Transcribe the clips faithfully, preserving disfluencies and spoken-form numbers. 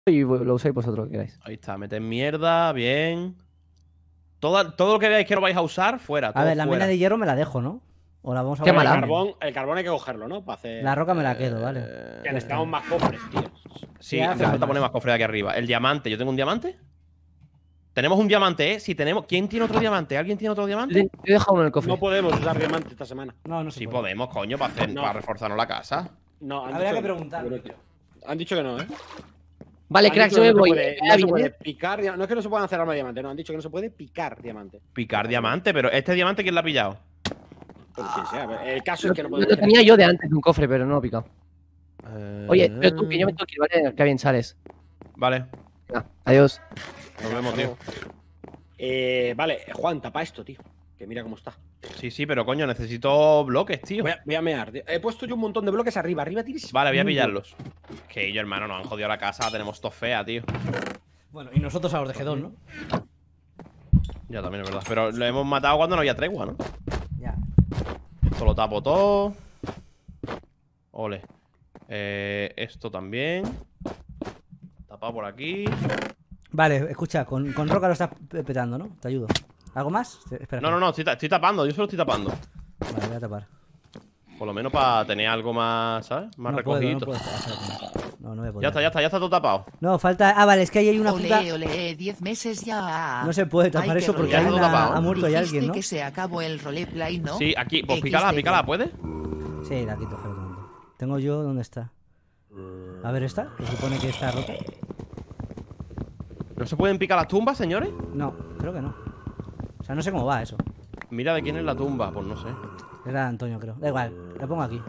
y lo usáis vosotros, que queráis. Ahí está, meter mierda, bien. Todo, todo lo que veáis que no vais a usar, fuera. A ver, la fuera. mina de hierro me la dejo, ¿no? O la vamos a Qué guardar. mala. El carbón, el carbón hay que cogerlo, ¿no? Para hacer. La roca me la quedo, Eh, vale. Que necesitamos más cofres, tío. Sí, Ya, hace pero falta más. poner más cofres de aquí arriba. El diamante, ¿yo tengo un diamante? Tenemos un diamante, ¿eh? Si tenemos. ¿Quién tiene otro diamante? ¿Alguien tiene otro diamante? Yo he dejado uno en el cofre. No podemos usar diamante esta semana. No, no se Sí puede. podemos, coño, para, hacer, No. para reforzarnos la casa. No, han Habría dicho que preguntar. no, tío. Han dicho que no, ¿eh? Vale, Han cracks, dicho yo me que no voy. se puede- Ya no se viene. puede picar. dia- No es que no se puedan hacer armas de diamante, no. Han dicho que no se puede picar diamante. Picar diamante, pero este diamante, ¿quién lo ha pillado? Pero quien sea. El caso Lo, es que no lo podemos. tenía yo de antes de un cofre, pero no lo he picado. Eh, Oye, pero tú, que yo me tengo que ir, ¿vale? Que bien sales. Vale, Venga, adiós. nos vemos, tío. Eh, vale, Juan, tapa esto, tío. Que mira cómo está. Sí, sí, pero coño, necesito bloques, tío. Voy a, voy a mear. tío. He puesto yo un montón de bloques arriba. Arriba tienes. Vale, voy a mundo. pillarlos. Que yo, hermano, nos han jodido la casa, tenemos todo fea, tío. Bueno, y nosotros a los de G dos, ¿no? Ya también es verdad. Pero lo hemos matado cuando no había tregua, ¿no? Ya. Esto lo tapo todo. Ole. Eh, esto también. Tapado por aquí. Vale, escucha, con, con roca lo estás pe- petando, ¿no? Te ayudo. ¿Algo más? Te- Espera. No, no, no, estoy, ta- estoy tapando, yo solo estoy tapando. Vale, voy a tapar. Por lo menos para tener algo más, ¿sabes? Más no puedo, recogido. no puedo. No, no voy a poder. Ya está, ya está, ya está todo tapado. No, falta. Ah, vale, es que ahí hay una puta. Ole, ole, diez meses ya. No se puede tapar Ay, eso qué porque Ya hay todo una- tapado. ha muerto ahí Dijiste alguien, ¿no? que se acabó el roleplay, ¿no? Sí, aquí, pues Equis pícala, de. pícala, ¿puedes? Sí, la quito, Gerardo. Tengo yo, ¿dónde está? A ver, ¿está? Se supone que está rota. ¿No se pueden picar las tumbas, señores? No, creo que no. O sea, no sé cómo va eso. Mira de quién es la tumba, pues no sé. Era de Antonio, creo. Da igual, lo pongo aquí.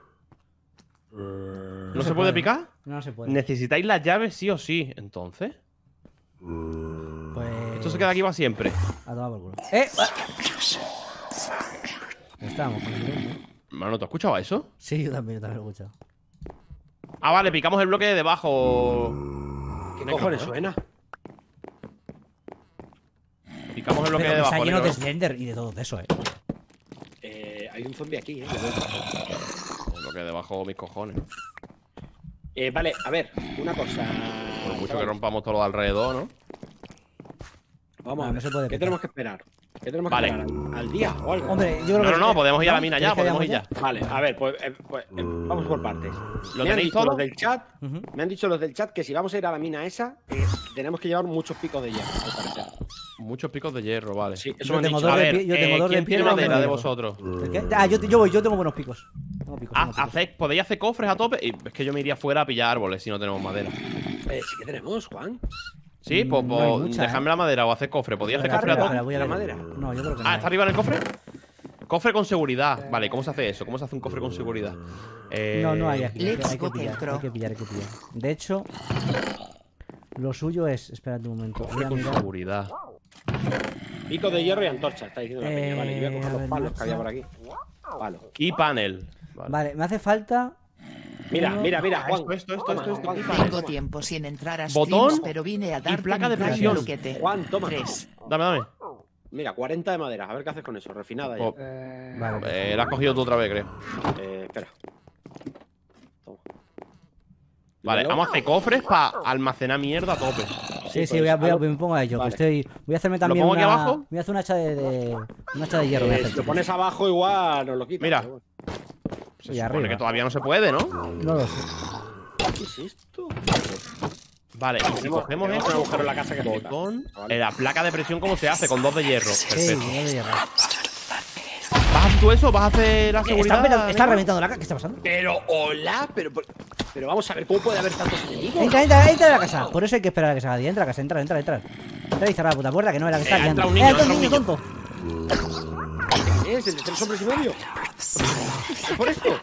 ¿No, se se, puede puede. picar? No, no se puede. Necesitáis las llaves sí o sí, entonces. Pues. Esto se queda aquí para siempre. A tomar por culo. ¡Eh! Ah. Ya estábamos con el directo. Mano, ¿tú has escuchado eso? Sí, yo también, yo también lo he escuchado. Ah, vale, picamos el bloque de debajo. ¿Qué Me cojones cago, ¿eh? suena? Picamos el bloque Pero de que está debajo. lleno de negro. Slender y de todo eso, eh. Eh, hay un zombie aquí, eh. El bloque de debajo, mis cojones. Eh, vale, a ver, una cosa. Por mucho que chavales. rompamos todo lo de alrededor, ¿no? Vamos No, a ver. no se puede ¿Qué picar. tenemos que esperar? ¿Qué tenemos Vale. que esperar? ¿Al, al día o algo? Hombre, yo creo No, que. no, no, podemos ir a la mina ya, ¿Quieres que podemos ir vayamos ya. Vale, a ver, pues, eh, pues, eh, vamos por partes. ¿Lo me han tenéis dicho todo? los del chat, Ujú. me han dicho los del chat que si vamos a ir a la mina esa, eh, tenemos que llevar muchos picos de hierro, al parecer. Muchos picos de hierro, vale. Sí, eso Yo me han tengo dicho. dos A de ver, pie- yo tengo eh, dos de ¿quién tiene piedra, madera uno de hierro. vosotros? ¿El qué? Ah, yo, yo voy, yo tengo buenos picos. Tengo picos, Ah, tengo picos. hacéis- ¿podéis hacer cofres a tope? Y es que yo me iría fuera a pillar árboles si no tenemos madera. Eh, sí que tenemos, Juan. Sí, Mm, pues, no hay pues mucha, dejadme ¿eh? la madera o hacer cofre. ¿Podéis hacer Espera, cofre a espera, tope? espera, voy a ¿La ver. madera? No, yo creo que no. Ah, hay. ¿está arriba en el cofre? Cofre con seguridad. Vale, ¿cómo se hace eso? ¿Cómo se hace un cofre con seguridad? Eh, No, no hay aquí. Hay que, Let's hay que go pillar, dentro. hay que pillar, hay que pillar. De hecho, lo suyo es. Espérate un momento. Voy Cofre a con mirar. seguridad. Picos de hierro y antorcha, está diciendo la peña. Vale, yo voy a coger Eh, a los ver, palos macho. que había por aquí. Palos. Key panel. Vale. Vale, me hace falta. Mira, uno- mira, mira, Juan. Esto, esto, esto, Toma, esto, esto. Juan, Key Juan, panel. Tengo toma. tiempo sin entrar a Botón streams, pero vine a darte placa mi de gran presión. bloquete. Juan, toma. Tres. Dame, dame. Mira, cuarenta de madera. A ver qué haces con eso. Refinada ya. Oh, Vale. eh, la has cogido tú otra vez, creo. Eh, espera. Toma. Vale, vamos a hacer cofres para almacenar mierda a tope. Sí, sí, pues, voy a, voy a- algo- me pongo a ello. que Vale. estoy, voy a hacerme también pongo aquí una. abajo? Voy a hacer una hacha de, de- una hacha de hierro. voy a Eh, hacer, si lo chicos. pones abajo, igual nos lo quitas. Mira. pero bueno. Se Y supone arriba. que todavía no se puede, ¿no? No lo sé. ¿Qué es esto? Vale, y si Tenemos- cogemos tenemos esto, un agujero en la casa que flipas. botón, Vale. eh, la placa de presión, ¿cómo se hace? Con dos de hierro. Sí, Perfecto. no de hierro. ¿Vas a hacer tú eso? ¿Vas a hacer la Está, seguridad? peta- está Venga. reventando la casa. ¿Qué está pasando? Pero, hola, pero, pero, pero vamos a ver, ¿cómo puede haber tantos enemigos? Entra, entra, entra en la casa. Por eso hay que esperar a que salga de ahí. Entra a la casa, entra, entra, entra. Entra y cerra la puta puerta, que no era la que está Eh, liando. entra un niño, Eh, entra un niño niño. tonto. ¿Es el de tres hombres y medio? ¿Es por esto?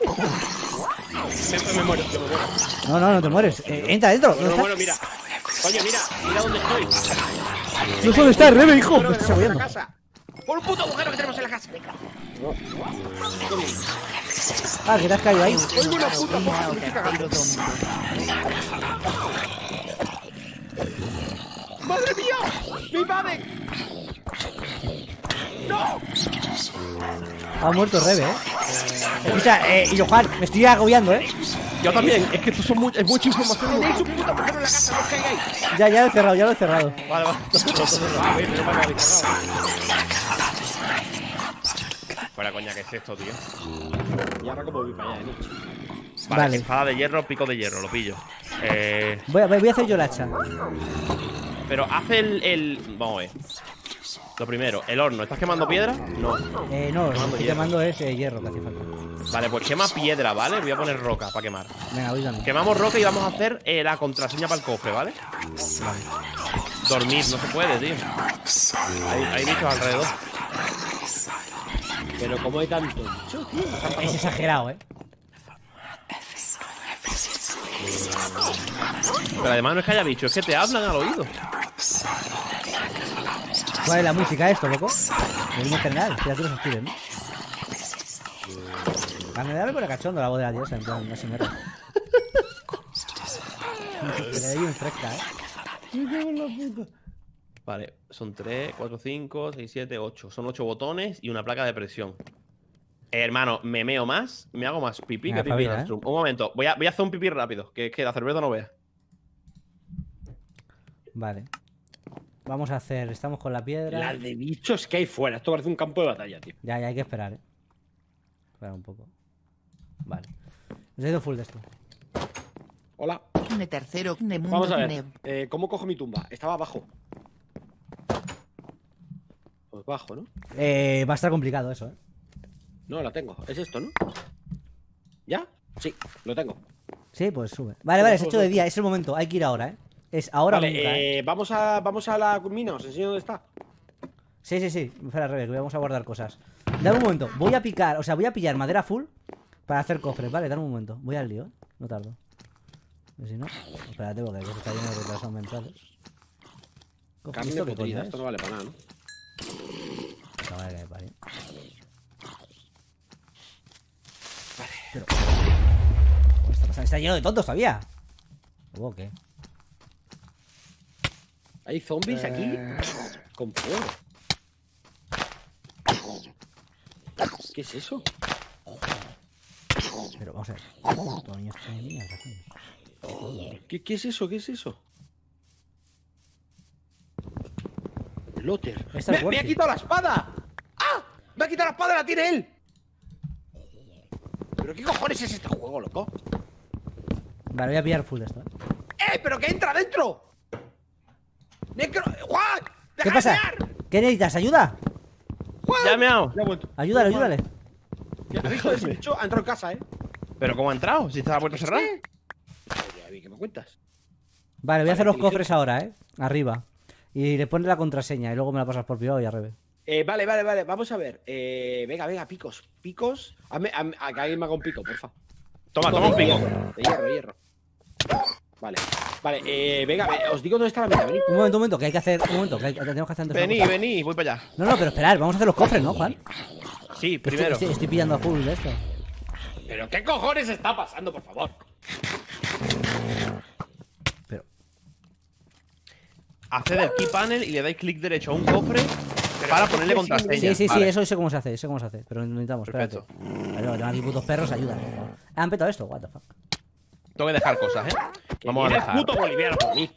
Me, me muero, me muero. No, no, no te mueres. Eh, entra dentro. Bueno, ¿Dónde bueno, mira. Coño, mira, mira dónde estoy. estás? No solo está Rebe, hijo. Agujero Me que estoy tenemos en moviendo. la casa. Por un puto agujero que tenemos en la casa. Venga. Ah, que te has caído ahí. Oigo una puta Mira, porra, me estoy cagando. ¡Madre mía! ¡Mi madre! ¡No! Ha muerto Rebe, eh. Escucha, eh, y yo, Juan, me estoy agobiando, eh. Yo también, es que esto son mu es mucha información. ¡Tenéis un puto agujero en la casa! ¡No os caigáis! Ya, ya lo he cerrado, ya lo he cerrado. Vale, vale. Ah, bien, menos mal que habéis cerrado. Fuera coña, ¿qué es esto, tío? Y ahora como voy para allá, ¿eh? Vale, Vale. espada de hierro, pico de hierro, lo pillo. Eh, Voy a, voy a hacer yo la hacha. pero hace el, el... Vamos a ver. Lo primero, el horno. ¿Estás quemando piedra? No. Eh, no, lo que Quemando estoy hierro. quemando es eh, hierro que hace falta. Vale, pues quema piedra, ¿vale? Voy a poner roca para quemar. Venga, voy también. Quemamos roca y vamos a hacer eh, la contraseña para el cofre, ¿vale? Dormir, no se puede, tío. Hay, hay bichos alrededor. Pero como hay tanto bicho, tío. Es exagerado, eh. Pero además no es que haya bichos, es que te hablan al oído. ¿Cuál es la música esto, loco? El en general, criaturas hostiles, ¿no? A mí me pone cachondo la voz de la diosa, en plan, no se me. Que le doy un fresca, eh. Vale, son tres, cuatro, cinco, seis, siete, ocho. Son ocho botones y una placa de presión. Eh, hermano, me meo más, me hago más pipí Venga, que pipí en espabila, el stream. Un momento, voy a, voy a hacer un pipí rápido, que es que la cerveza no vea. Vale. Vamos a hacer, estamos con la piedra. La de bichos que hay fuera. Esto parece un campo de batalla, tío. Ya, ya hay que esperar, eh. Espera un poco. Vale. Os he ido full de esto. Hola. Ne tercero, ne mundo, Vamos a ver. ne- Eh, ¿Cómo cojo mi tumba? Estaba abajo. Pues bajo, ¿no? Eh, va a estar complicado eso, eh. No, la tengo. Es esto, ¿no? ¿Ya? Sí, lo tengo. Sí, pues sube. Vale, vale, se ha hecho de día, es el momento. Hay que ir ahora, eh. Es ahora o Vale, nunca, eh. eh, vamos a vamos a la mina. Os enseño dónde está. Sí, sí, sí. Espera, al revés, que vamos a guardar cosas. Dame un momento. Voy a picar, o sea, voy a pillar madera full para hacer cofres, ¿vale? Dame un momento. Voy al lío, ¿eh? No tardo. Y si no, espérate, porque eso está lleno de retrasos mentales. Coge, Carne ¿esto qué podrida. coño es? Esto no vale para nada, ¿no? No vale que me parió. Pero... ¿Qué está pasando? Está lleno de tontos todavía. ¿O qué? Hay zombies aquí Eh. con fuego. ¿Qué es eso? Pero vamos a ver. Coño, esto de mierda, coño. ¿Qué, ¿Qué es eso? ¿Qué es eso? Lotter. Esta ¡Me, es me ha Worthy. quitado la espada! ¡Ah! ¡Me ha quitado la espada! ¡La tiene él! ¿Pero qué cojones es este juego, loco? Vale, voy a pillar full de esto, ¿eh? ¡Eh! ¡Pero que entra dentro! ¡Necro! ¡Juan! ¿Qué ¡Deja pasa? de mear! ¿Qué necesitas? ¿Ayuda? Ya me hago. Ya ha vuelto. Ayúdale, ayúdale. Ya, ¿has visto ese bicho? Ha entrado en casa, ¿eh? ¿Pero cómo ha entrado? Si está la puerta cerrada. Oye, David, ¿qué me cuentas? Vale, voy a Vale, hacer los inteligente. cofres ahora, ¿eh? Arriba. Y le pones la contraseña y luego me la pasas por privado y al revés. Eh, vale, vale, vale. Vamos a ver. Eh, venga, venga, picos. Picos. Hazme, hazme- a que alguien me haga un pico, porfa. Toma, toma un de pico. hierro, De hierro, de hierro. Vale. Vale, eh, venga, ve- os digo dónde está la mina. Venid. Un momento, un momento, que hay que hacer. Un momento, que, hay- que tenemos que hacer antes. una Vení, cosa. vení, voy para allá. No, no, pero esperad, vamos a hacer los cofres, ¿no, Juan? Sí, Estoy- primero. Estoy, estoy pillando a full de esto. ¿Pero qué cojones está pasando, por favor? Pero. Haced el key panel y le dais clic derecho a un cofre para ponerle contraseña. Sí, sí, sí, Vale. eso sé cómo se hace, sé cómo se hace. Pero necesitamos, espérate. Perfecto. Vale, tengo aquí putos perros, ayuda. por favor. ¿Han petado esto? What the fuck. Tengo que dejar cosas, ¿eh? Que Vamos a viene dejar. el puto boliviano por mí.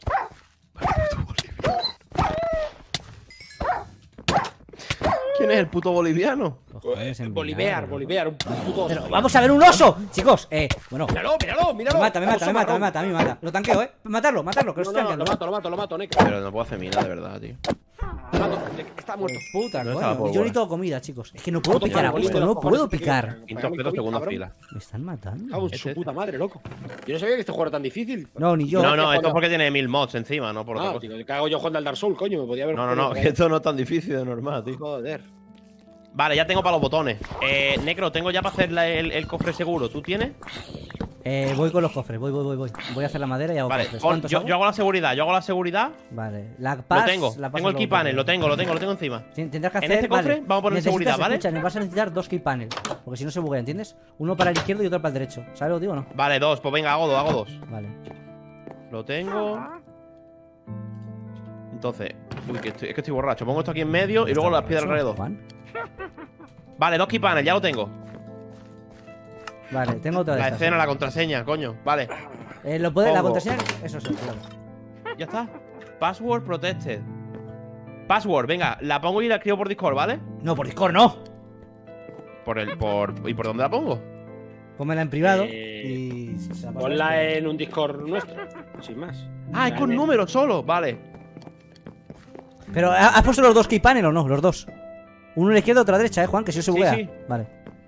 ¿Quién es el puto boliviano? Cojones, en Boliviar, vinagre, Boliviar, un puto. Pero vamos a ver un oso, chicos. Eh, bueno. Míralo, míralo, míralo. Me mata, me mata, Oso me mata, me marrón. mata, a mí me mata. Lo tanqueo, eh. Matarlo, matarlo, que lo No, estoy no, no, tanqueando. lo mato, lo mato, lo mato, Necro. Pero no puedo hacer mina, de verdad, tío. Lo mato. Está muerto. Puta, No estaba coño. por Yo buena. necesito comida, chicos. Es que no puedo Puto picar a cabrón, gusto, los no cojones puedo que te picar. quieren. Quinto objeto, Cabrón, segunda cabrón. fila. Me están matando. Cago en su Este. puta madre, loco. Yo no sabía que este juego era tan difícil. No, ni yo. No, no, Juan, esto es no. porque tiene mil mods encima, no por otra Ah, cosa. tío, que cago yo jugando al Dark Souls, coño. Me podía haber. No, no, no, que esto no es tan difícil de normal, tío. Joder. Vale, ya tengo para los botones. Eh, Necro, tengo ya para hacer la- el, el cofre seguro. ¿Tú tienes? Eh, voy con los cofres, voy, voy, voy, voy. Voy a hacer la madera y hago Vale, cofres. pon- ¿Cuántos yo, hago? yo hago la seguridad, yo hago la seguridad. Vale, la paz. Lo tengo, la tengo el key panel, lo tengo, lo tengo, lo tengo encima. Tendrás que En hacer. este cofre vale, vamos a poner necesitas, seguridad, ¿vale? Escucha, vas a necesitar dos key panels. Porque si no se buguea, ¿entiendes? Uno para el izquierdo y otro para el derecho. ¿Sabes lo que digo o no? Vale, dos, pues venga, hago dos, hago dos. Vale. Lo tengo. Entonces, uy, que estoy, es que estoy borracho. Pongo esto aquí en medio y luego las piedras alrededor. Juan. Vale, dos key panels, ya lo tengo. Vale, tengo otra de La estas. escena, la contraseña, coño. Vale. Eh, ¿Lo puede, la Pongo. contraseña? Eso sí, claro. Ya está. Password protected. Password, venga, la pongo y la escribo por Discord, ¿vale? No, por Discord no. Por el, por. ¿Y por dónde la pongo? Pónmela en privado Eh, y... se la pasa Ponla esto. en un Discord nuestro. Sin más. Ah, es con Dale. números solo, vale. Pero, ¿ha- ¿has puesto los dos key panel o no? Los dos. Uno a la izquierda, otro a la derecha, ¿eh, Juan? Que si no se Sí, buguea. sí. Vale.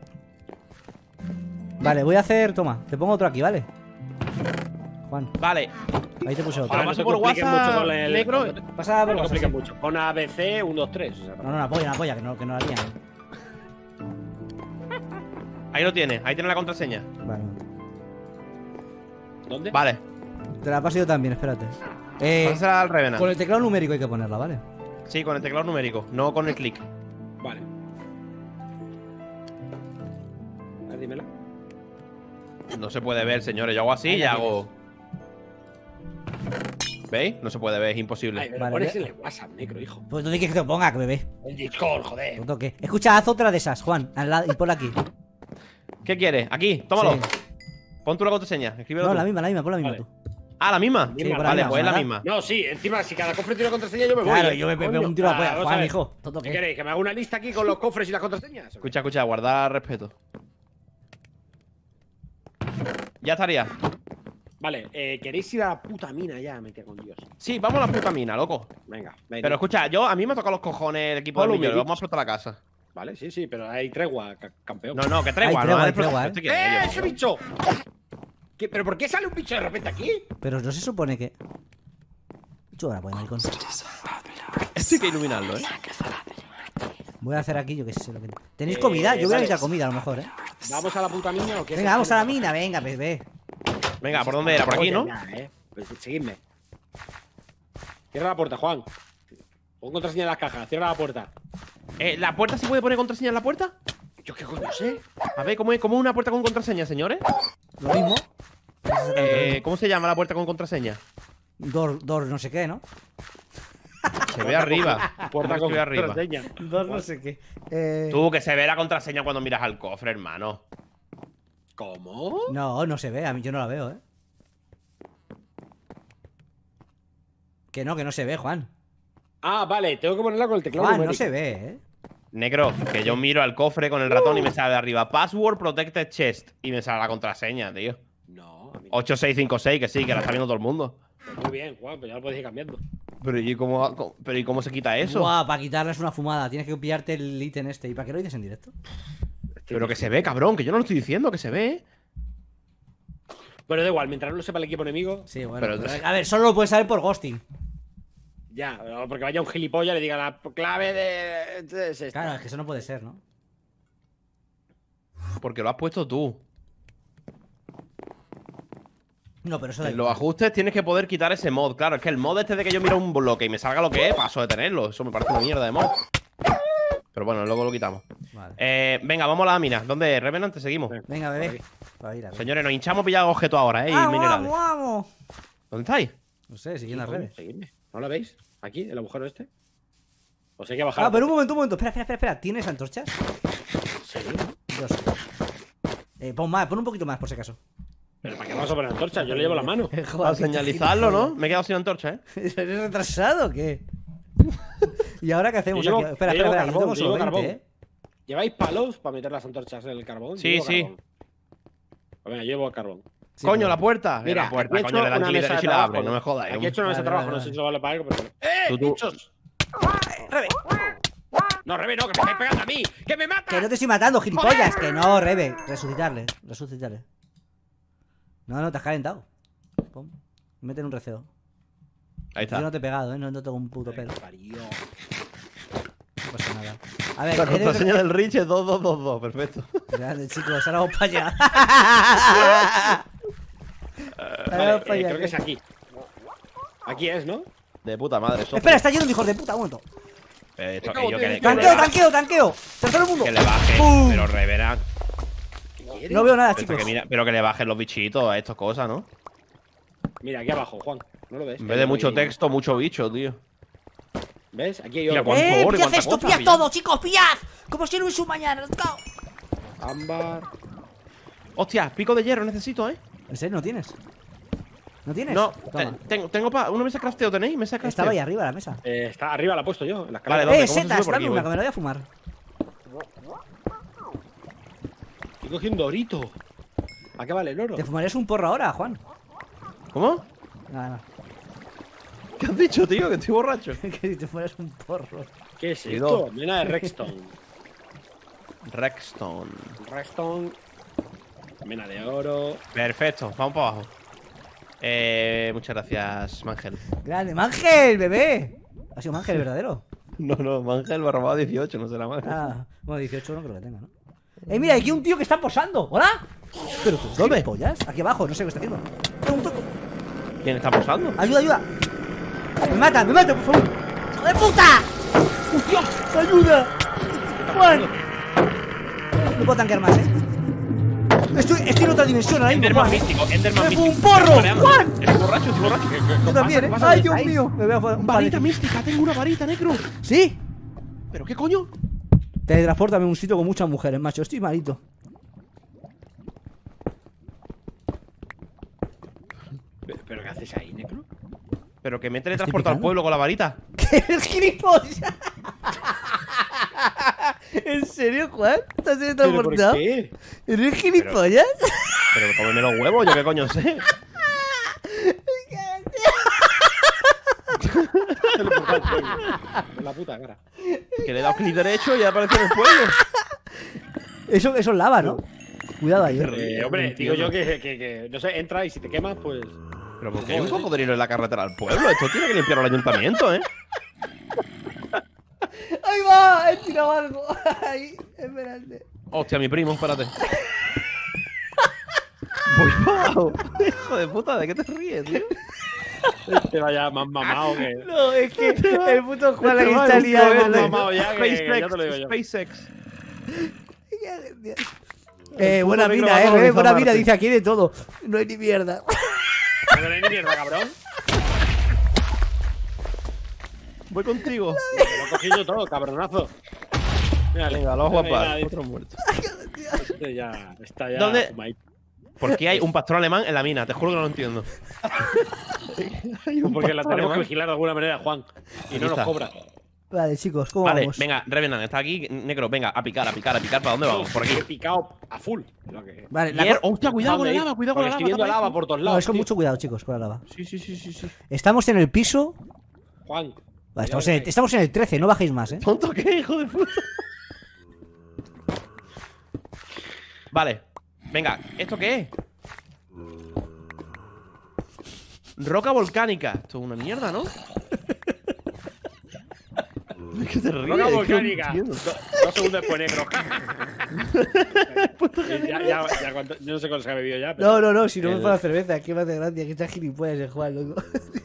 Vale, voy a hacer... Toma, te pongo otro aquí, ¿vale? Juan, Vale. ahí te puse otro. Ahora no paso te por compliques WhatsApp, mucho con el- negro. No te Pasa por compliques WhatsApp. mucho. Pon A B C uno dos tres. O sea, No, no, no apoya, no apoya, que no, que no la lían. Ahí lo tienes, ahí tienes la contraseña. Vale. ¿Dónde? Vale. Te la paso yo también, espérate. Eh, Pásala al Revenant. con el teclado numérico hay que ponerla, ¿vale? Sí, con el teclado numérico, no con el clic. Vale. A ver, dímela. No se puede ver, señores. Yo hago así Ahí y la hago. ¿Veis? No se puede ver, es imposible. Ay, pero Vale, pones ya- en el WhatsApp, negro, hijo. Pues no digas que te lo ponga, que bebé. El Discord, joder. Tonto, ¿qué? Escucha, haz otra de esas, Juan. Al lado, y ponla aquí. ¿Qué quieres? Aquí, tómalo. Sí. Pon tú la contraseña. Escríbelo No, tú. la misma, la misma, pon la misma Vale. tú. Ah, la misma. Sí, por la vale, misma, pues es la ¿verdad? misma. No, sí, encima, si cada cofre tiene una contraseña, yo me voy. Claro, ¿eh? yo me pego Coño. un tiro a la Ah, polla. vamos a Juan, ver. hijo. Tonto, ¿Qué ¿qué? queréis? ¿Que me haga una lista aquí con los cofres y las contraseñas? Escucha, escucha, guardar respeto. Ya estaría. Vale, eh, ¿queréis ir a la puta mina ya? Me cago con Dios. Sí, vamos a la puta mina, loco. Venga, venga. Pero escucha, yo a mí me toca los cojones el equipo de Follow me, millones. bitch. Vamos a explotar la casa. Vale, sí, sí, pero hay tregua, ca- campeón. No, no, que tregua, Hay no. tregua, no, hay no, tregua, no, ¿eh? esto quién es, ¡Eh, yo, ese no. bicho! ¿Qué- ¿Pero por qué sale un bicho de repente aquí? Pero no se supone que. Chupa, pues, maricón. Esto hay que iluminarlo, ¿eh? Voy a hacer aquí, yo qué sé. Lo que... ¿Tenéis Eh, comida? Yo voy a vale. necesitar comida, a lo mejor, ¿eh? ¿Vamos a la puta mina o qué? Venga, vamos a la mina, venga, bebé. Venga, ¿por dónde era? Por aquí, ¿no? Oye, ya, eh. Pues, seguidme. Cierra la puerta, Juan. Pon contraseña en las cajas, cierra la puerta. Eh, ¿La puerta se puede poner contraseña en la puerta? Yo qué coño sé. A ver, ¿cómo es, cómo es una puerta con contraseña, señores? Lo mismo. Eh, ¿Cómo se llama la puerta con contraseña? Door, door no sé qué, ¿no? Se ve arriba. Puerta ¿Cómo con se ve arriba? contraseña. Door no sé qué. Eh... Tú, que se ve la contraseña cuando miras al cofre, hermano. ¿Cómo? No, no se ve, a mí yo no la veo, ¿eh? Que no, que no se ve, Juan. Ah, vale, tengo que ponerla con el teclado Juan, no numérico. se ve, ¿eh? Negro, que yo miro al cofre con el ratón y me sale de arriba Password Protected Chest. Y me sale la contraseña, tío. No, a mí no. ocho seis cinco seis, que sí, que la está viendo todo el mundo. Pues muy bien, Juan, pues ya lo podéis ir cambiando. Pero ¿y cómo, cómo- pero ¿y cómo se quita eso? Guau, para quitarles una fumada. Tienes que pillarte el ítem este. ¿Y para qué lo dices en directo? Pero que se ve, cabrón, que yo no lo estoy diciendo, que se ve. Pero da igual, mientras no lo sepa el equipo enemigo, Sí, bueno. Pero- pero- a ver, solo lo puedes saber por ghosting. ya, o porque vaya un gilipollas y le diga la clave de. de- es esta. Claro, es que eso no puede ser, ¿no? Porque lo has puesto tú. No, pero eso da En los igual. ajustes tienes que poder quitar ese mod. Claro, es que el mod este de que yo miro un bloque y me salga lo que es, paso de tenerlo. Eso me parece una mierda de mod. Pero bueno, luego lo quitamos. Vale. Eh, venga, vamos a la mina. ¿Dónde? Revenant, te seguimos. Venga, bebé. Va, ir a ver. Señores, nos hinchamos a pillar objetos ahora, ¿eh? Y ¡Vamos, minerales. vamos, vamos! ¿Dónde estáis? No sé, siguiendo al Coño, revés. seguidme. ¿No la veis? ¿Aquí, el agujero este? Os hay que bajar. Ah, pero un momento, un momento. Espera, espera, espera, espera. ¿Tienes antorchas? Sí. Yo sí. Eh, pon más, pon un poquito más, por si acaso. ¿Pero para qué vamos a poner antorcha? Yo le llevo la mano. Para señalizarlo, ¿no? Me he quedado sin antorcha, ¿eh? ¿Eres retrasado o qué? ¿Y ahora qué hacemos? Yo llevo- aquí? Espera, yo espera, llevo espera. Yo carbón, tengo yo solo llevo veinte, carbón. ¿eh? ¿Lleváis palos para meter las antorchas en el carbón? Sí, Yo llevo sí. carbón. Pues venga, yo llevo carbón. Sí, Coño, pero- la puerta. Mira, la puerta, aquí he coño, hecho le dan una clic mesa de derecho y la trabajo, abre. No ¿no? me jodas. Aquí he hecho una mesa de Vale, trabajo, vale, no sé si lo vale para algo, pero. ¡Eh, Tú, tú. bichos! No, Rebe, no, que me estáis pegando a mí. ¡Que me mata! Que no te estoy matando, gilipollas. Que no, Rebe. Resucitarle, resucitarle. No, no, te has calentado. Pum. Mete en un receo. Ahí Yo no está. te he pegado, ¿eh? No, no tengo un puto pelo. Parió. No pasa nada. A ver, La eres- contraseña del Rich es dos dos dos dos. Perfecto. Grande, chicos, ahora vamos para allá. Ahora Vale, vamos eh, para allá. creo que es aquí. Aquí es, ¿no? De puta madre, socio. Espera, está lleno de hijos de puta, un momento. Eh, esto- Me cago yo en que, Dios. que le Tanqueo, baje, tanqueo, tanqueo. Tercero mundo. que le baje. ¡Pum! Pero Revenant. No veo nada, Pero chicos. que, mira, pero que le bajen los bichitos a estas cosas, ¿no? Mira, aquí abajo, Juan. ¿No lo ves? En vez de mucho texto, mucho bicho, tío. ¿Ves? Aquí hay Mira, oro. cuánto ¡Eh! oro y ¡Pillad cuánta esto! cosa, ¡Pillad pillad. todo, chicos! ¡Pillad! Como si no hubiese un mañana. ¡Let's go! Ámbar. Hostia, pico de hierro necesito, ¿eh? ¿En serio no tienes? ¿No tienes? No, Toma. te- tengo, tengo pa una mesa crafteo, ¿tenéis? Mesa crafteo. Estaba ahí arriba la mesa. Eh, está arriba, la he puesto yo. En la Vale, escalera. ¿dónde? ¡Eh, ¿Cómo se setas! sube por Dame aquí, una, voy? que me la voy a fumar. Estoy cogiendo orito. ¿A qué vale el oro? ¿Te fumarías un porro ahora, Juan? ¿Cómo? Nada, nada. ¿Qué has dicho, tío? Que estoy borracho. Que si te fueras un porro. ¿Qué es Y esto? dos. Mena de Rexstone. Rexstone. Rexstone. Mena de oro. Perfecto, vamos para abajo. Eh, muchas gracias, Mangel. Grande, Mangel, bebé. Ha sido Mangel el verdadero. No, no, Mangel me ha robado dieciocho, no será Mangel. Ah, bueno, dieciocho no creo que tenga, ¿no? ¡Eh, mira, aquí hay un tío que está posando! ¡Hola! ¿Pero tú, ¿Dónde? pollas? Aquí abajo, no sé qué está haciendo. Tengo un toco. ¿Quién está posando? ¡Ayuda, ayuda! ¡Me mata, me mata, por favor! ¡Hijo de puta! ¡Hostia! ¡Ayuda! ¡Juan! No puedo tanquear más, ¿eh? Estoy, estoy en otra dimensión ahora mismo, Enderman Juan. místico, Enderman ¡Me místico. fue un porro! Mareando. ¡Juan! Estoy borracho, estoy borracho. Yo también, ¿eh? pasa? ¡Ay, ¿Dónde Dios estáis? mío! Me voy a jugar un Varita palito. mística, tengo una varita, negro. ¿Sí? ¿Pero qué coño? Teletranspórtame a un sitio con muchas mujeres, macho. Estoy malito. ¿Pero, pero qué haces ahí, Necro? ¿Pero que me he teletransportado al picando? pueblo con la varita? ¿Qué eres gilipollas? ¿En serio, Juan? ¿Estás ¿Pero por teletransportado? qué? ¿Eres gilipollas? Pero cómeme los huevos, yo qué coño sé. Teleportado al pueblo. Con la puta cara. Que le he dado clic derecho y ya aparece en el pueblo. Eso, eso es lava, ¿no? Cuidado ahí. ¿eh? Eh, hombre, No digo entiendo. yo que, que, que, no sé, entra y si te quemas, pues. Pero ¿por qué hay un cocodrilo en la carretera al pueblo? Esto tiene que limpiarlo el ayuntamiento, ¿eh? ¡Ahí va! He tirado algo. Ahí, espérate. Hostia, mi primo, espérate. Voy para abajo. Hijo de puta, ¿de qué te ríes, tío? Este vaya más mamado que. No, es que el puto Juan aquí Este está va, liado. este va, ¿verdad? mamado ya, que- que ya te lo digo yo. SpaceX. Eh, buena puto mina, negro va eh, a bebé, buena colonizar mina, Marte. dice aquí de todo. No hay ni mierda. No hay ni mierda, cabrón. Voy contigo. Te lo he cogido todo, cabronazo. Mírale. Venga, los Mira, guapas. mira, Otro muerto. Este ya está ya. ¿Dónde? fumadito. ¿Por qué hay un pastor alemán en la mina? Te juro que no lo entiendo. Hay un Porque la pastor tenemos que alemán. vigilar de alguna manera, Juan. Y Aquí no nos está. cobra. Vale, chicos, ¿cómo Vale, vamos? venga, Revenant, está aquí. Negro, venga, a picar, a picar, a picar. ¿Para dónde vamos? Por aquí. He picado a full. Lo que... Vale, la Hier- co- Hostia, cuidado con la ¿Dónde ir? lava, cuidado con Porque la estoy lava. viendo ¿te lava parece? por todos No, lados. es con tío. mucho cuidado, chicos, con la lava. Sí, sí, sí, sí, sí. Estamos en el piso. Juan. Vale, estamos, en el, estamos en el trece, no bajéis más, eh. ¿Tonto qué, hijo de puta? Vale, venga, ¿esto qué es? Roca volcánica. Esto es una mierda, ¿no? Es que te ríes. Roca es que volcánica. no entiendo. Do- dos segundos después, negro. ya, ya, ya, cuánto- yo no sé cuánto se ha bebido ya. Pero... No, no, no, si no me El- fue la cerveza, que me hace gracia, que está gilipollas el Juan, loco.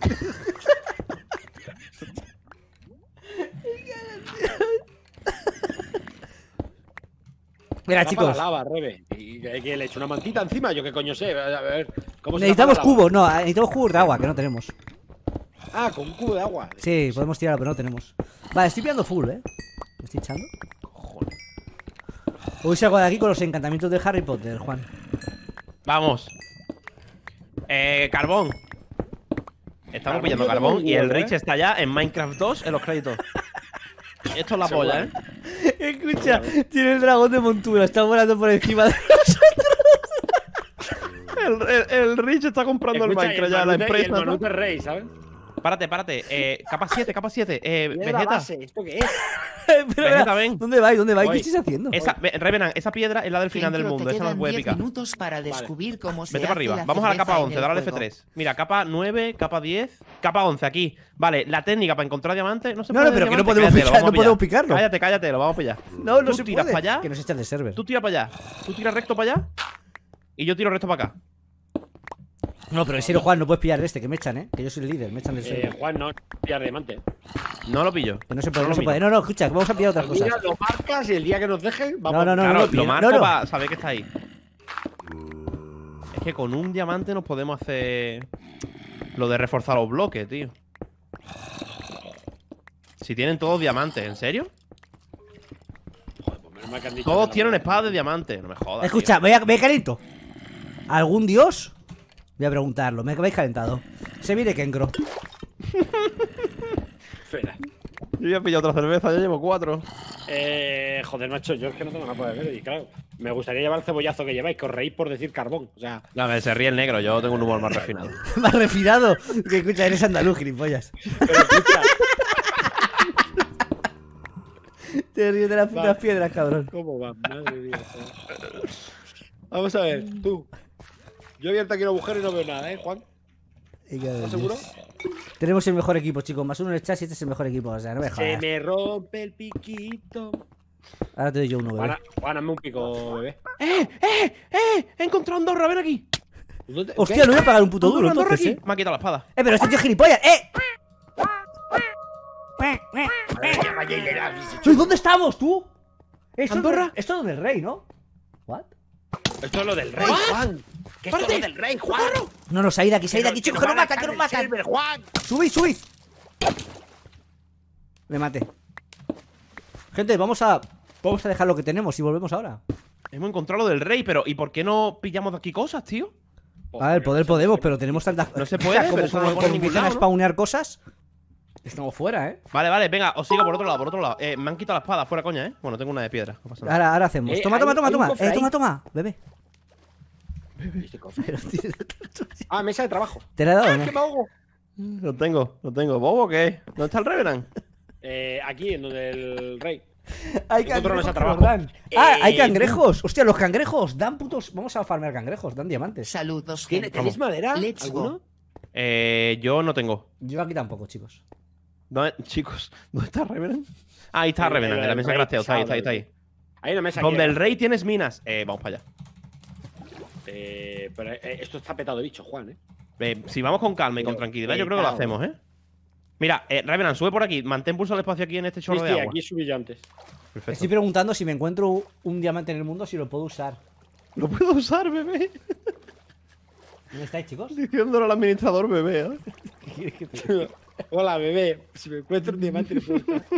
Mira, Tapa chicos, la lava, Rebe. Y que, que le he hecho una mantita encima, yo qué coño sé. A ver, ¿cómo se necesitamos tapa la lava? cubos, no, necesitamos cubos de agua, que no tenemos. Ah, con un cubo de agua. Sí, podemos tirarlo, pero no tenemos. Vale, estoy pillando full, eh. ¿Me estoy echando? Cojones. Hoy salgo de aquí con los encantamientos de Harry Potter, Juan. Vamos. Eh, carbón. Estamos Carbón, pillando yo tengo carbón un y el huevo, Rich ¿eh? está ya en Minecraft dos en los créditos. Esto es la Seguro. polla, ¿eh? Escucha, tiene el dragón de montura, está volando por encima de... El, el, el Rich está comprando Escucha, el y Minecraft ya, la Manute- y empresa. El ¿no? Manute Rey, ¿sabes? Párate, párate. Eh, capa siete, capa siete. Eh, Mira la Vegeta. base, ¿esto qué es? Pero, Vegeta, mira, ven. ¿dónde vais? ¿Dónde vais? ¿Qué Voy. estáis haciendo? Esa, ve- Revenant, esa piedra es la del final del Dentro mundo. te Esa no se quedan puede diez picar. minutos para descubrir cómo se Vete para hace arriba. la Vamos a la cerveza capa en once, el dale al F juego. tres. Mira, capa nueve, capa diez. Capa once, aquí. Vale, la técnica para encontrar diamantes. No se No, puede no, pero que no diamante. podemos Cállate, lo picar- vamos no a podemos pillar. picarlo. Cállate, cállate, lo vamos a pillar. No, no Tú se tiras puede. para allá. Que nos echas de server. Tú tira para allá. Tú tiras recto para allá. Y yo tiro recto para acá. No, pero en serio, Juan, no puedes pillar de este, que me echan, eh. Que yo soy el líder, me echan del Eh, server. Juan, no, pillar diamante. No lo pillo. Que no se puede, no no lo se puede. miro. No, no, escucha, que vamos a pillar otras cosas. Mira, lo marcas y el día que nos dejen, vamos. No, no, no, Claro, no, lo pillo. marco No, no. para saber que está ahí. Es que con un diamante nos podemos hacer lo de reforzar los bloques, tío. Si tienen todos diamantes, ¿en serio? Joder, pues menos mal que han dicho Todos que tienen no- espada de diamante. No me jodas. Escucha, me, me caliento. ¿Algún dios? Voy a preguntarlo, me habéis calentado. Se viene Kenkro. Espera. Yo ya he pillado otra cerveza, ya llevo cuatro. Eh, joder, macho, yo es que no tengo nada para beber. Y claro, me gustaría llevar el cebollazo que lleváis, que os reís por decir carbón. O sea, No, me se ríe el negro, yo tengo un humor más refinado. Más refinado. Que escucha, eres andaluz, gilipollas. pero escucha, Te ríes de las putas Vale. piedras, cabrón. ¿cómo va? Madre mía. joder. Vamos a ver, tú. Yo he abierto aquí un agujero y no veo nada, ¿eh, Juan? ¿Estás seguro? Tenemos el mejor equipo, chicos. Más uno en el chat y este es el mejor equipo. O sea, no me Se jodas. me rompe el piquito. Ahora te doy yo uno, bebé. Juan, Juan, hazme un pico, bebé. ¡Eh! ¡Eh! ¡Eh! He encontrado Andorra, ven aquí. ¿Dónde- Hostia, no voy a pagar un puto duro, Andorra, Andorra entonces, aquí. ¿eh? Me ha quitado la espada. Eh, pero este tío es gilipollas, ¡eh! Uy, ¿dónde estamos, tú? Esto Andorra. Es, esto es del rey, ¿no? ¿What? Esto es lo del rey, Juan. Que esto es lo del rey, Juan. No, no, salid de aquí, salid de aquí, chicos, que nos matan, que nos matan. Server, Juan. Subid, subid. Me maté. Gente, vamos a. Vamos a dejar lo que tenemos y volvemos ahora. Hemos encontrado lo del rey, pero ¿y por qué no pillamos de aquí cosas, tío? A ver, poder podemos, pero tenemos tantas. No se puede, como, pero eso no como, pone como en ningún empiezan a lado, ¿no? spawnear cosas. Estamos fuera, ¿eh? Vale, vale, venga, os sigo por otro lado, por otro lado. Eh, me han quitado la espada, fuera coña, ¿eh? Bueno, tengo una de piedra, no pasa nada. Ahora, ahora hacemos. Eh, Toma, hay- toma, toma, hay un toma. cofre Eh, ahí. toma, toma. Bebé. ¿Este cofre? Pero, tío, Ah, mesa de trabajo. ¿te la he dado o ¡Ah, no? que me ahogo! Lo tengo, lo tengo. ¿Bobo qué? ¿Dónde está el Revenant? Eh, aquí, en donde el rey. Hay Encuentro mesa de cangrejos que trabajo. nos dan. Ah, hay Eh, cangrejos. Hostia, los cangrejos dan putos. Vamos a farmear cangrejos, dan diamantes. Saludos, ¿Tiene- gente. ¿Tenéis madera? Let's go. ¿Alguno? Eh, yo no tengo. Yo aquí tampoco, chicos. ¿Dónde, chicos, ¿dónde está Revenant? Ah, ahí está El- Revenant, el- en la el mesa de rey crafteado, está ahí, está ahí, está pesado, ahí. Hay una mesa Donde aquí. el rey tienes minas. Eh, vamos para allá. Eh, pero eh, esto está petado de bicho, Juan, ¿eh? Eh, si vamos con calma y con Pero, tranquilidad, yo eh, creo que lo claro. hacemos, ¿eh? Mira, eh, Revenant, sube por aquí. Mantén pulso el espacio aquí en este Sí, chorro sí, de agua. aquí subí yo antes. Perfecto. Estoy preguntando si me encuentro un diamante en el mundo, si lo puedo usar. Lo puedo usar, bebé. ¿Dónde estáis, chicos? Diciéndolo al administrador, bebé, ¿eh? ¿Qué quieres que te- Hola, bebé. Si me encuentro un diamante, le puedo usar.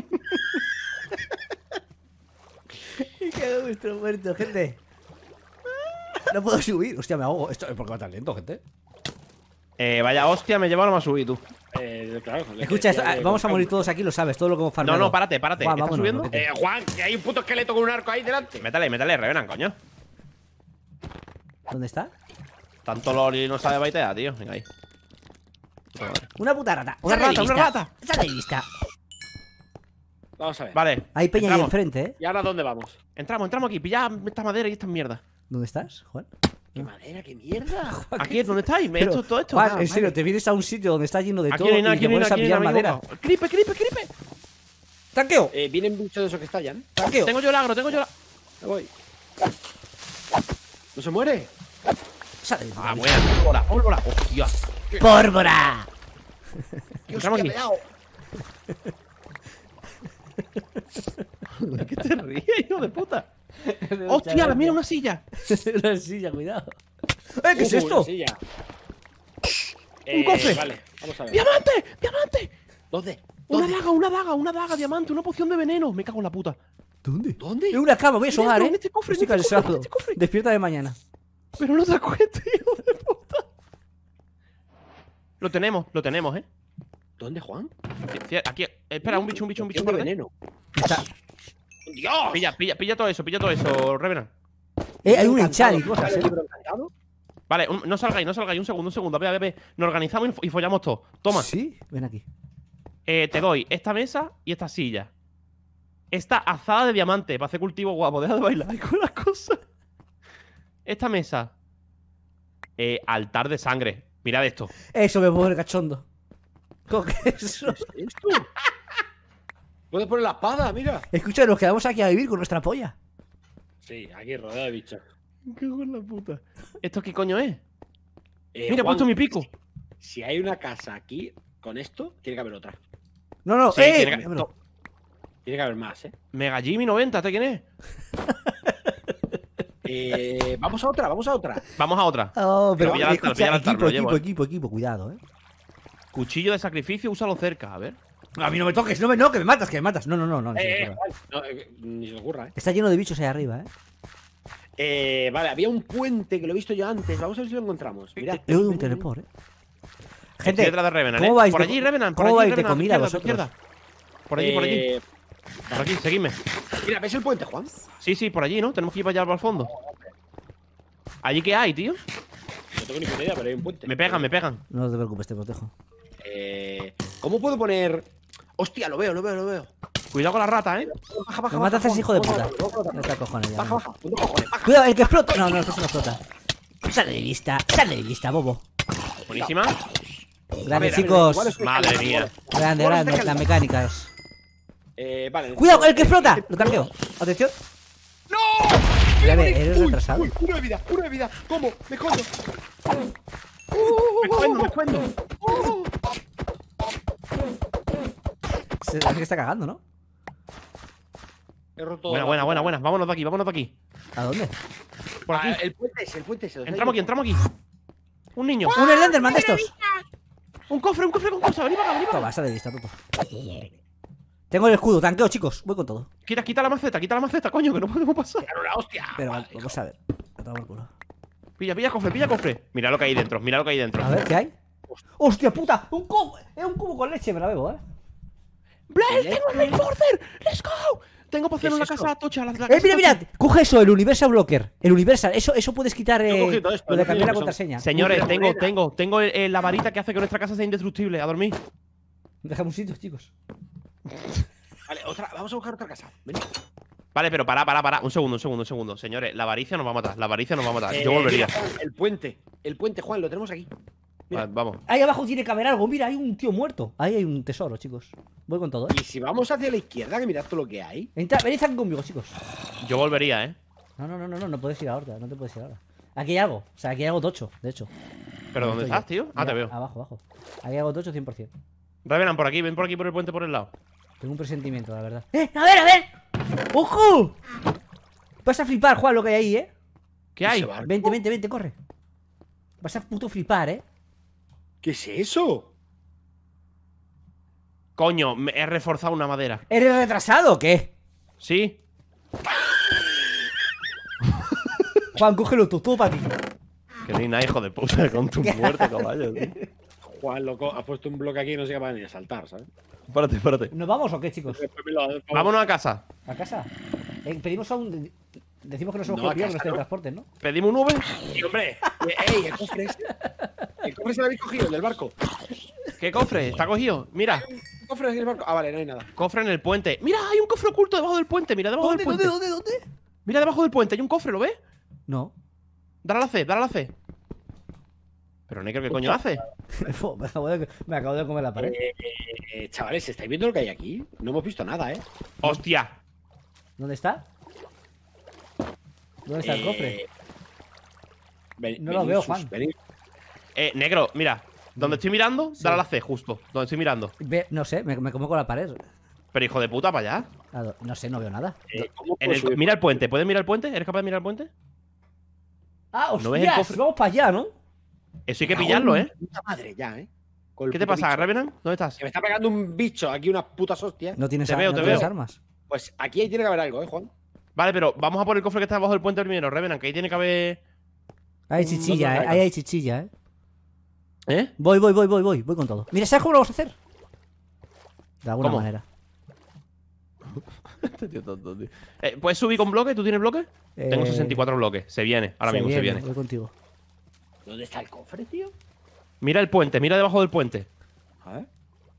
Y quedó vuestro muerto, gente. No puedo subir. Hostia, me ahogo. Esto es porque va tan lento, gente. Eh, vaya hostia, me llevaron a subir tú. Eh, claro, le Escucha, decía esto, de- vamos a morir todos aquí, lo sabes, todo lo que hemos No, farmeado. no, párate, párate. Juan, ¿Estás vámonos, subiendo? roquete. Eh, Juan, que hay un puto esqueleto con un arco ahí delante. Métale, métale, Revenant, coño. ¿Dónde está? Tanto Loli no sabe baitear, tío. Venga ahí. Una puta rata. Una Sale de rata, una vista. rata. Sale de vista. Vamos a ver. Vale. Hay peña ahí entramos. enfrente, ¿eh? ¿Y ahora dónde vamos? Entramos, entramos aquí. Pilla esta madera y esta mierda. ¿Dónde estás, Juan? ¿Qué madera? ¿Qué mierda? Aquí es donde estáis. Me he Pero, hecho todo esto. Juan, Ah, en serio, vale. te vienes a un sitio donde está lleno de Aquí todo no hay nada, y aquí te no hay pones nada, a aquí no hay pillar nada. me he madera. equivocado. Cripe, cripe, cripe. ¡Tanqueo! Eh, vienen bichos de esos que estallan. ¡Tanqueo! Tengo yo el agro, tengo yo la. Me voy. ¿No se muere? Sale de Ah, puta buena. Pólvora, pólvora. Hostia. vida. ¡Pórvora! Entramos aquí. ¿De qué te ríes, hijo de puta? Hostia, mira una silla. Una silla, cuidado. ¡Eh, qué es Uh, esto! una silla. Eh, cofre. Vale, vamos a ver. ¡Diamante! ¡Diamante! ¿Dónde? Una ¿Dónde? daga, una daga, una daga, diamante, una poción de veneno. Me cago en la puta. ¿Dónde? ¿Dónde? En una cama, voy a sonar, Dentro, ¿eh? en este cofre, Estoy en este cofre, cansado. en este cofre. Despierta de mañana. Pero no te acuestes, hijo de puta. Lo tenemos, lo tenemos, ¿eh? ¿Dónde, Juan? Sí, sí, aquí, eh, espera, un bicho, un bicho, un bicho. Poción de espérate. veneno. Está- ¡Dios! Pilla, pilla, pilla todo eso, pilla todo eso, Revenant. Eh, hay un Encantado. enchant y cosas, ¿Vale, ¿eh? libro encantado? Vale, un- no salgáis, no salgáis, un segundo, un segundo. A ver, a ver, a ver. Nos organizamos y fo- y follamos todo. Toma, Sí, ven aquí. eh, te doy esta mesa y esta silla. Esta azada de diamante para hacer cultivo guapo. Deja de bailar con las cosas. Esta mesa. Eh, altar de sangre. Mirad esto. Eso me pone cachondo. Coge eso. ¿Esto? Puedes poner la espada, mira. Escucha, nos quedamos aquí a vivir con nuestra polla. Sí, aquí rodeado de bichos. Me cago en la puta. ¿Esto qué coño es? Eh, Mira, he Juan, puesto mi pico. Si hay una casa aquí con esto, tiene que haber otra. No, no, Sí, eh. tiene que- Bro. Tiene que haber más, ¿eh? Mega Jimmy noventa, ¿este quién es? eh vamos a otra, vamos a otra. Vamos a otra. Oh, pero Pero pilla el altar, escucha, pilla el altar, equipo, me lo equipo, llevo, eh. equipo, equipo, cuidado, eh. Cuchillo de sacrificio, úsalo cerca, a ver. A mí no me toques, no me, no, que me matas, que me matas. No, no, no, no. ni se te Eh, ocurra. Juan, no, eh, ni se le ocurra, ¿eh? Está lleno de bichos ahí arriba, eh. Eh, vale, había un puente que lo he visto yo antes. Vamos a ver si lo encontramos. Mirad. He oído un teleport, eh. Estoy Gente, detrás de Revenant, ¿cómo ¿eh? vais Por de- allí, Revenant. Por cómo allí, vais de Revenant, comida a tu vosotros? izquierda, a tu izquierda. Por allí, por allí. Eh, Por aquí, seguidme. Mira, ¿ves el puente, Juan? Sí, sí, por allí, ¿no? Tenemos que ir para allá, para el fondo. ¿Allí qué hay, tío? No tengo ni puta idea, pero hay un puente. Me pegan, me pegan. No te preocupes, te protejo. Eh, ¿Cómo puedo poner...? Hostia, lo veo, lo veo, lo veo. Cuidado con la rata, ¿eh? Baja, baja, Me matas, baja, ese hijo de Juan, puta. baja, baja, baja, No está cojones ya. Baja, baja, punto cojones, baja. Cuidado, el que explota. No, no, el que se no explota. Sale de vista, sale de vista, bobo. Buenísima. Grande, A ver, a ver, chicos. igual es- Madre mía. Grande, igual es grande, de las mecánicas. Eh, vale. Cuidado, el que explota. Lo tanqueo. Atención. ¡No! Ya ve, eres retrasado. Uy, uno de vida, uno de vida. ¿Cómo? Me escondo. Me escondo, me escondo. Se es que está cagando, ¿no? He roto. Buena, buena, buena, buena. Vámonos de aquí, vámonos de aquí. ¿A dónde? Por Ah, aquí. el puente ese, el puente ese. Entramos aquí, entramos aquí. Un niño. Un Slenderman de estos. Un cofre, un cofre con cosas. Vení para acá, vení para acá. Toma, sale de vista, puto. Tengo el escudo, tanqueo, chicos. Voy con todo. Quita, quita la maceta, quita la maceta, coño, que no podemos pasar. Claro, la hostia. Pero vamos a ver. A tomar por culo. Pilla, pilla cofre, pilla cofre. Mira lo que hay dentro, mira lo que hay dentro. A ver, ¿qué hay? ¡Hostia puta! ¡Un cubo! Es un cubo con leche, me la bebo, ¿eh? Blaze, tengo el Reinforcer. ¡Let's go! Tengo para hacer ¿Qué es una eso? casa tocha. La, la ¡Eh, casa mira, tocha. mira! Coge eso, el Universal Blocker. El Universal. Eso, eso puedes quitar Yo eh, cogí todo esto, lo de no sé cambiar lo la que son. contraseña. Señores, Mira, tengo, moneda. tengo, tengo el- el- la varita que hace que nuestra casa sea indestructible. A dormir. Déjame un sitio, chicos. Vale, otra. Vamos a buscar otra casa. Vení. Vale, pero para, para, para. Un segundo, un segundo, un segundo. Señores, la avaricia nos va a matar. La avaricia nos va a matar. Eh, Yo volvería. mira, Juan, el puente. El puente, Juan, lo tenemos aquí. Mira. Vale, vamos. Ahí abajo tiene que haber algo. Mira, hay un tío muerto. Ahí hay un tesoro, chicos. Voy con todo, ¿eh? Y si vamos hacia la izquierda, que mirad todo lo que hay. Entra, venid aquí conmigo, chicos. Yo volvería, ¿eh? No, no, no, no, no, no puedes ir ahora. No te puedes ir ahora. Aquí hay algo. O sea, aquí hay algo tocho, de hecho. ¿Pero dónde Estoy estás, yo. tío? Ah, te Mira, veo. Abajo, abajo. Aquí hay algo tocho cien por cien. Revenan por aquí, ven por aquí por el puente por el lado. Tengo un presentimiento, la verdad. ¡Eh! ¡A ver, a ver! ¡Ojo! Vas a flipar, Juan, lo que hay ahí, ¿eh? ¿Qué hay? Ese barco. Vente, vente, vente, corre. Vas a puto flipar, ¿eh? ¿Qué es eso? Coño, me he reforzado una madera. ¿Eres retrasado o qué? ¿Sí? Juan, cógelo tú, todo para ti. Que ni nada, hijo de puta, con tu muerte, caballo, tío. Juan, loco, has puesto un bloque aquí y no se va ni a saltar, ¿sabes? Espérate, espérate. ¿Nos vamos o qué, chicos? Vámonos a casa. ¿A casa? Eh, pedimos a un... Decimos que nos hemos No, a copiado, que casa, no está en ¿no? transporte, ¿no? Pedimos un Uber. Y, hombre, eh, ey, el cofre ese. El cofre se lo habéis cogido, el del barco. ¿Qué cofre? Está cogido. Mira, El cofre del barco. Ah, vale, no hay nada. cofre en el puente. Mira, hay un cofre oculto debajo del puente. Mira, debajo del puente. dónde, dónde? Mira, debajo del puente hay un cofre, ¿lo ves? No. Dale a la C, dale a la C. Pero Necro, ¿qué coño hace? me, acabo de, me acabo de comer la pared. Eh, eh, chavales, ¿estáis viendo lo que hay aquí? No hemos visto nada, ¿eh? ¡Hostia! ¿Dónde está? ¿Dónde está el Eh, cofre? ven- No lo venid, veo, sus- Juan. venid. Eh, Negro, mira. Donde estoy mirando, Sí. dale a la C, justo. Donde estoy mirando. Ve- no sé, me, me como con la pared. Pero hijo de puta, para allá. Ah, no- no sé, no veo nada. Eh, ¿cómo En puedo el- subir? mira el puente. ¿Puedes mirar el puente? ¿Eres capaz de mirar el puente? Ah, ¿No ves el hostias, cofre? vamos para allá, ¿no? Eso hay que pillarlo, ¿eh? Puta madre, ya, ¿eh? Con el ¿Qué te puto pasa, bicho. Revenant? ¿Dónde estás? Que me está pegando un bicho aquí, unas putas hostias. No tienes, Te a- veo, no te tienes veo. armas. Pues aquí tiene que haber algo, ¿eh, Juan? Vale, pero vamos a por el cofre que está debajo del puente primero, Revenant, que ahí tiene que haber. Hay Mm, chichilla, no eh. te Ahí hay chichilla, eh. ¿Eh? Voy, voy, voy, voy, voy. Voy con todo. Mira, ¿sabes cómo lo vamos a hacer? De alguna ¿Cómo? manera. Este tío tonto, tío. Eh, ¿Puedes subir con bloque? ¿Tú tienes bloque? Tengo Eh, sesenta y cuatro bloques. Se viene, ahora mismo se viene. Voy contigo. ¿Dónde está el cofre, tío? Mira el puente, mira debajo del puente. A ver.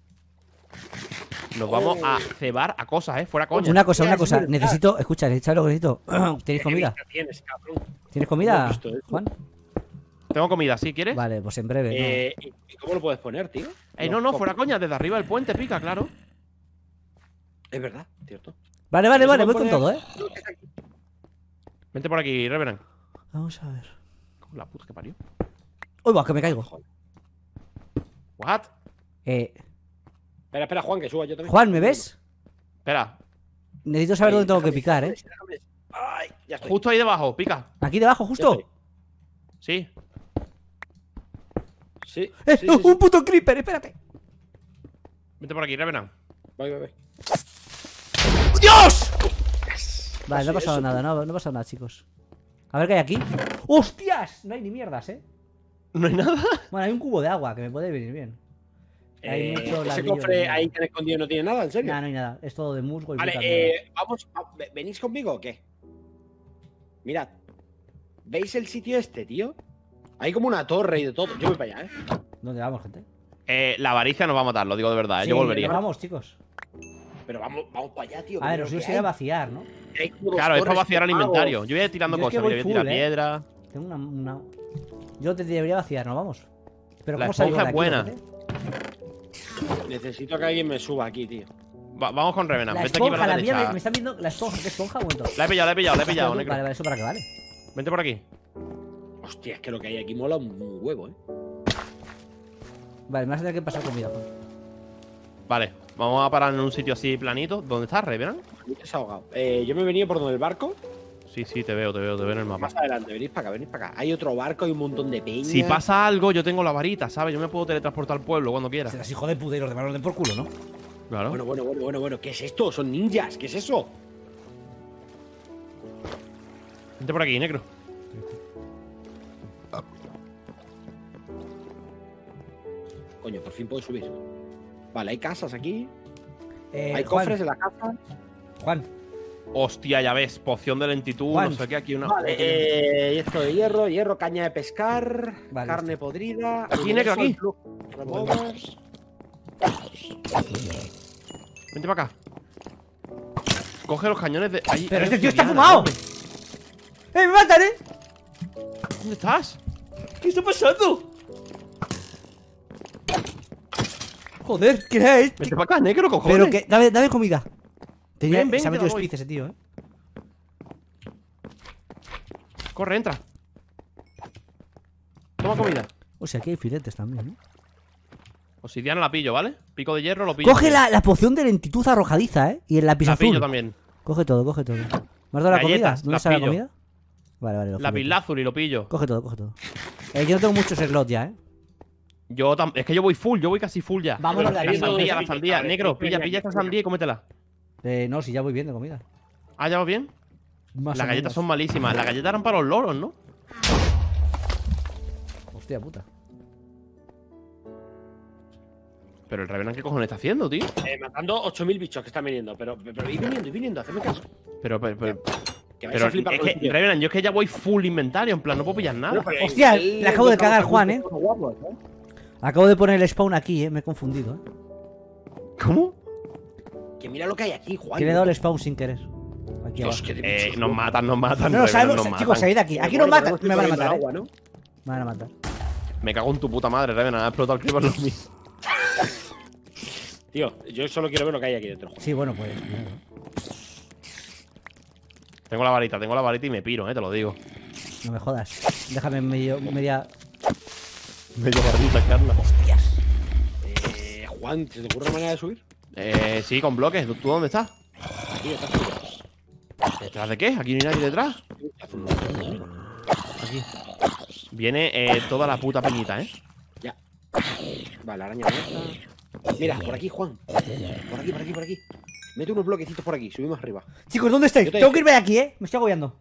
Nos vamos Oh. a cebar a cosas, ¿eh? Fuera coña. Una cosa, Mira, una cosa. es verdad. Necesito, escucha, ¿sabes lo que necesito? ¿Tenéis comida? ¿Qué tienes, cabrón? ¿Tienes No comida, he visto eso. Juan? Tengo comida, ¿sí? ¿Quieres? Vale, pues en breve. ¿no? Eh, ¿y y cómo lo puedes poner, tío? Eh, no, no, fuera coña, desde arriba del puente pica, claro. Es verdad, cierto. Vale, vale, ¿No se vale, puede voy con poner- todo, ¿eh? Vente por aquí, Revenant. Vamos a ver. Con la puta que parió. Uy, va, que me caigo. What? Eh, Espera, espera, Juan, que suba yo también. Juan, ¿me ves? Espera, Necesito saber Ahí, dónde tengo que déjame, picar, ¿eh? déjame, déjame. Ay, ya estoy. justo ahí debajo, pica. Aquí debajo, Ya justo. estoy. Sí. Sí, ¡Eh! sí, sí, sí. ¡Un puto creeper! ¡Espérate! Vente por aquí, Revenant. Voy, voy, voy. ¡Dios! Vale, no ha Sí, pasado eso. nada, no, no ha pasado nada, chicos. A ver qué hay aquí. ¡Hostias! No hay ni mierdas, eh. No hay nada. Bueno, hay un cubo de agua que me puede venir bien. Hay Eh, mucho ese ladrillo cofre de- ahí que han escondido no tiene nada, ¿en serio? Nah, no hay nada. Es todo de musgo y Vale, puta mierda. eh, vamos. va- ve- ¿Venís conmigo o qué? Mirad. ¿Veis el sitio este, tío? Hay como una torre y de todo. Yo voy para allá, ¿eh? ¿Dónde vamos, gente? Eh, la avaricia nos va a matar, lo digo de verdad. ¿eh? Sí, Yo volvería. nos vamos, chicos. Pero vamos, vamos para allá, tío. que A ver, mira os lo yo que sería hay. vaciar, ¿no? Hay como dos Claro, es para torres vaciar el de magos. inventario. Yo voy a ir tirando Yo es que cosas, voy mira, voy a tirar full, ¿eh? piedra. Tengo una, una... Yo te debería vaciar, ¿no? Vamos. Pero La ¿cómo salgo de esponja es aquí, buena. gente? Necesito que alguien me suba aquí, tío. Va- vamos con Revenant. La Vente aquí esponja, para la la mía, derecha. me, me están viendo la esponja. ¿Qué esponja, aguento? La he pillado, la he pillado, la he pillado, Vale, negro. vale, ¿eso para qué vale? Vente por aquí. Hostia, es que lo que hay aquí mola un un huevo, ¿eh? Vale, me vas a tener que pasar comida, Juan. Vale, vamos a parar en un sitio así planito. ¿Dónde estás, Revenant? Me he ahogado. Eh, yo me he venido por donde el barco. Sí, sí, te veo, te veo, te veo en el mapa. Más adelante, venís para acá, venís para acá. Hay otro barco, hay un montón de peña. Si pasa algo, yo tengo la varita, ¿sabes? Yo me puedo teletransportar al pueblo cuando quiera. Serás hijo de puta y los demás los den por culo, ¿no? Claro. Bueno, bueno, bueno, bueno, bueno. ¿Qué es esto? Son ninjas. ¿Qué es eso? Vente por aquí, negro. Coño, por fin puedo subir. Vale, hay casas aquí. Eh, hay Juan, cofres en la casa. Juan, Hostia, ya ves, poción de lentitud, Juan. no sé qué, aquí una. Vale, eh, esto de hierro, hierro, caña de pescar, Vale, carne podrida. Aquí, negro, aquí. Removers. Vente para acá. Coge los cañones de. Ahí, pero ahí este tío está obsidiana, fumado. hombre. ¡Eh, me matan, eh! ¿Dónde estás? ¿Qué está pasando? Joder, ¿qué era este? Vente para acá, negro, cojones. Pero que, dame, dame comida. Tenía, Ven, ven, se ha te metido la doy. speed ese tío, eh. Corre, entra. Toma comida. O sea, aquí hay filetes también, ¿no? Obsidiana la pillo, ¿vale? Pico de hierro lo pillo. Coge también. la, la poción de lentitud arrojadiza, eh. Y el lápiz La pillo azul. también. Coge todo, coge todo. ¿Me has dado la comida? Galletas, ¿Dónde las está la pillo. comida? Vale, vale. lo La filetes. azul y lo pillo. Coge todo, coge todo. Eh, yo no tengo muchos slots ya, eh. Yo tam- es que yo voy full, yo voy casi full ya. Vámonos de La aquí. sandía, la sandía. Vale, Negro, sí, pilla, venga, pilla esta venga. sandía y cómetela. Eh, no, si ya voy bien de comida. Ah, ¿ya va bien? Más Las o galletas menos. son malísimas. Las galletas eran para los loros, ¿no? Hostia puta. Pero el Revenant, ¿qué cojones está haciendo, tío? Eh, matando ocho mil bichos que están viniendo. Pero, pero ir viniendo, ir viniendo, hacedme caso. Pero, pero, pero, Que vais pero a flipar es con que, el tío. Revenant, yo es que ya voy full inventario. En plan, no puedo pillar nada. Pero, pero, Hostia, él- le acabo de él- cagar, Juan, eh. guapos, ¿eh? Acabo de poner el spawn aquí, eh. Me he confundido, eh. ¿Cómo? Que mira lo que hay aquí, Juan. Que le he dado el spawn sin querer. Aquí Dios, abajo. qué de Eh, bichos, nos ¿no? matan, nos matan. No, no, Revenant, sabemos, nos chicos, matan. salid de aquí. Aquí Bueno, nos matan. estoy Me van a poniendo matar, eh. agua, ¿no? Me van a matar. Me cago en tu puta madre, Revenant. Ha explotado el creeper los míos. Tío, yo solo quiero ver lo que hay aquí dentro. Sí, bueno, pues. Tengo la varita, tengo la varita y me piro, eh, te lo digo. No me jodas. Déjame medio, media. Medio varita, Carla. Eh, Juan, ¿se te ocurre una manera de subir? Eh, sí, con bloques. ¿Tú, tú dónde estás? Aquí, detrás tuyo. ¿Detrás de qué? Aquí no hay nadie detrás. Aquí. Viene eh, toda la puta peñita, ¿eh? Ya. Vale, la araña muerta. Mira, por aquí, Juan. Por aquí, por aquí, por aquí. Mete unos bloquecitos por aquí, subimos arriba. Chicos, ¿dónde estáis? Yo te Tengo dije. que irme de aquí, eh. Me estoy agobiando.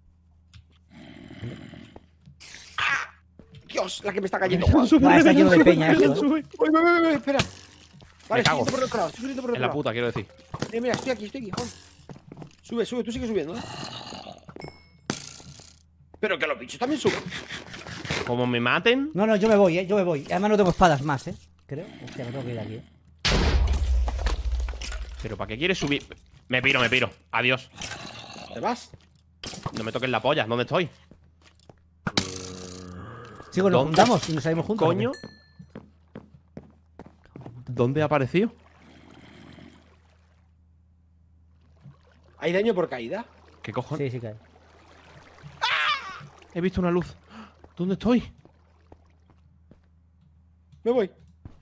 Dios, la que me está cayendo, Juan. Vale, está lleno de peña esto, eh. Uy, uy, uy, uy, uy, espera. Vale, estoy cago. subiendo por el otro lado, estoy subiendo por el En otro la lado. puta, quiero decir. Mira, mira, estoy aquí, estoy aquí, Juan. Sube, sube, tú sigues subiendo, ¿eh? Pero que los bichos también suben. Como me maten. No, no, yo me voy, eh. Yo me voy. Además, no tengo espadas más, eh. Creo. Hostia, me tengo que ir de aquí, eh. ¿Pero para qué quieres subir? Me piro, me piro. Adiós. ¿Te vas? No me toques la polla. ¿Dónde estoy? Chicos, nos ¿Dónde? juntamos y nos salimos juntos. ¿o qué? Coño. ¿Dónde ha aparecido? ¿Hay daño por caída? ¿Qué cojones? Sí, sí, cae. He visto una luz. ¿Dónde estoy? Me voy.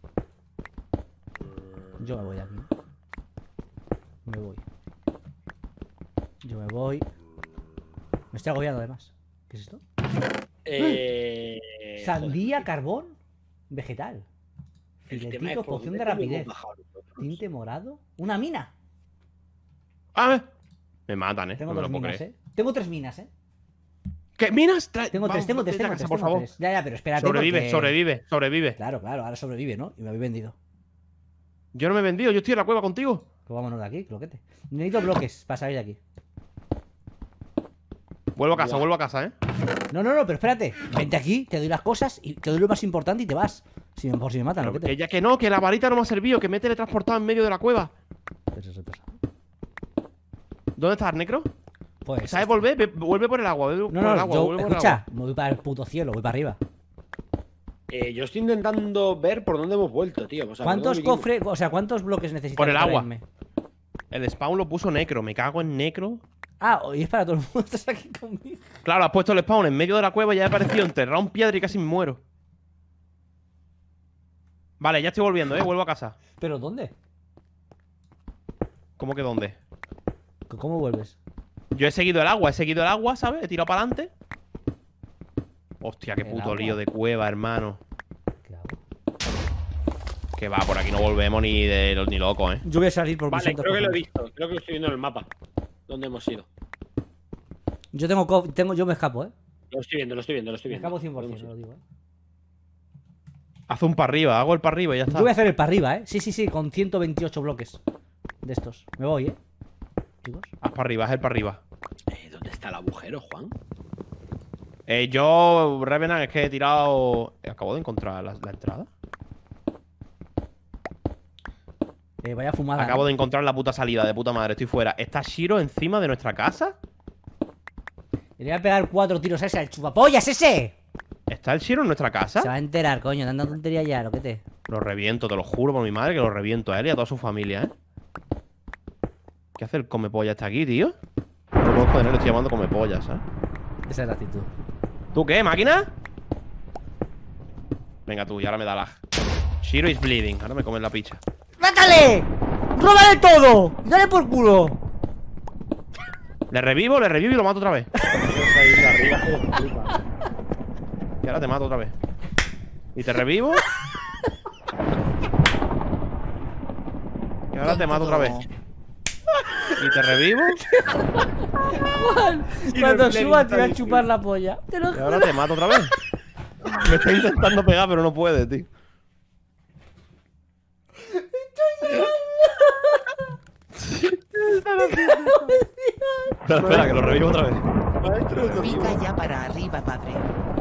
Yo me voy de aquí. Me voy. Yo me voy. Me estoy agobiando además. ¿Qué es esto? Eh. Sandía, carbón, vegetal. El tema es Filetito, por poción de dónde rapidez. hemos bajado nosotros. Tinte morado. Una mina. Ah, me- me matan, eh. Tengo no me dos lo puedo minas, creer. eh. Tengo tres minas, eh. ¿Qué minas? Trae- Tengo tres, Vamos, tengo tres, vete a tengo casa, tres. por tengo favor. tres. Ya, ya, pero espérate. Sobrevive, porque- sobrevive, sobrevive. Claro, claro, ahora sobrevive, ¿no? Y me habéis vendido. Yo no me he vendido, yo estoy en la cueva contigo. Pues vámonos de aquí, cloquete. Necesito bloques para salir de aquí. Vuelvo a casa, Ya. vuelvo a casa, ¿eh? No, no, no, pero espérate. Vente aquí, te doy las cosas y te doy lo más importante y te vas. Si me, por si me matan, Pero cloquete. que ya que no, que la varita no me ha servido, que me he teletransportado en medio de la cueva. Eso, eso, eso. ¿Dónde estás, Necro? Pues. ¿Sabes volver? Ve- vuelve por el agua, vuelve No, por el no, agua, yo, vuelve por el escucha, agua. me voy para el puto cielo, voy para arriba. Eh, yo estoy intentando ver por dónde hemos vuelto, tío. O sea, ¿por ¿Cuántos dónde vinimos? cofres, o sea, cuántos bloques necesitas Por el para agua. irme? El spawn lo puso Necro, me cago en Necro. Ah, y es para todo el mundo, estás aquí conmigo. Claro, has puesto el spawn en medio de la cueva y ya he aparecido enterrado en piedra y casi me muero. Vale, ya estoy volviendo, ¿eh? Vuelvo a casa. ¿Pero dónde? ¿Cómo que dónde? ¿Cómo vuelves? Yo he seguido el agua, he seguido el agua, ¿sabes? He tirado para adelante. Hostia, qué ¿El puto agua? lío de cueva, hermano. ¿Qué hago? Que va, por aquí no volvemos ni de ni locos, ¿eh? Yo voy a salir por Vale, mis creo que lo he cojones. visto. Creo que lo estoy viendo en el mapa. ¿Dónde hemos ido? Yo tengo, co- tengo, yo me escapo, ¿eh? Lo estoy viendo, lo estoy viendo, lo estoy Me viendo. escapo cien por Podemos ciento, ir. lo digo, ¿eh? Haz un para arriba, hago el para arriba y ya Yo está. voy a hacer el para arriba, ¿eh? Sí, sí, sí, con ciento veintiocho bloques de estos. Me voy, ¿eh? Chicos. Haz para arriba, haz el para arriba. Eh, ¿Dónde está el agujero, Juan? Eh, yo, Revenant, es que he tirado. Acabo de encontrar la, la entrada. Eh, vaya fumada. Acabo ¿no? de encontrar la puta salida, de puta madre, estoy fuera. ¿Está Shiro encima de nuestra casa? Le voy a pegar cuatro tiros a ese, al chupapollas ese. ¿Está el Shiro en nuestra casa? Se va a enterar, coño, tanta tontería ya, lo que te. Lo reviento, te lo juro por mi madre que lo reviento a él y a toda su familia, ¿eh? ¿Qué hace el comepolla este aquí, tío? No lo conozco de él, lo estoy llamando comepolla, ¿sabes? Esa es la actitud. ¿Tú qué, máquina? Venga tú, y ahora me da lag. Shiro is bleeding, ahora me comen la picha. ¡Mátale! ¡Róbale todo! ¡Dale por culo! Le revivo, le revivo y lo mato otra vez. Arriba. Y ahora te mato otra vez. Y te revivo. Y ahora te mato otra vez. Y te revivo. Juan, cuando suba te voy a chupar la polla. Te lo Y ahora te mato otra vez. Me estoy intentando pegar, pero no puede, tío. Espera, espera, que lo revivo otra vez. Pica ya para arriba, padre.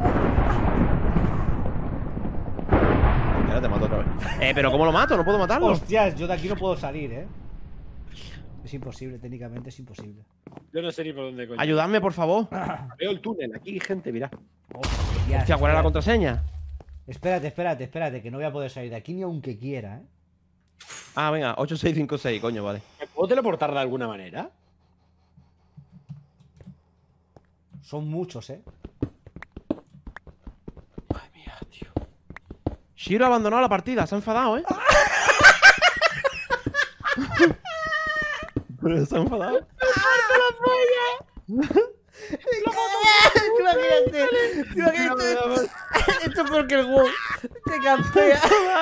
Y ahora te mato otra vez. Eh, pero ¿cómo lo mato? No puedo matarlo. Hostias, yo de aquí no puedo salir, eh. Es imposible, técnicamente es imposible. Yo no sé ni por dónde coño. Ayudadme, por favor. Veo el túnel. Aquí hay gente, mira. Hostias, Hostia, ¿cuál es la espérate. contraseña? Espérate, espérate, espérate, que no voy a poder salir de aquí ni aunque quiera, eh. Ah, venga, ocho seis cinco seis, coño, vale. ¿Me puedo teleportar de alguna manera? Son muchos, eh. Ay, mía, tío. Shiro ha abandonado la partida, se ha enfadado, ¿eh? Pero se ha enfadado. Imagínate, imagínate. Esto es porque el WoW te campea.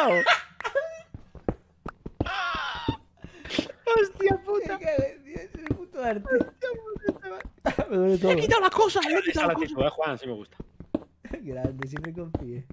Hostia puta. Es el puto arte. Me duele todo. Le he quitado las cosas, le he quitado Esa la las cosas. actitud, eh, Juan, sí me gusta. Grande, siempre confíe.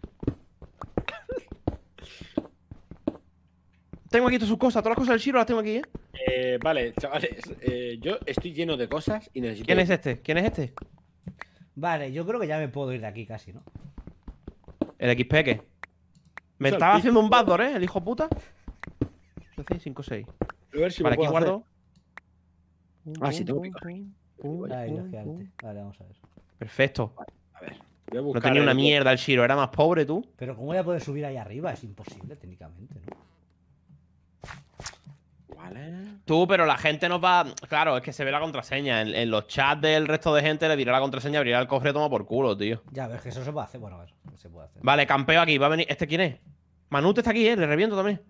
Tengo aquí todas sus cosas, todas las cosas del Shiro las tengo aquí, ¿eh? Eh, vale, chavales. Eh, yo estoy lleno de cosas y necesito. ¿Quién es este? ¿Quién es este? Vale, yo creo que ya me puedo ir de aquí casi, ¿no? El X P que. Me Usa el estaba pico. haciendo un backdoor, ¿eh? El hijo puta. seis cinco seis. A ver si Vale, me aquí puedo hacer. guardo. Ah, sí, tengo pico. Ay, los gigantes. Vale, vamos a ver. Perfecto. A ver. Voy a No buscar tenía una el- mierda el Shiro, era más pobre tú. Pero ¿cómo voy a poder subir ahí arriba? Es imposible, técnicamente, ¿no? Vale. Tú, pero la gente nos va. Claro, es que se ve la contraseña. En, en los chats del resto de gente le diré la contraseña, abrirá el cofre, toma por culo, tío. Ya, ves que eso se puede hacer. Bueno, a ver, se puede hacer. Vale, campeo aquí, va a venir. ¿Este quién es? Manute está aquí, eh, le reviento también.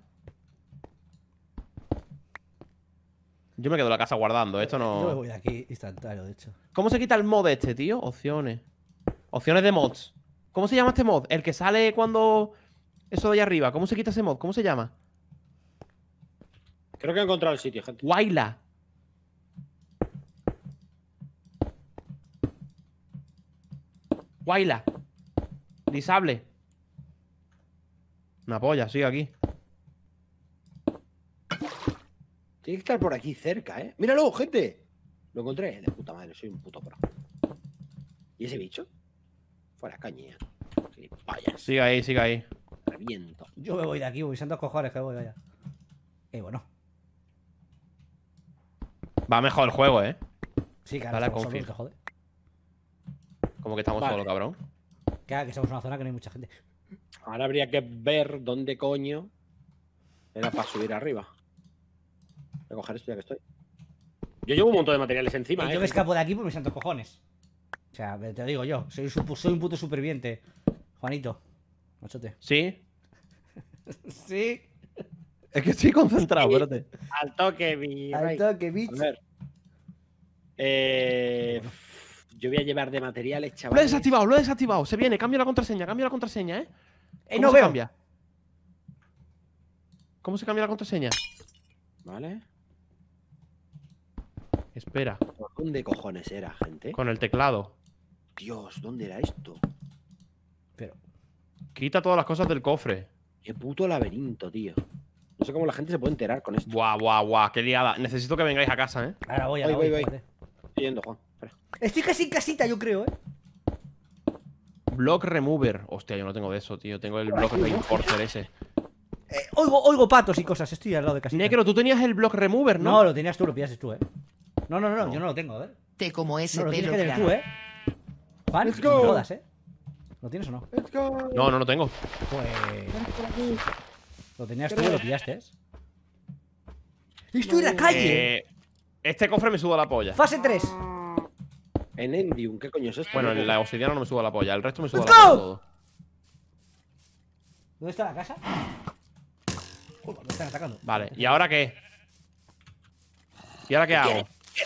Yo me quedo en la casa guardando, esto Yo me no. voy de aquí instantáneo, de hecho. ¿Cómo se quita el mod este, tío? Opciones. Opciones de mods. ¿Cómo se llama este mod? El que sale cuando. Eso de ahí arriba. ¿Cómo se quita ese mod? ¿Cómo se llama? Creo que he encontrado el sitio, gente. Waila. Guayla. Disable. Una polla, sigue aquí. Tiene que estar por aquí cerca, ¿eh? ¡Míralo, gente! Lo encontré. De puta madre, soy un puto pro. ¿Y ese bicho? Fuera caña. Sí, vaya. Sigue ahí, sigue ahí. Reviento. Yo me voy de aquí, voy santos cojones que voy, vaya. Eh, bueno. Va mejor el juego, ¿eh? Sí, claro, Dale a estamos config. solos, te jode. Como que estamos Vale. solos, cabrón. Claro, que estamos en una zona que no hay mucha gente. Ahora habría que ver dónde coño era para subir arriba. Voy a coger esto ya que estoy. Yo llevo un montón de materiales encima, Eh, ¿eh? yo me escapo de aquí por mis santos cojones. O sea, te digo yo, soy, su- soy un puto superviviente. Juanito. Machote. ¿Sí? Sí. Es que estoy concentrado, espérate. Al toque, mi Al rey. toque, A bitch. ver. Eh, yo voy a llevar de materiales, Lo he chavales. desactivado, lo he desactivado. Se viene, cambio la contraseña, cambio la contraseña, ¿eh? Eh, ¿Cómo no se veo. cambia? ¿Cómo se cambia la contraseña? ¿Vale? Espera, ¿Dónde cojones era, gente? con el teclado. Dios, ¿dónde era esto? Pero. Quita todas las cosas del cofre. Qué puto laberinto, tío. No sé cómo la gente se puede enterar con esto. Buah, buah, buah, qué liada. Necesito que vengáis a casa, ¿eh? Ahora voy, ahora Voy, voy. voy, voy. espérate. Estoy yendo, Juan. Espera. Estoy casi en casita, yo creo, eh. Block Remover. Hostia, yo no tengo de eso, tío. Tengo el Block Reinforcer ese. Eh, oigo, oigo patos y cosas, estoy al lado de casita. Negro, tú tenías el Block Remover, ¿no? No, lo tenías tú, lo pillaste tú, eh. No, no, no, no, No. yo no lo tengo, a ver. Te como ese No, lo tienes pelo que tener tú, claro. eh. Juan, Let's no me go. jodas, eh. ¿Lo tienes o no? Let's go. No, no lo tengo. Pues. Lo tenías tú y lo pillaste, ¿eh? ¡Estoy en la calle! Eh, este cofre me suda la polla. Fase tres. En Endium, ¿qué coño es esto? Bueno, en la obsidiana no me suda la polla. El resto me suda Let's la polla go. todo. ¿Dónde está la casa? Joder, me están atacando. Vale, ¿y ahora qué? ¿Y ahora qué hago?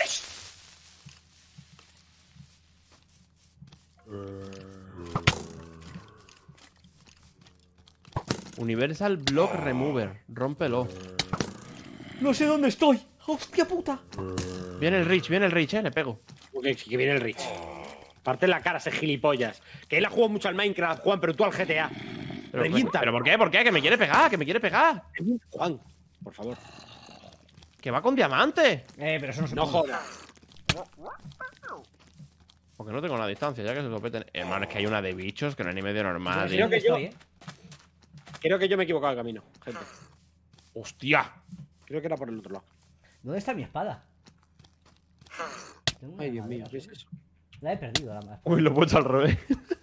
Universal Block Remover. Rómpelo. No sé dónde estoy. ¡Hostia puta! Viene el Rich, viene el Rich, eh. Le pego. Que, que viene el Rich. Parte en la cara ese gilipollas. Que él ha jugado mucho al Minecraft, Juan, pero tú al G T A. Pero, Revienta. ¿Pero por qué? ¿Por qué? Que me quiere pegar, que me quiere pegar. Juan, por favor. Que va con diamante. Eh, pero eso no se No puede. jodas. Porque no tengo la distancia, ya que se lo peten. Hermano, es que hay una de bichos que no es ni medio normal, No sé tío. Creo dónde que yo- estoy, eh. Creo que yo me he equivocado de camino, gente. ¡Hostia! Creo que era por el otro lado. ¿Dónde está mi espada? Tengo una Ay, Dios madera. mío, ¿qué es eso? La he perdido, la espada. Uy, lo he puesto al revés.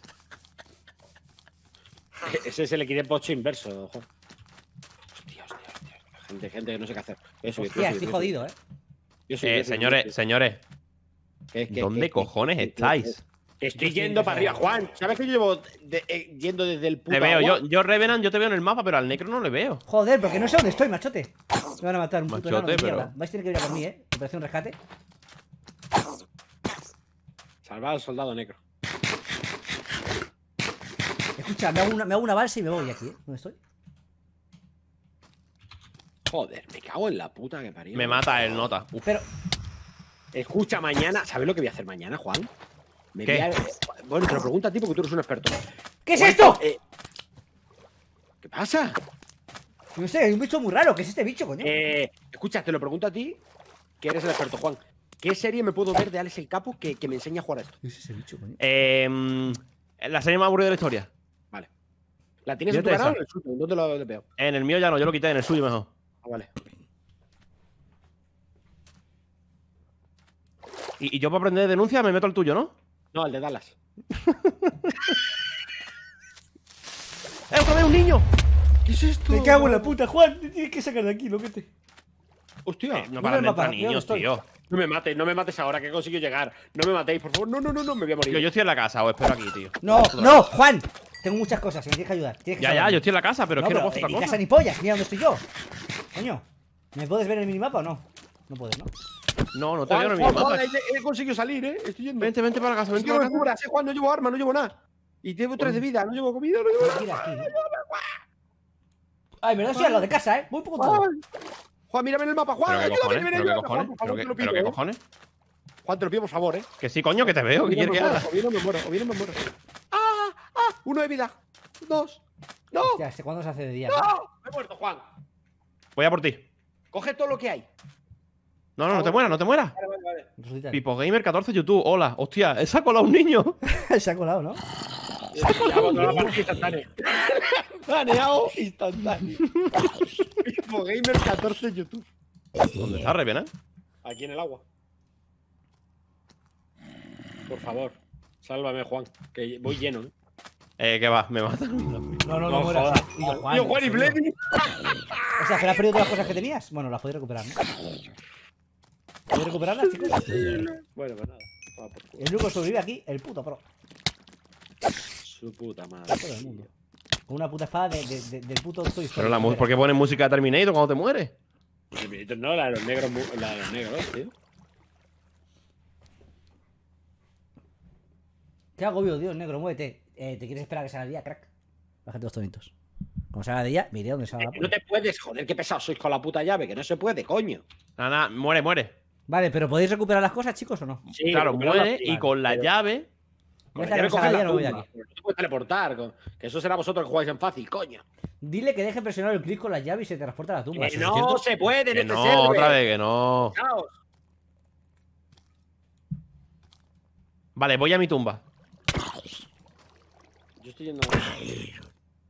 Ese es el equipo inverso, Juan. Hostia, hostia, hostia. Gente, gente, que no sé qué hacer. Eso, Hostia, estoy jodido, eh. Eh, señores, señores, ¿dónde cojones estáis? Estoy Yo yendo estoy para arriba, empezando. Juan. ¿Sabes que yo llevo de- eh, yendo desde el puto Te veo, agua? yo, yo Revenant, yo te veo en el mapa, pero al Necro no le veo. Joder, porque no sé dónde estoy, machote. Me van a matar un puto Machote, enano de pero- mierda. Vais a tener que ir a por mí, eh. Operación rescate. Salvar al soldado negro. Escucha, me hago una, me hago una balsa y me voy aquí, eh. ¿Dónde estoy? Joder, me cago en la puta que parió. Me mata el nota. Uf. Pero, Escucha, mañana. ¿Sabes lo que voy a hacer mañana, Juan? Me ¿Qué? voy a- Bueno, te lo pregunto a ti porque tú eres un experto. ¿qué es ¿Cuánto- esto? eh, ¿Qué pasa? No sé, hay un bicho muy raro. ¿Qué es este bicho, coño? Eh, escucha, te lo pregunto a ti, que eres el experto, Juan. ¿Qué serie me puedo ver de Alex el Capo que, que me enseña a jugar a esto? ¿Qué es ese bicho, coño? Eh, mm, la serie más aburrida de la historia. Vale. ¿La tienes en tu Fíjate canal o esa. en el suyo? ¿Dónde lo veo? En el mío ya no, yo lo quité, en el suyo mejor. Ah, vale. Y, y yo para aprender de denuncia me meto al tuyo, ¿no? No, el de Dallas. ¡Eh, otra vez un niño! ¿Qué es esto? Me cago en la puta, Juan. Te tienes que sacar de aquí, loquete. Hostia. Eh, no mira paran el de mapa, entrar mira dónde niños, estoy. tío. No me mates, no me mates ahora, que he conseguido llegar. No me matéis, por favor. No, no, no, no, me voy a morir. Tío, yo estoy en la casa, os espero aquí, tío. No, no, Juan. Tengo muchas cosas, me tienes que ayudar. Tienes que Ya, saber. ya, yo estoy en la casa, pero es que no puedo hacer en otra mi cosa. casa ni pollas, mira dónde estoy yo. Coño, ¿me puedes ver en el minimapa o no? No puedes, ¿no? No, no te veo Juan, en mi Juan, mapa. Juan, he, he conseguido salir, ¿eh? Estoy yendo. Vente, vente para la casa, Es vente que no para me la casa. cubras, eh, Juan, no llevo arma, no llevo nada. Y llevo tres de vida, no llevo comida, no llevo nada. Mira aquí, ¿no? Ay, verdad, sí, a lo de casa, ¿eh? Muy poco todo. Juan, Juan, mírame en el mapa, Juan. ¿Pero qué ayúdame, cojones? ven, ¿Pero qué ayúdame, cojones? Juan, por ¿Pero favor, qué, te lo pero pido, qué ¿eh? cojones? Juan, te lo pido, por favor, ¿eh? Que sí, coño, que te veo. ¿Qué O bien quieres que me muero, haga? o bien no me muero, o bien no me muero. ¡Ah! Uno de vida. Dos. ¡No! Hostia, ¿este cuándo se hace de día? ¿no? ¡No! Me he muerto, Juan. Voy a por ti. Coge todo lo que hay. No, no, no te mueras, no te mueras. Vale, vale, vale. Resucita. Pipo Gamer catorce YouTube, hola. Hostia, he sacado a un niño. Se ha colado, ¿no? Ya, abandonado la partida instantáneo. Baneado instantáneo. Pipo Gamer catorce YouTube. ¿Dónde está Revenant? Aquí en el agua. Por favor, sálvame, Juan. Que voy lleno, ¿eh? Eh, que va, me matan. No, no, No no mueras. jodas. Tío, Juan, Tío, Juan y en serio. Bledi. O sea, ¿te has perdido todas las cosas que tenías? Bueno, las podéis recuperar, ¿no? ¿Podéis recuperarlas, chicos? Bueno, pues nada. Va por culo. El único que sobrevive aquí, el puto pro. Su puta madre. Todo el mundo. Con una puta espada de, de- de- del puto Toy Story. Pero la mu- ¿por qué pones música de Terminator cuando te mueres? No, la de los negros, mu- la de los negros, tío. Qué agobio, Dios, negro, muévete. Eh, ¿Te quieres esperar a que salga el día, crack? Bájate los tonitos. Cuando salga de día, me iré donde salga la Que no te puedes, joder, qué pesado sois con la puta llave, que no se puede, coño. Nada, nada, muere, muere. Vale, pero ¿podéis recuperar las cosas, chicos, o no? Sí, Claro, pero muere no- y con la pero- llave. Con Ya la llave está, que salga coges el la día, no voy de tumba, aquí. pero no te puedes teleportar, con- que eso será vosotros que jugáis en fácil, coño. Dile que deje presionar el clic con la llave y se transporta a la tumba. Que ¿Eso es no cierto? se puede, Que en no, este server. otra vez, que no. Caos. Vale, voy a mi tumba. Yo estoy yendo a...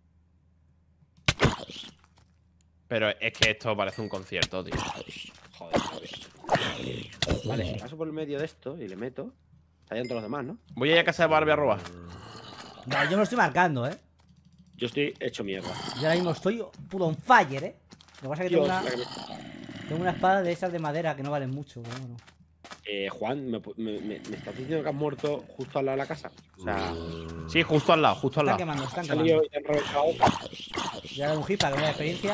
Pero es que esto parece un concierto, tío. Joder, joder. Vale, paso por el medio de esto y le meto. Está ahí entre los demás, ¿no? Voy a ir a casa de Barbie a robar. No, yo me lo estoy marcando, ¿eh? Yo estoy hecho mierda. Yo ahora mismo estoy puto on fire, ¿eh? Lo que pasa es que tengo Dios, una, la que me- tengo una espada de esas de madera que no valen mucho, pero bueno. Eh, Juan, ¿me, pu- me, me, me estás diciendo que has muerto justo al lado de la casa? O sea, Sí, justo al lado, justo al Están lado. quemando, están has salido quemando. y te han reventado. Ya da un hit para que me dé experiencia.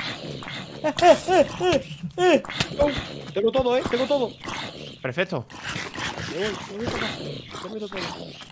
Tengo todo, ¿eh? Tengo todo. Perfecto. Me voy, me voy para acá. Te meto todo.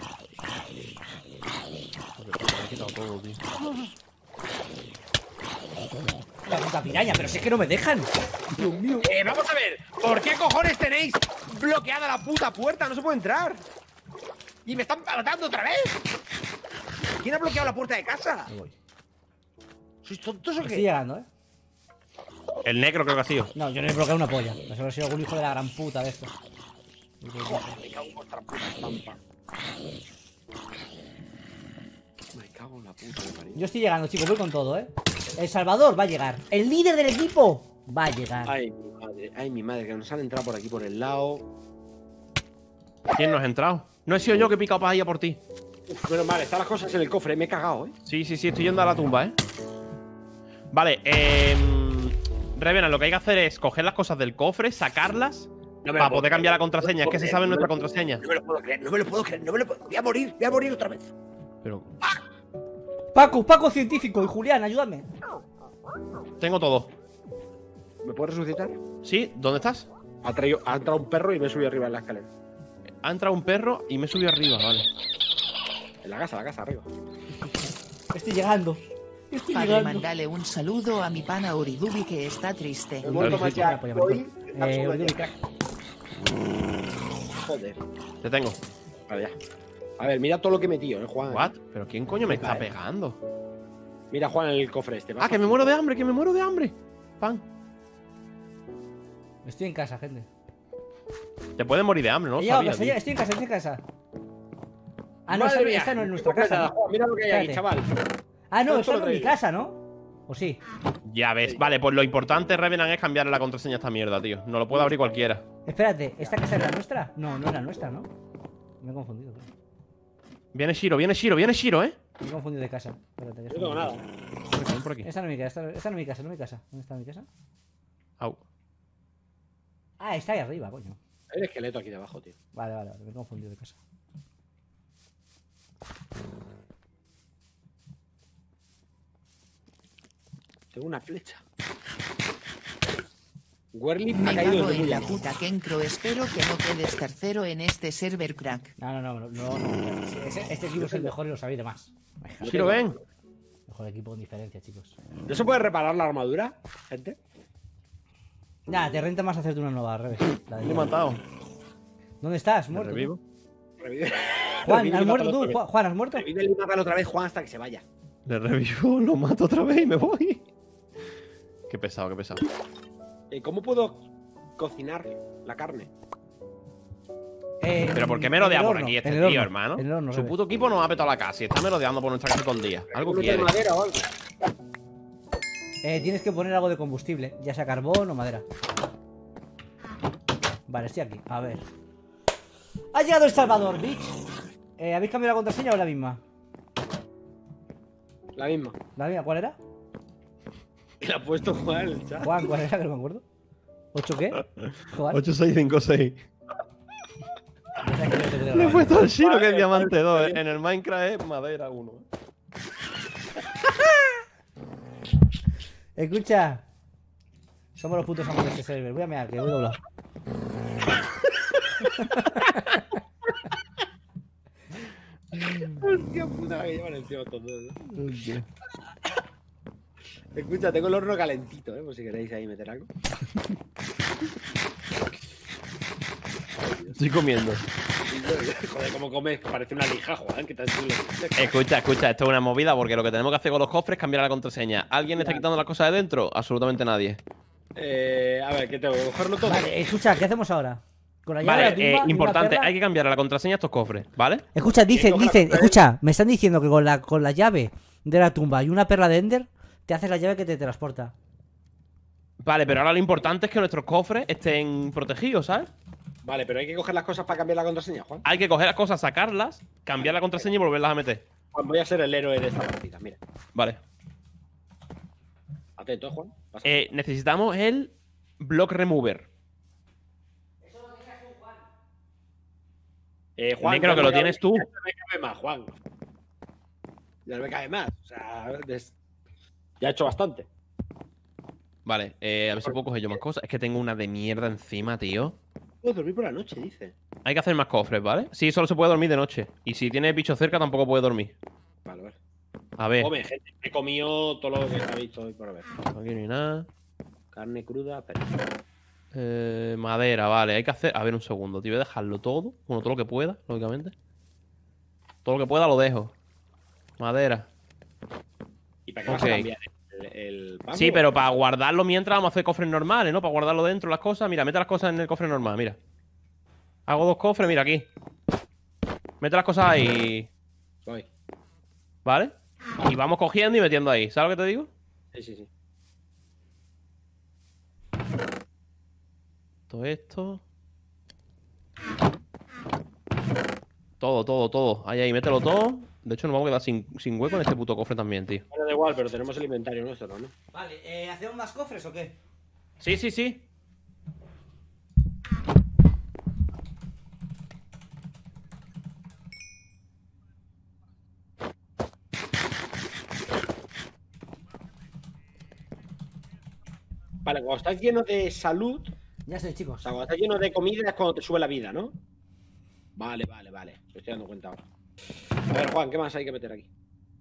La puta piraña, pero si es que no me dejan. Dios mío. Eh, vamos a ver. ¿Por qué cojones tenéis bloqueada la puta puerta? No se puede entrar. Y me están matando otra vez. ¿Quién ha bloqueado la puerta de casa? Me voy. ¿Sois tontos o Estoy qué? llegando, ¿eh? El negro creo que ha sido. No, yo no he bloqueado una polla. Eso ha sido algún hijo de la gran puta de esto. Joder, me cago en vuestra puta estampa. Me cago en la puta de parido. Yo estoy llegando, chicos, voy con todo, ¿eh? El Salvador va a llegar. El líder del equipo va a llegar. Ay, mi madre, ay, mi madre, que nos han entrado por aquí por el lado. ¿Quién nos ha entrado? No he sido yo que he picado para allá por ti. Uf, menos mal, están las cosas en el cofre, me he cagado, ¿eh? Sí, sí, sí, estoy yendo a la tumba, ¿eh? Vale, eh. Revenant, lo que hay que hacer es coger las cosas del cofre, sacarlas No me lo para puedo poder creer, cambiar la no me lo contraseña. Es puedo que se creer, sabe no me nuestra lo- contraseña. No me lo puedo creer, no me lo puedo creer, no me lo puedo. Voy a morir, voy a morir otra vez. Pero Paco, Paco científico y Julián, ayúdame. tengo todo. ¿Me puedes resucitar? ¿Sí? ¿Dónde estás? Ha, traído, ha entrado un perro y me he subido arriba en la escalera. Ha entrado un perro y me he subido arriba, vale. En la casa, la casa, arriba. Estoy llegando. Estoy Padre, llegando. mandale un saludo a mi pana Oridubi que está triste. Me he muerto sí, más sí, ya. pues, Hoy, está Eh, solo Oridubi, ya. crack. Joder. Te tengo. Vale, ya. A ver, mira todo lo que he metido, eh, Juan. ¿What? ¿Pero quién coño me está Flipa, eh. pegando? Mira, Juan, el cofre este. Ah, que me muero de hambre, que me muero de hambre. Pan. Estoy en casa, gente. Te puedes morir de hambre, ¿no? He llegado a Sabía, casa, tío. ya- estoy en casa, estoy en casa. Ah, no, Madre esta, mía, esta no es nuestra completa, casa. ¿no? Juan, mira lo que hay ahí, Espérate. chaval. Ah, no, Todo esta no lo es mi traído. casa, ¿no? ¿O sí? Ya ves. Vale, pues lo importante, Revenant, es cambiar la contraseña a esta mierda, tío. No lo puede abrir cualquiera. Espérate, ¿esta casa es la nuestra? No, no es la nuestra, ¿no? Me he confundido, tío. Viene Shiro, viene Shiro, viene Shiro, ¿eh? Me he confundido de casa. Espérate, que No esta tengo no es nada. mi casa. Por aquí, ven por aquí. Esta no es mi casa, esta, esta no es mi casa, no es mi casa. ¿Dónde está mi casa? Au. Ah, está ahí arriba, coño. Hay un esqueleto aquí debajo, tío. Vale, vale, vale, me he confundido de casa. Tengo una flecha. Werly Me ha caído cago desde muy en la lejos. puta Kencro, espero que no quedes tercero en este server crack. No, no, no, no, no, no. Este, este equipo es el mejor y lo sabéis de más. Shiro, ven. Mejor equipo con diferencia, chicos. ¿No se puede reparar la armadura, gente? Nada, te renta más hacerte una nueva, al revés. La de- Te he matado. ¿Dónde estás? ¿Me Muerto. revivo? Revive. Juan, Revive ¿has y muerto mátalo tú? otra vez. Juan, Juan, ¿has muerto? Revive y mátalo otra vez, Juan, hasta que se vaya. Le revivo, lo mato otra vez y me voy. Qué pesado, qué pesado. Eh, ¿Cómo puedo cocinar la carne? Eh, Pero ¿por qué en merodea el por horno, aquí este en el tío, horno, hermano? en el horno, Su Rebe. puto equipo nos ha petado la casa y está merodeando por nuestra casa todo el día. Algo ¿Meter quiere. madera o algo? Eh, tienes que poner algo de combustible, ya sea carbón o madera. Vale, estoy aquí. A ver. Ha llegado El Salvador, bitch. Eh, ¿Habéis cambiado la contraseña o la misma? La misma. ¿La misma? ¿Cuál era? La ha puesto Juan en el chat. Juan, ¿cuál era? Que no me acuerdo. ¿ocho qué? Juan. ocho seis cinco seis. No sé, que yo te creo, Le he la puesto verdad. al Shiro que es Vale, diamante vale, dos. vale. En el Minecraft es madera uno. Escucha. Somos los putos amos de este server. Voy a mirar, que voy doblado. Hostia puta que llevan encima todos. ¿no? Escucha, tengo el horno calentito, ¿eh? Por si queréis ahí meter algo. Estoy comiendo. Joder, cómo comes, parece una lija, Juan, que tan chulo. Escucha, escucha, esto es una movida porque lo que tenemos que hacer con los cofres es cambiar la contraseña. ¿Alguien está quitando las cosas de dentro? Absolutamente nadie. Eh, a ver, ¿qué tengo que cogerlo todo? Vale, escucha, ¿qué hacemos ahora? Con la llave de Vale, la tumba eh, y una importante, perla. hay que cambiar la contraseña a estos cofres, ¿vale? Escucha, dicen, coge la dicen, contraseña. escucha, me están diciendo que con la, con la llave de la tumba y una perla de Ender, te haces la llave que te transporta. Vale, pero ahora lo importante es que nuestros cofres estén protegidos, ¿sabes? Vale, pero hay que coger las cosas para cambiar la contraseña, Juan. Hay que coger las cosas, sacarlas, cambiar la contraseña y volverlas a meter. Juan, voy a ser el héroe de esta partida, mira. Vale. Atento, ¿eh, Juan. Pasa. Eh, necesitamos el block remover. Eh, Necro, ya que no lo me tienes cabe- tú. Ya no me cabe más, Juan. Ya no me cabe más. O sea, des- ya he hecho bastante. Vale, eh, a ver si puedo coger yo más cosas. Es que tengo una de mierda encima, tío. Puedo dormir por la noche, dice. Hay que hacer más cofres, ¿vale? Sí, solo se puede dormir de noche. Y si tienes bicho cerca, tampoco puede dormir. Vale, vale. A ver. Come, gente. He comido todo lo que está visto hoy por ver. Aquí no hay nada. Carne cruda, pero. Eh, madera, vale. Hay que hacer. A ver, un segundo, tío. Voy a dejarlo todo. Bueno, todo lo que pueda, lógicamente. Todo lo que pueda lo dejo. Madera. ¿Y para qué vas a Ok. cambiar el, el pan? Sí, pero para guardarlo mientras vamos a hacer cofres normales, ¿no? Para guardarlo dentro, las cosas. Mira, mete las cosas en el cofre normal, mira. Hago dos cofres, mira aquí. Mete las cosas ahí. Voy. ¿Vale? Y vamos cogiendo y metiendo ahí. ¿Sabes lo que te digo? Sí, sí, sí. Todo esto. Todo, todo, todo. Ahí, ahí, mételo todo. De hecho, nos vamos a quedar sin, sin hueco en este puto cofre también, tío. Bueno, da igual, pero tenemos el inventario nuestro, ¿no? Vale, eh, ¿hacemos más cofres o qué? Sí, sí, sí. Vale, cuando estás lleno de salud, Ya estoy, o chicos. sea, cuando estás lleno de comida es cuando te sube la vida, ¿no? Vale, vale, vale. Me estoy dando cuenta ahora. A ver, Juan, ¿qué más hay que meter aquí?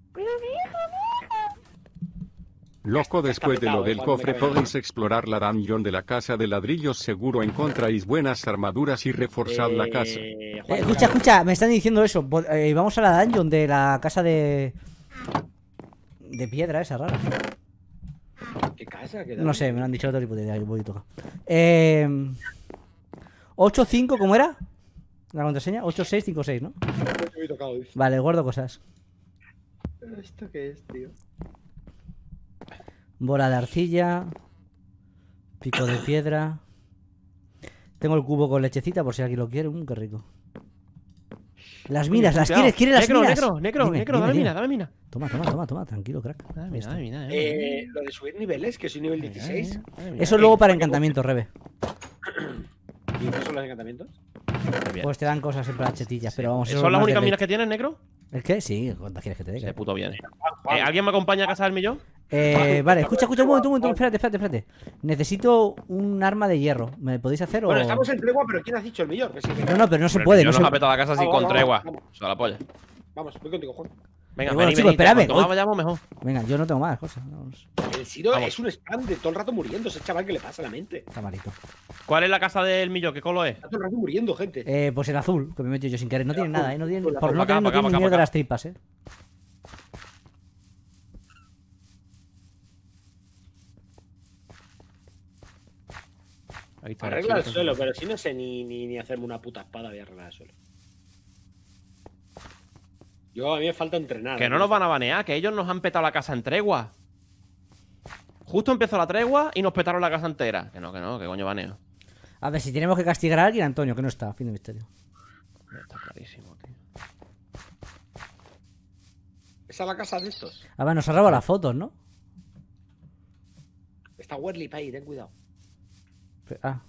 Loco, después de lo petado, del Juan, no me cofre cabe nada. podéis explorar la dungeon de la casa de ladrillos, seguro encontráis buenas armaduras y reforzad la casa. Eh, Eh, Juan, escucha, escucha, me están diciendo eso. Vo- eh, vamos a la dungeon de la casa de. De piedra esa rara. ¿Qué casa? ¿Qué No sé, me lo han dicho otro tipo de idea. Voy a tocar. Eh. ocho cinco, ¿cómo era? La contraseña. ocho seis cinco seis, ¿no? Me he tocado, dice. Vale, guardo cosas. ¿Esto qué es, tío? Bola de arcilla. Pico de piedra. Tengo el cubo con lechecita por si alguien lo quiere. Mmm, qué rico. Las minas, ¿las Cuidado. quieres? ¿Quieres las Negro, minas? negro, negro, Dime, negro, dime, dame dime. mina, dame mina. Toma, toma, toma, toma, tranquilo, crack. Dame Ahí mina, está. dame mina, dame mina. Eh, lo de subir niveles, que soy nivel dieciséis. Dame mina. Eso luego para encantamientos, Rebe. ¿Y qué son los encantamientos? Bien. Pues te dan cosas en plan chetillas, pero vamos. eso ¿Son es las más únicas de minas ley. que tienes, negro? ¿El qué? Sí, ¿cuántas quieres que te Se diga? puto viene. Juan, Eh, ¿Alguien me acompaña a casa del millón? Eh, vale, escucha, escucha un momento, un momento, espérate, espérate, espérate. Necesito un arma de hierro. ¿Me podéis hacer o...? Bueno, estamos en tregua, pero ¿quién has dicho el millón? Que sí, que- No, no, pero no se Pero el puede, millón no se... nos ha petado la casa sin Vamos, con vamos, tregua. vamos. O sea, la polla. Vamos, voy contigo, Juan. Venga, Eh, bueno, vení, chicos, vení, esperadme. Cuanto más Hoy- vayamos, mejor. Venga, yo no tengo más cosas. Vamos. El Siro Vamos. es un spam de todo el rato muriendo. Ese chaval que le pasa a la mente. Está malito. ¿Cuál es la casa del millón? ¿Qué color es? Está todo el rato muriendo, gente. Eh, pues el azul, que me he metido yo sin querer. No tiene nada, ¿eh? No tiene, Pues por no pa' acá, tener, no pa' acá, tiene pa' ni acá, mierda pa' de acá. las tripas, ¿eh? Ahí está. Arregla el sí, suelo, pero si no sé ni, ni, ni hacerme una puta espada, voy a arreglar el suelo. Yo a mí me falta entrenar. Que no nos van a banear, que ellos nos han petado la casa en tregua. Justo empezó la tregua y nos petaron la casa entera. Que no, que no, que coño baneo. A ver, si tenemos que castigar a alguien, Antonio, que no está. Fin de misterio. Está clarísimo, tío. Esa es la casa de estos. A ver, nos ha robado las fotos, ¿no? Está Werly para ahí, ten cuidado. Pe- Ah.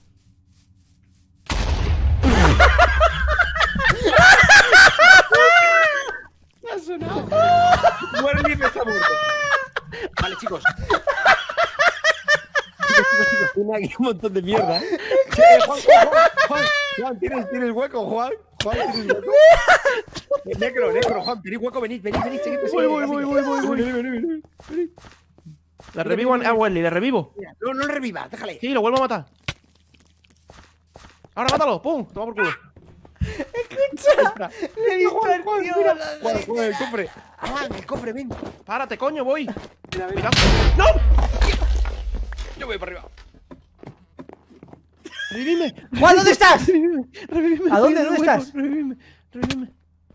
Ha sonado. Werly me está muerto. Vale, chicos. Chicos, chicos, chicos, tiene aquí un montón de mierda, ¿eh? Eh, Juan, Juan, Juan, Juan, Juan, ¿tienes, ¿tienes hueco, Juan? Juan, ¿tienes hueco? Negro, negro, Juan, ¿tenéis hueco? Venid, venid, venid, seguid, Voy, seguid, voy, seguid. voy, voy, voy, voy. Venid, venid, venid, venid. Le revivo a Welly, le revivo. Mira, No, no le revivas, déjale. Sí, lo vuelvo a matar. Ahora mátalo, pum, toma por culo. Le he visto Juan, Juan, mira. Juan, Juan, el cofre. Juan, el cofre, ven. Párate, coño, voy. Mira, mira. Mira. ¡No! Yo voy para arriba. ¡Revivime! Juan, ¿dónde estás? ¡Revivime! ¡Revivime! ¿A dónde? estoy en el ¿Dónde hueco! estás? ¡Revivime! ¡Revivime!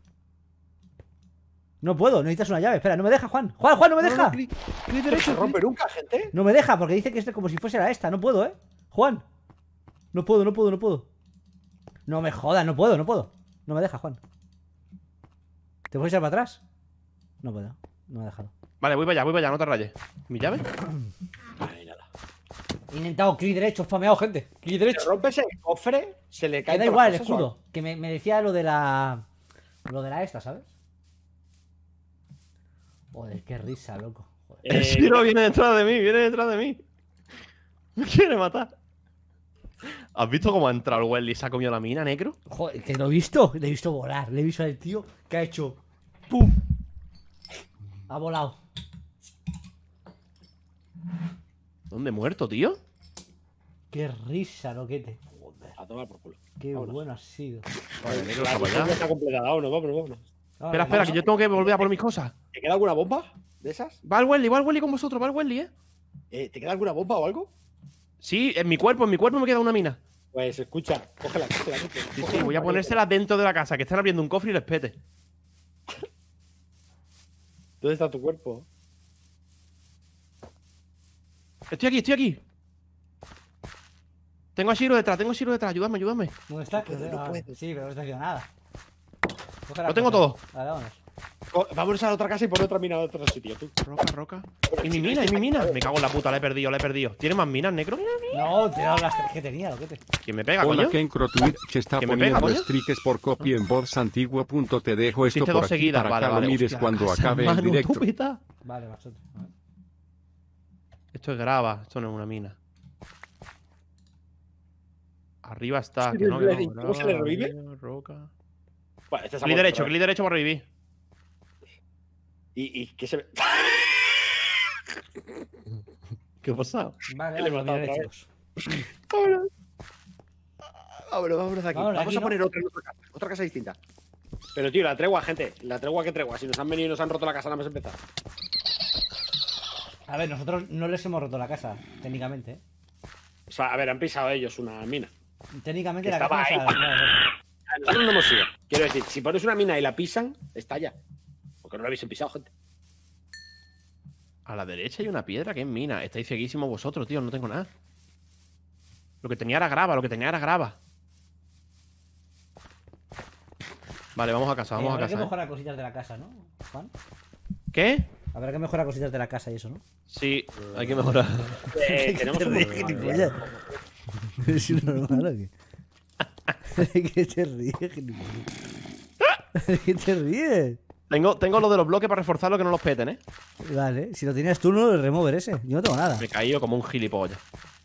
No puedo, necesitas una llave. Espera, no me deja, Juan. Juan, Juan, no me No, deja. no, clic, clic No se derecho. rompe nunca, gente. No me deja porque dice que es como si fuese la esta. No puedo, ¿eh? Juan. No puedo, no puedo, no puedo. No me jodas, no puedo, no puedo. No me deja, Juan. ¿Te puedes echar para atrás? No puedo. No me ha dejado. Vale, voy para allá, voy para allá, no te rayes. ¿Mi llave? Ay, nada. He intentado clic derecho, spameado, gente. Clic Si derecho. rompes el cofre, se le cae. Que da todas igual el las cosas, escudo. Que me, me decía lo de la. Lo de la esta, ¿sabes? Joder, qué risa, loco. Joder. Eh, El Siro viene detrás de mí, viene detrás de mí. Me quiere matar. ¿Has visto cómo ha entrado el Welly y se ha comido la mina, negro? Joder, que lo he visto. Le he visto volar. Le he visto al tío que ha hecho. ¡Pum! Ha volado. ¿Dónde he muerto, tío? Qué risa, loquete. Joder, A tomar por culo. qué Vámonos. bueno ha sido. Vale, negro, La está para misión allá. ya está completada. Vámonos, vámonos, vámonos. Espera, espera, que yo tengo que volver a por mis cosas. ¿Te queda alguna bomba de esas? Va el Welly, va el Welly con vosotros, va el Welly, ¿eh? Eh, ¿Te queda alguna bomba o algo? Sí, en mi cuerpo, en mi cuerpo me queda una mina. Pues escucha, cógela, cógela, cógela. Sí, sí, voy a ponérsela dentro de la casa, que están abriendo un cofre y les pete. ¿Dónde está tu cuerpo? Estoy aquí, estoy aquí. Tengo a Shiro detrás, tengo a Shiro detrás, ayúdame, ayúdame. ¿Dónde está? No puedo, no Ah, puedo. Sí, pero no está haciendo nada. Coge Lo las tengo cosas. todo. Vale, vámonos. Co- Vámonos a la otra casa y por otra mina a otro sitio, tú. Roca, roca. ¿Y mi mina? ¿Y mi mina? Me cago en la puta, la he perdido, la he perdido. ¿Tiene más minas, negro? No, te he dado las tres que tenía, loquete. ¿Quién me pega, Hola coño? Kencro Twitch está ¿Que me pega, poniendo coño? strikes por copy en voz antiguo. Punto, te dejo esto Hiciste por dos aquí seguidas, para vale, que vale. lo mires Hostia, cuando la casa, acabe mano, el directo. tú peta. Vale, machote. A ver. Esto es grava, esto no es una mina. Arriba está, Sí, que no, que le- no. ¿cómo se le Grava, revive? arriba, roca. Vale, este es Clic derecho, clic derecho para revivir. ¿Y, y qué se ve? ¿Qué ha pasado? Vale, Él le vale, mata bien otra hechos. Vámonos. Vámonos, vámonos de aquí. Vámonos, Vamos aquí, a poner otra, en otra casa, otra casa distinta. Pero, tío, la tregua, gente. La tregua, ¿qué tregua? Si nos han venido y nos han roto la casa, nada más empezar. A ver, nosotros no les hemos roto la casa, técnicamente, ¿eh? O sea, a ver, han pisado ellos una mina. Técnicamente Que la estaba casa no ahí. se ha- no la hemos roto. A nosotros no hemos ido. Quiero decir, si pones una mina y la pisan, está ya. Porque no la habéis pisado, gente. A la derecha hay una piedra que es mina. Estáis cieguísimos vosotros, tío, no tengo nada. Lo que tenía era grava, lo que tenía era grava. Vale, vamos a casa, Eh, vamos a habrá que casa. ¿eh? mejorar cositas de la casa, ¿no, Juan? ¿Qué? Habrá que mejorar cositas de la casa y eso, ¿no? Sí, hay que mejorar. Eh, tenemos un ríes, gilipollas? ¿Es normal o qué? ¿De qué te ríes, gilipollas? ¿De qué te ríes? Tengo, tengo lo de los bloques para reforzarlo que no los peten, ¿eh? Vale, si lo tenías tú, no el remover ese. Yo no tengo nada. Me he caído como un gilipollas.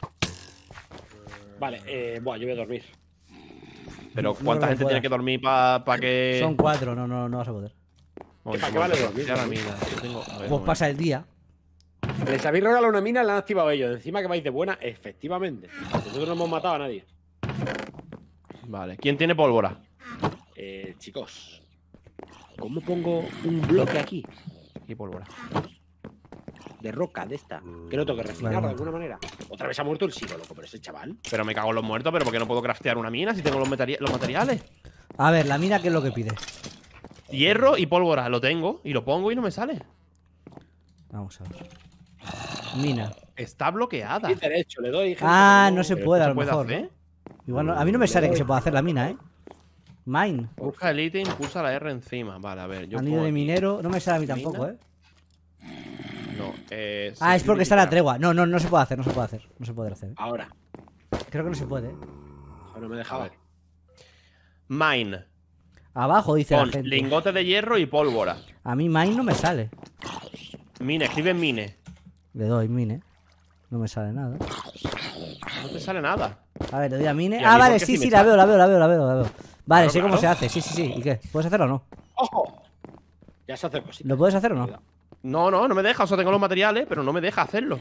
Vale, eh, buah, yo voy a dormir. Pero No ¿cuánta creo que gente tiene puedas. que dormir para que...? Son cuatro, no, no, no vas a poder. Vamos Coño, ¿Para qué vale como dormir, ya la dormir? mina. Yo tengo- a ver, un Pues momento. pasa el día. Les habéis regalado una mina, la han activado ellos. Encima que vais de buena, efectivamente. Nosotros no hemos matado a nadie. Vale. ¿Quién tiene pólvora? Eh, chicos, ¿cómo pongo un bloque aquí? Aquí pólvora. De roca, de esta. Que no tengo que refinar Vale. de alguna manera. Otra vez ha muerto el siglo, loco, pero ese chaval. Pero me cago en los muertos, pero ¿por qué no puedo craftear una mina si tengo los, materi- los materiales? A ver, la mina, ¿qué es lo que pide? Hierro y pólvora, lo tengo y lo pongo y no me sale. Vamos a ver. Mina. Está bloqueada. Sí, derecho, le doy. gente, Ah, pero no se ¿Pero puede, qué a se lo puede mejor. hacer? ¿no? Igual no- a mí no me sale que se pueda hacer la mina, ¿eh? Mine. Busca el ítem, pulsa la R encima. Vale, a ver. Yo Anillo pongo de aquí. minero. No me sale a mí tampoco, Mina. ¿eh? No, eh. Ah, es porque está la security tregua. No, no, no se puede hacer, no se puede hacer. No se puede hacer. ¿eh? Ahora. Creo que no se puede, ¿eh? Ahora me deja ver. craft. Mine. Abajo dice la Pon gente. lingote de hierro y pólvora. A mí mine no me sale. Mine, escribe mine. Le doy mine. No me sale nada. No te sale nada. A ver, le doy a mine. ¿Y a Ah, mí vale, por qué sí, sí me sí, la sale? veo, la veo, la veo, la veo, la veo. Vale, Claro, sé cómo claro. se hace. Sí, sí, sí. ¿Y qué? ¿Puedes hacerlo o no? ¡Ojo! Ya se hace cositas. ¿Lo puedes hacer o no? Cuidado. No, no, no me deja. O sea, tengo los materiales, pero no me deja hacerlo.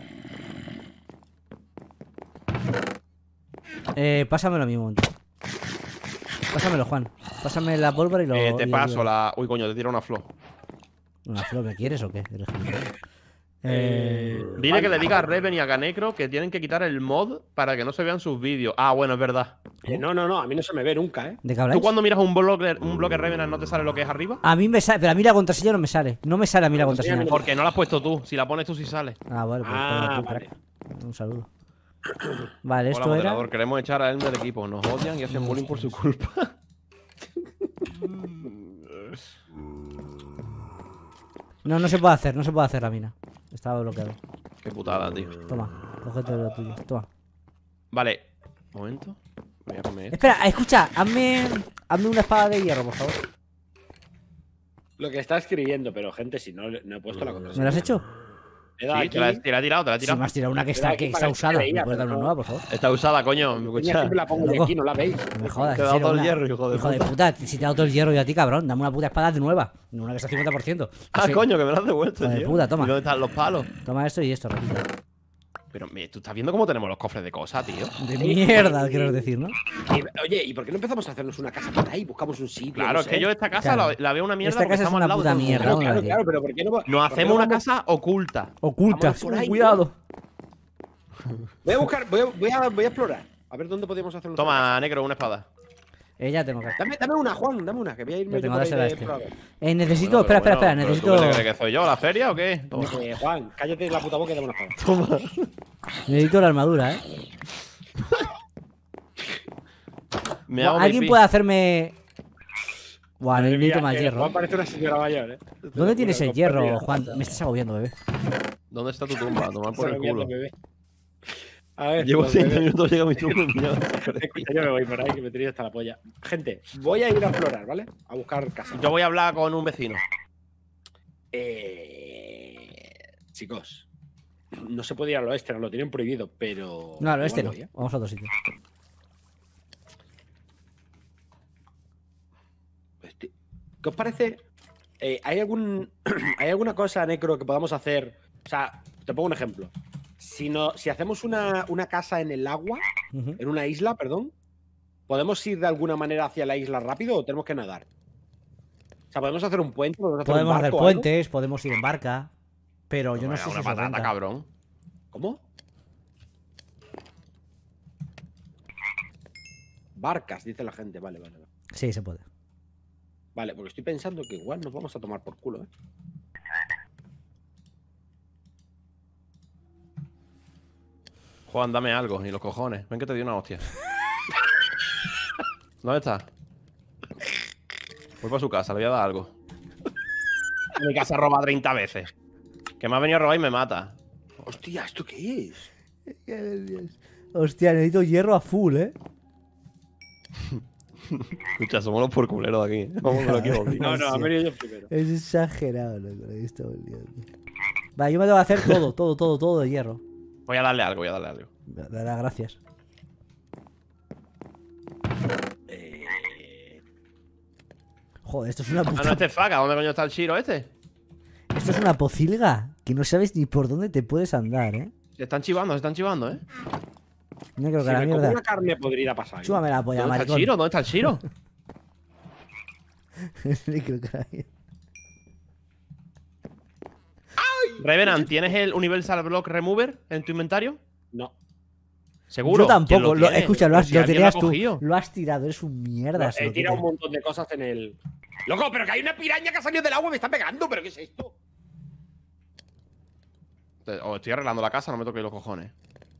Eh, pásamelo a mí un momento. Pásamelo, Juan. Pásame la pólvora y lo. Eh, te y el paso hierro. la. Uy, coño, te tiro una flor. ¿Una flor que quieres o qué? Eres gilipollas. Eh. Dile que le diga a Reven y a Ganecro que tienen que quitar el mod para que no se vean sus vídeos. Ah, bueno, es verdad. Eh, no, no, no, a mí no se me ve nunca, ¿eh? ¿De qué habláis? ¿Tú cuando miras un bloque, un bloque Revenant no te sale lo que es arriba? A mí me sale, pero a mí la contraseña no me sale. No me sale a mí la Contraseña contraseña. Porque no la has puesto tú. Si la pones tú, sí sale. Ah, vale, pues Ah, ponla tú, vale. crack. Un saludo. Vale, Hola, esto era. moderador. Queremos echar a él del equipo. Nos odian y hacen bullying por su culpa. No, no se puede hacer, no se puede hacer la mina. Estaba bloqueado. Qué putada, tío. Toma, cógete lo tuyo. Toma. Vale. Un momento. Voy a comer esto. Espera, escucha, hazme, hazme una espada de hierro, por favor. Lo que está escribiendo, pero gente, si no, no he puesto la ¿Me contraseña. lo has hecho? Le he dado Sí, aquí, te la, te la he tirado, te la he Si tirado. me has tirado una que está, Pero aquí que para está que se usada. veía, ¿Me puedes dar pero una no. nueva, por favor? Está usada, coño. ¿Me Yo escuchas? siempre la pongo de Loco. aquí, ¿no la veis? No me jodas. Te he en dado serio, todo el una- hierro, hijo de Hijo de puta. puta, si te he dado todo el hierro yo a ti, cabrón. Dame una puta espada de nueva. Una que está cincuenta por ciento. Ah, Sí. coño, que me lo has devuelto, Hijo de tío. puta, toma. ¿Y dónde están los palos? Toma esto y esto, repito. Pero me- tú estás viendo cómo tenemos los cofres de cosas, tío. De mierda, quiero decir, ¿no? Y- oye, ¿y por qué no empezamos a hacernos una casa por ahí? Buscamos un sitio. Claro, no es sé. que yo esta casa Claro. la, la veo una mierda Esta porque casa es estamos una al lado puta de un- mierda. Claro, ¿no? claro, Aquí. claro, pero ¿por qué no? Nos por qué hacemos no una vamos- casa oculta. Oculta, Vamos por ahí, cuidado. Voy a buscar, voy a, voy a, voy a explorar. A ver dónde podemos hacer nuestra casa. Toma, negro, una espada. Eh, ya tengo que. Dame, dame una, Juan, dame una, que voy a irme Ya yo tengo, por ahí dásela a de este. explorador. Eh, necesito. Bueno, espera, pero espera, espera. bueno, Necesito. ¿pero ¿Tú qué te crees que soy yo, la feria o qué? Toma. Eh, Juan, cállate la puta boca y dame una espada. Necesito la armadura, eh. Me hago ¿Alguien pipí. puede hacerme. Buah, Madre necesito mía, más eh, hierro. Juan parece una señora mayor, ¿eh? ¿Dónde tienes el hierro, Perdida. Juan? Me estás agobiando, bebé. ¿Dónde está tu tumba? A tomar por Se el me pierde, culo. bebé. A ver, Llevo los cinco bebés. minutos, llega mi turno. mira. Escucha, yo me voy por ahí, que me tiro hasta la polla. Gente, voy a ir a explorar, ¿vale? A buscar casa. Yo voy a hablar con un vecino. Eh... Chicos, no se puede ir al oeste, nos lo tienen prohibido, pero... No, al igual oeste no. voy, ¿eh? Vamos a otro sitio. Este- ¿Qué os parece? Eh, ¿hay, algún, ¿Hay alguna cosa, Necro, que podamos hacer? O sea, te pongo un ejemplo. Si, no, si hacemos una, una casa en el agua, Ujú. en una isla, perdón, ¿podemos ir de alguna manera hacia la isla rápido o tenemos que nadar? O sea, ¿podemos hacer un puente? ¿Podemos hacer, Podemos un hacer barco o algo? puentes, podemos ir en barca. Pero yo no Venga, sé si una eso patata, renta. cabrón. ¿Cómo? Barcas, dice la gente. Vale, vale, vale. Sí, se puede. Vale, porque estoy pensando que igual nos vamos a tomar por culo, ¿eh? Juan, dame algo. Y los cojones. Ven que te di una hostia. ¿Dónde está? Voy para su casa, le voy a dar algo. En mi casa roba treinta veces. Que me ha venido a robar y me mata. Hostia, ¿esto qué es? Hostia, necesito hierro a full, eh. Escucha, somos los porculeros de aquí. Vamos por aquí, Bobby. No, no, Hostia. han venido yo primero. Es exagerado, loco. Lo que estamos liando. Vale, yo me tengo que hacer todo, todo, todo, todo de hierro. Voy a darle algo, voy a darle algo. De verdad, gracias. Eh, Joder, esto es una Ah, no, puta... este es faca. ¿Dónde coño está el Shiro este? Esto es una pocilga. Que no sabes ni por dónde te puedes andar, ¿eh? Se están chivando, se están chivando, ¿eh? No creo Si que la me como mierda. una carne podría pasar. Chúpame la polla, ¿Dónde está el maricón. Shiro? ¿Dónde está el Shiro? Ni creo que la mierda. Revenant, ¿tienes el Universal Block Remover en tu inventario? No. Seguro. Yo tampoco. ¿Quién Lo, tiene? escucha, lo, Pero has, si lo alguien tenías ha tú. cogido. Lo has tirado, eres un mierda. No, he tirado un montón de cosas en el. Loco, pero que hay una piraña que ha salido del agua y me está pegando. ¿Pero qué es esto? Te- O estoy arreglando la casa, no me toquéis los cojones.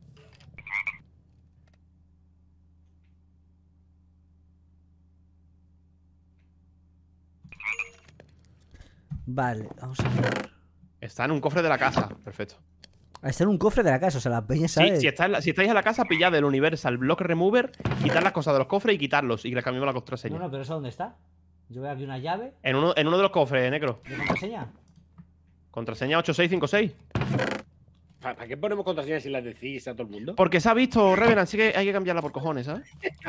Vale, vamos a ver. Está en un cofre de la casa. Perfecto. Está en un cofre de la casa, o sea, la peña Sí, sabe. si, está en la- si estáis en la casa, pillad el Universal Block Remover, quitar las cosas de los cofres y quitarlos. Y le cambiamos la contraseña. No, no, pero ¿eso dónde está? Yo veo aquí una llave En, uno, en uno de los cofres, Necro. de contraseña. Contraseña ocho seis cinco seis. ¿Para para qué ponemos contraseñas si las decís a todo el mundo? Porque se ha visto, Revenant, así que hay que cambiarla por cojones, ¿sabes?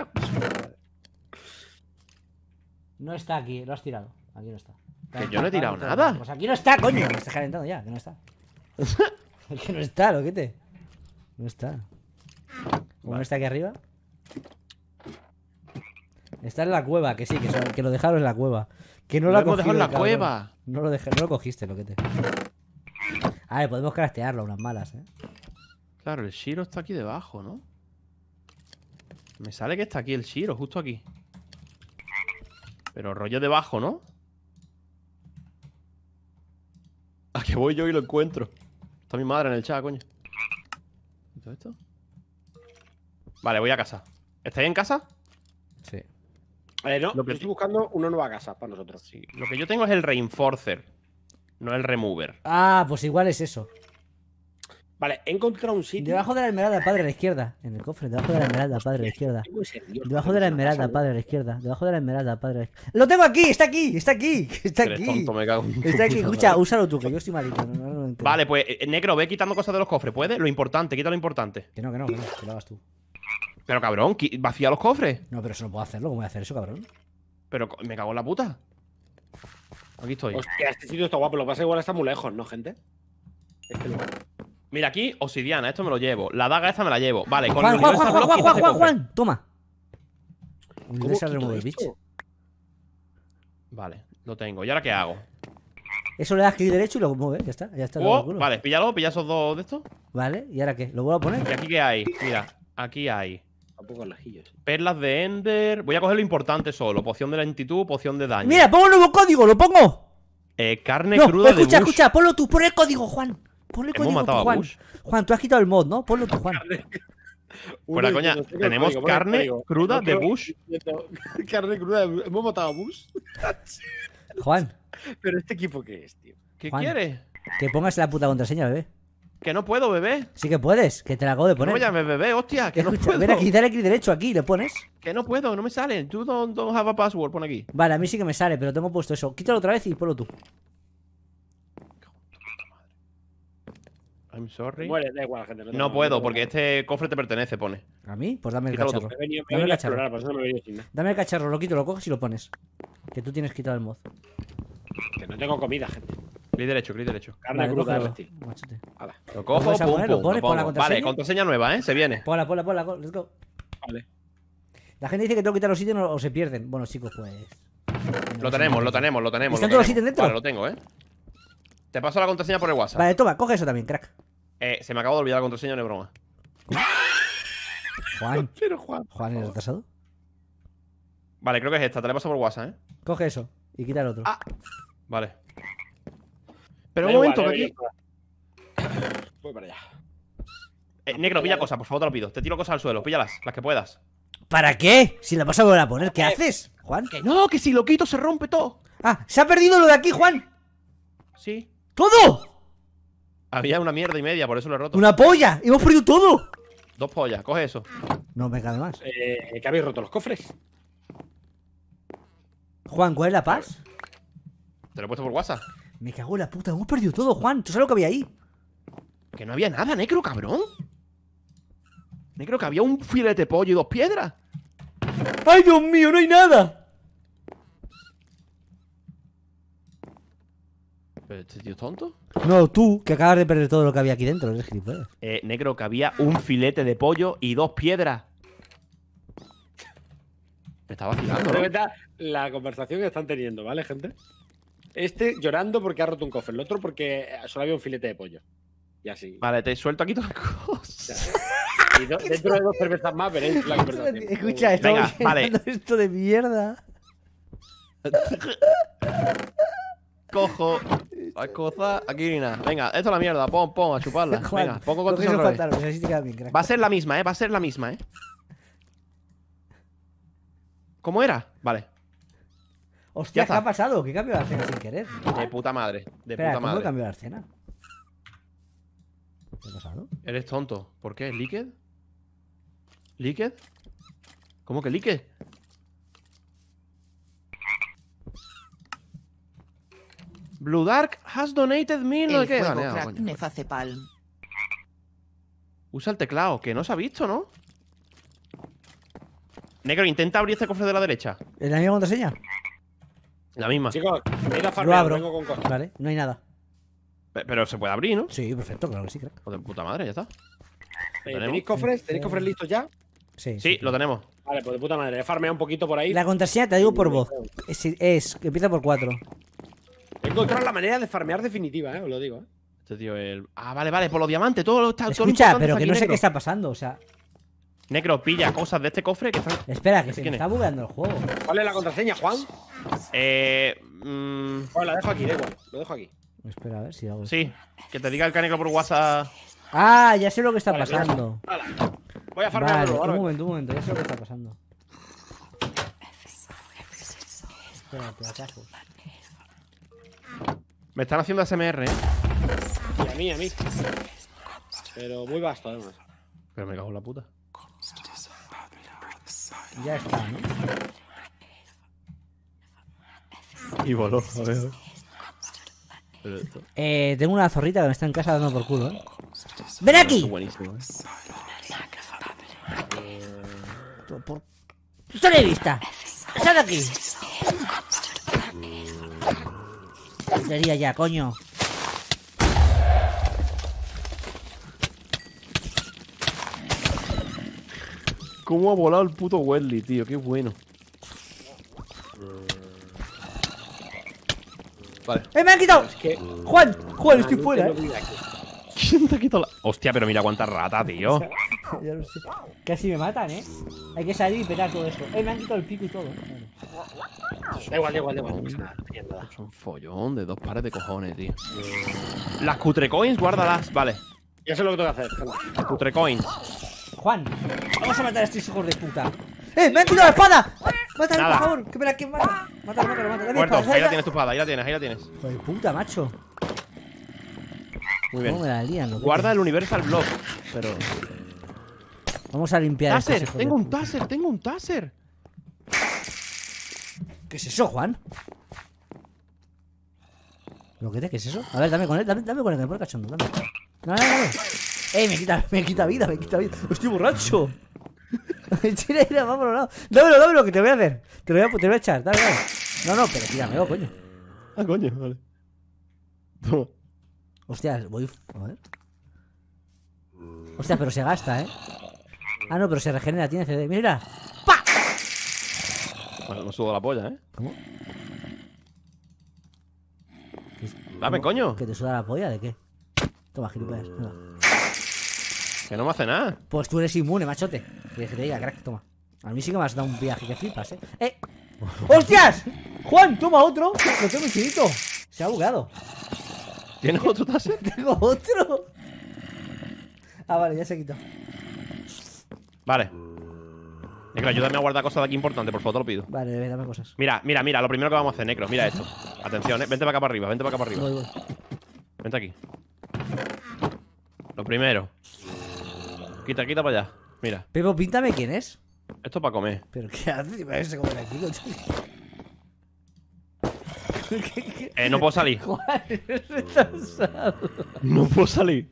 No está aquí, lo has tirado. Aquí no está. Que yo no he tirado nada. Pues aquí no está, coño. Me estás calentando ya, que no está. Es que no está, loquete. No está. ¿Cómo no está aquí arriba? Está en la cueva, que sí, que, son- que lo dejaron en la cueva. Que no Lo lo ha hemos cogido dejado en la el cabrón. cueva. No lo, deja- no lo cogiste, loquete. A ver, podemos craftearlo, unas malas, eh. Claro, el Shiro está aquí debajo, ¿no? Me sale que está aquí el Shiro, justo aquí. Pero rollo debajo, ¿no? A que voy yo y lo encuentro. Está mi madre en el chat, coño. ¿Y todo esto? Vale, voy a casa. ¿Estáis en casa? Sí. Eh, no, Lo que- yo estoy buscando una nueva casa para nosotros. Sí. Lo que yo tengo es el Reinforcer, no el Remover. Ah, pues igual es eso. Vale, he encontrado un sitio. Debajo de la esmeralda, padre, a la izquierda. En el cofre, debajo de la esmeralda, padre, a la izquierda. Tengo ese Dios, Debajo de la tengo una esmeralda, casa, padre, a la izquierda. Debajo de la esmeralda, padre. a la izquierda. ¡Lo tengo aquí! ¡Está aquí! ¡Está aquí! ¡Está Eres aquí! tonto, me cago en tu Está aquí. puta Escucha, madre. úsalo tú, que yo estoy malito. No, no, no lo entiendo. Vale, pues, eh, Negro, ve quitando cosas de los cofres, ¿puedes? Lo importante, quita lo importante. Que no, que no, que no. Que lo hagas tú. Pero cabrón, qui- vacía los cofres. No, pero eso no puedo hacerlo. ¿Cómo voy a hacer eso, cabrón? Pero co- me cago en la puta. Aquí estoy. Hostia, este sitio está guapo. Lo que pasa es que igual está muy lejos, ¿no, gente? Este lugar. Mira, aquí, obsidiana, esto me lo llevo. La daga esta me la llevo. Vale, con Juan, el Juan, Universal Juan, Juan, Block Juan, quita Juan, ese Juan, cofre. Juan. Toma. ¿Cómo Universal quito Remover, esto? bitch. Vale, lo tengo. ¿Y ahora qué hago? Eso le das clic derecho y lo mueves. Ya está. Ya está. Oh, dado el culo. vale, píllalo, pilla esos dos de estos. Vale, ¿y ahora qué? ¿Lo vuelvo a ¿Y poner? aquí qué hay? Mira, aquí hay Tampoco lejillos. perlas de Ender. Voy a coger lo importante solo. Poción de lentitud, poción de daño. Mira, pongo un nuevo código, lo pongo. Eh, carne No, cruda escucha, de Bush. escucha, ponlo tú, pon el código, Juan. Pon el Hemos código tú, matado a Juan. Bush. Juan, tú has quitado el mod, ¿no? Ponlo tú, Juan. Fuera Uno coña, diciendo, tengo el tenemos código, pon el carne código. cruda El de otro Bush. diciendo, Carne cruda de Bush. Hemos matado a Bush. Juan, Pero este equipo, ¿qué es, tío? ¿Qué Juan. quieres? que pongas la puta contraseña, bebé. Que no puedo, bebé. Sí que puedes, que te la acabo de Que no poner. me llames bebé, hostia. Que no Escucha, puedo. ven aquí, dale clic derecho aquí y le pones. Que no puedo, no me sale. You don't, don't have a password, pon aquí. Vale, a mí sí que me sale, pero tengo puesto eso. Quítalo otra vez y ponlo tú. I'm sorry. Muere, da igual, gente. te No mato, puedo, te porque mato. este cofre te pertenece, pone. ¿A mí? Pues dame el Quítalo tú. cacharro. Me he venido, me he Dame el venido a cacharro. explorar, por eso no me he venido sin nada. Dame el cacharro, lo quito, lo coges y lo pones. Que tú tienes quitado el mod. Que no tengo comida, gente. Clic derecho, clic derecho. Carne Vale, cruda de cógelo, reptil. machete. Hala. Lo cojo, puedes a pum, poner? ¿Lo pum, pones lo con la pongo. contraseña? Vale, contraseña nueva, ¿eh? Se viene. Ponla, ponla, ponla, go- let's go. Vale. La gente dice que tengo que quitar los sitios o se pierden. Bueno, chicos, pues. Lo tenemos, lo tenemos, lo tenemos. ¿Están lo todos los tenemos. ítems dentro? Vale, lo tengo, ¿eh? Te paso la contraseña por el WhatsApp. Vale, toma, coge eso también, crack. Eh, se me acaba de olvidar la contraseña, no es broma. Juan, Pero Juan. Juan, ¿eres retrasado? Vale, creo que es esta, te la paso por WhatsApp, ¿eh? Coge eso y quita el otro. Ah. Vale. Pero Da un igual, momento, eh, que aquí. yo- Voy para allá. Eh, negro, pilla cosas, por favor, te lo pido. Te tiro cosas al suelo, píllalas, las que puedas. ¿Para qué? Si la vas a volver a poner, ¿qué haces, Juan? Que no, que si lo quito se rompe todo. Ah, se ha perdido lo de aquí, Juan. Sí. ¡Todo! Había una mierda y media, por eso lo he roto. ¡Una polla! ¡Hemos perdido todo! Dos pollas, coge eso. No me cabe más. Eh, que habéis roto los cofres. Juan, ¿cuál es la paz? Te lo he puesto por WhatsApp. Me cago en la puta, hemos perdido todo, Juan. ¿Tú sabes lo que había ahí? Que no había nada, negro, cabrón. Negro, que había un filete de pollo y dos piedras. ¡Ay, Dios mío, no hay nada! ¿Pero este tío es tonto? No, tú, que acabas de perder todo lo que había aquí dentro. Eres gilipollas. Eh, negro, que había un filete de pollo y dos piedras. Me está vacilando, De ¿no? verdad, la conversación que están teniendo, ¿vale, gente? Este llorando porque ha roto un cofre, el otro porque solo había un filete de pollo. Y así. Vale, te suelto aquí todas las cosas. Y do- dentro de dos cervezas más veréis la conversación. Escucha, estamos Venga, vale. llenando esto de mierda. Cojo las cosas. Aquí ni nada. Venga, esto es la mierda. Pon, pon, a chuparla. Juan, Venga, pongo coge contra esos el revés. pantalones, así te queda bien, crack. Va a ser la misma, ¿eh? Va a ser la misma, ¿eh? ¿Cómo era? Vale. Hostia, Ya ¿qué está. ha pasado? ¿Qué cambió la escena sin querer? De puta madre. De Espera, puta ¿cómo he madre. cambiado la escena? ¿Qué ha pasado? Eres tonto. ¿Por qué? ¿Liquid? ¿Liquid? ¿Cómo que liquid? Blue Dark has donated mil. ¿No El qué? juego Vale, ah, crack coño. Nefacepalm. Usa el teclado, que no se ha visto, ¿no? Negro, intenta abrir este cofre de la derecha. ¿Es la misma contraseña? La misma. Chicos, me he ido a Lo farmear, abro. vengo con cosas. Vale, no hay nada. Pe- Pero se puede abrir, ¿no? Sí, perfecto, claro que sí, crack. Joder, puta madre, ya está. Eh, ¿Tenemos? ¿Tenéis cofres? ¿Tenéis cofres listos ya? Sí, Sí, lo tenemos. Vale, pues de puta madre. He farmeado un poquito por ahí. La contraseña te digo por voz. Es, es que empieza por cuatro. He encontrado la manera de farmear definitiva, eh, os lo digo. ¿eh? Este tío, el. Ah, vale, vale, por los diamantes, todo lo está. todo lo Escucha, importante pero está que aquí, no sé negro. qué está pasando, o sea. Negro, pilla cosas de este cofre que están. Espera, que se me ¿Quién es? está bugueando el juego. ¿Cuál es la contraseña, Juan? Eh. mm, Pues la dejo aquí, da igual. Lo dejo aquí. Espera, a ver si hago. sí, que te diga el canegro por WhatsApp. Ah, ya sé lo que está Vale, pasando. Hala. Voy a farmear Vale, de nuevo, un ahora. momento, un momento, ya sé lo que está pasando. Espérate, acaso. Me están haciendo A S M R, eh. Y a mí, a mí. Pero muy vasto, además. Pero me cago en la puta. Ya está, ¿no? Y voló, a ver. Pero esto. Eh, tengo una zorrita que me está en casa dando por culo, ¿eh? ¡Ven aquí! Buenísimo, eh. Por- por- ¡Pistola de vista! ¡Sal de aquí! Tontería ya, coño. ¿Cómo ha volado el puto Welly, tío? Qué bueno. Vale. ¡Eh, me han quitado! Que... ¡Juan! ¡Juan, Ah, estoy no fuera, tengo eh! vida aquí. ¿Quién te ha quitado la.? Hostia, pero mira cuánta rata, tío. Ya lo sé. Casi me matan, ¿eh? Hay que salir y petar todo eso. ¡Eh, me han quitado el pico y todo! Vale. Da igual, da igual, da igual. No pasa nada, no pasa nada. Es un follón de dos pares de cojones, tío. Las cutre coins, guárdalas. Vale. Ya sé lo que tengo que hacer, gente. Las cutre coins. Juan, vamos a matar a estos hijos de puta. ¡Eh, me han quitado la espada! ¡Mátalo, Nada. por favor! ¡Que me la que mata! ¡Mátalo, mátalo, mátalo! Dame Muerto. espada, Ahí la dale- tienes tu espada, ahí la tienes, ahí la tienes. Hijo de puta, macho. Muy ¿Cómo me bien. la lían? loco? Guarda el Universal Block. Pero. Vamos a limpiar estos ¡Taser! hijos Tengo de un puta. taser, tengo un taser. ¿Qué es eso, Juan? ¿Lo que te? ¿Qué es eso? A ver, dame con él, dame, dame con él, que me pone cachondo, dame. No, no, no. ¡Eh, me quita, me quita vida, me quita vida! ¡Estoy borracho! Tira, tira, va por los lados. Dámelo, dámelo, que te voy a hacer. Te lo voy a, te lo voy a echar, dale, dale. No, no, pero tíramelo, coño. Ah, coño, vale. Toma. Hostia, voy. A ver. Hostia, pero se gasta, ¿eh? Ah, no, pero se regenera, tiene C D. Mira, Bueno, no sudo la polla, ¿eh? ¿cómo? Dame, ¿Cómo? coño. ¿Que te suda la polla? ¿De qué? Toma, gilipollas. Venga. Que no me hace nada. Pues tú eres inmune, machote. Que te diga, crack, toma. A mí sí que me has dado un viaje que flipas, ¿eh? ¡Eh! ¡Hostias! Juan, toma otro. Lo tengo infinito. Se ha bugueado. ¿Tienes otro taser? Tengo otro. Ah, vale, ya se ha quitado. Vale. Necro, ayúdame a guardar cosas de aquí importantes, por favor, te lo pido. Vale, bebé, dame cosas. Mira, mira, mira, lo primero que vamos a hacer, Necro, mira esto. Atención, eh. Vente para acá para arriba, vente para acá para arriba. Voy, voy. Vente aquí. Lo primero. Quita, quita para allá. Mira, Pepo, píntame quién es. esto es para comer. ¿Pero qué hace? Si parece comer aquí, coño. ¿Qué, qué? Eh, no puedo salir. Juan, eres retrasado. No puedo salir.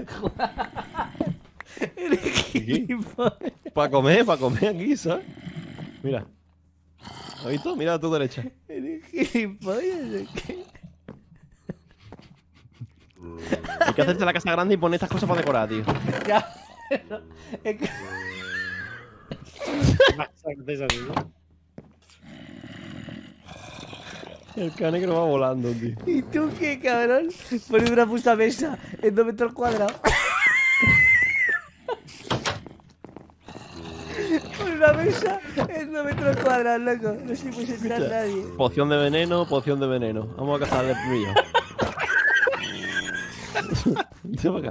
Eres gilipollas. Para comer, para comer aquí, ¿sabes? Mira. ¿Has visto? Mira a tu derecha. Eres gilipollas. ¿De qué? Hay que hacerte la casa grande y poner estas cosas para decorar, tío. Ya. Es que- El cane que no va volando, tío. ¿Y tú qué, cabrón? Pones una puta mesa en dos metros cuadrados. Pon una mesa en dos metros cuadrados, loco. No se puede entrar nadie. Poción de veneno, poción de veneno. Vamos a cazar el mío. Vente para acá.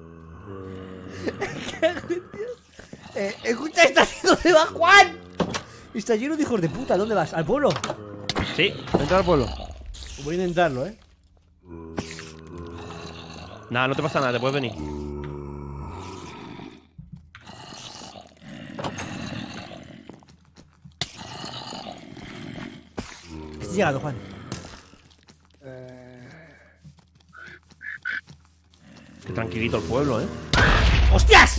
Eh, escucha, está ¿dónde va Juan? Está lleno de hijos de puta. ¿Dónde vas? ¿Al pueblo? Sí, entra al pueblo. Voy a intentarlo, eh. Nada, no te pasa nada, te puedes venir. Estoy llegando, Juan. Qué tranquilito el pueblo, ¿eh? ¡Hostias!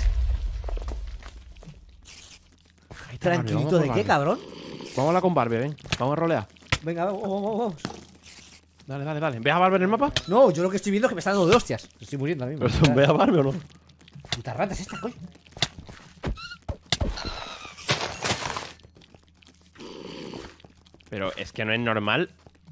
Ahí está Barbie, ¿Tranquilito vamos de con qué, Barbie. cabrón? Vamos a hablar con Barbie, ven. Vamos a rolear. Venga, vamos, vamos, vamos. Dale, dale, dale. ¿Ves a Barbie en el mapa? No, yo lo que estoy viendo es que me está dando de hostias. Estoy muriendo ahora mismo. Pero ¿ves a Barbie o no? Puta rata es esta, coño. Pero es que no es normal.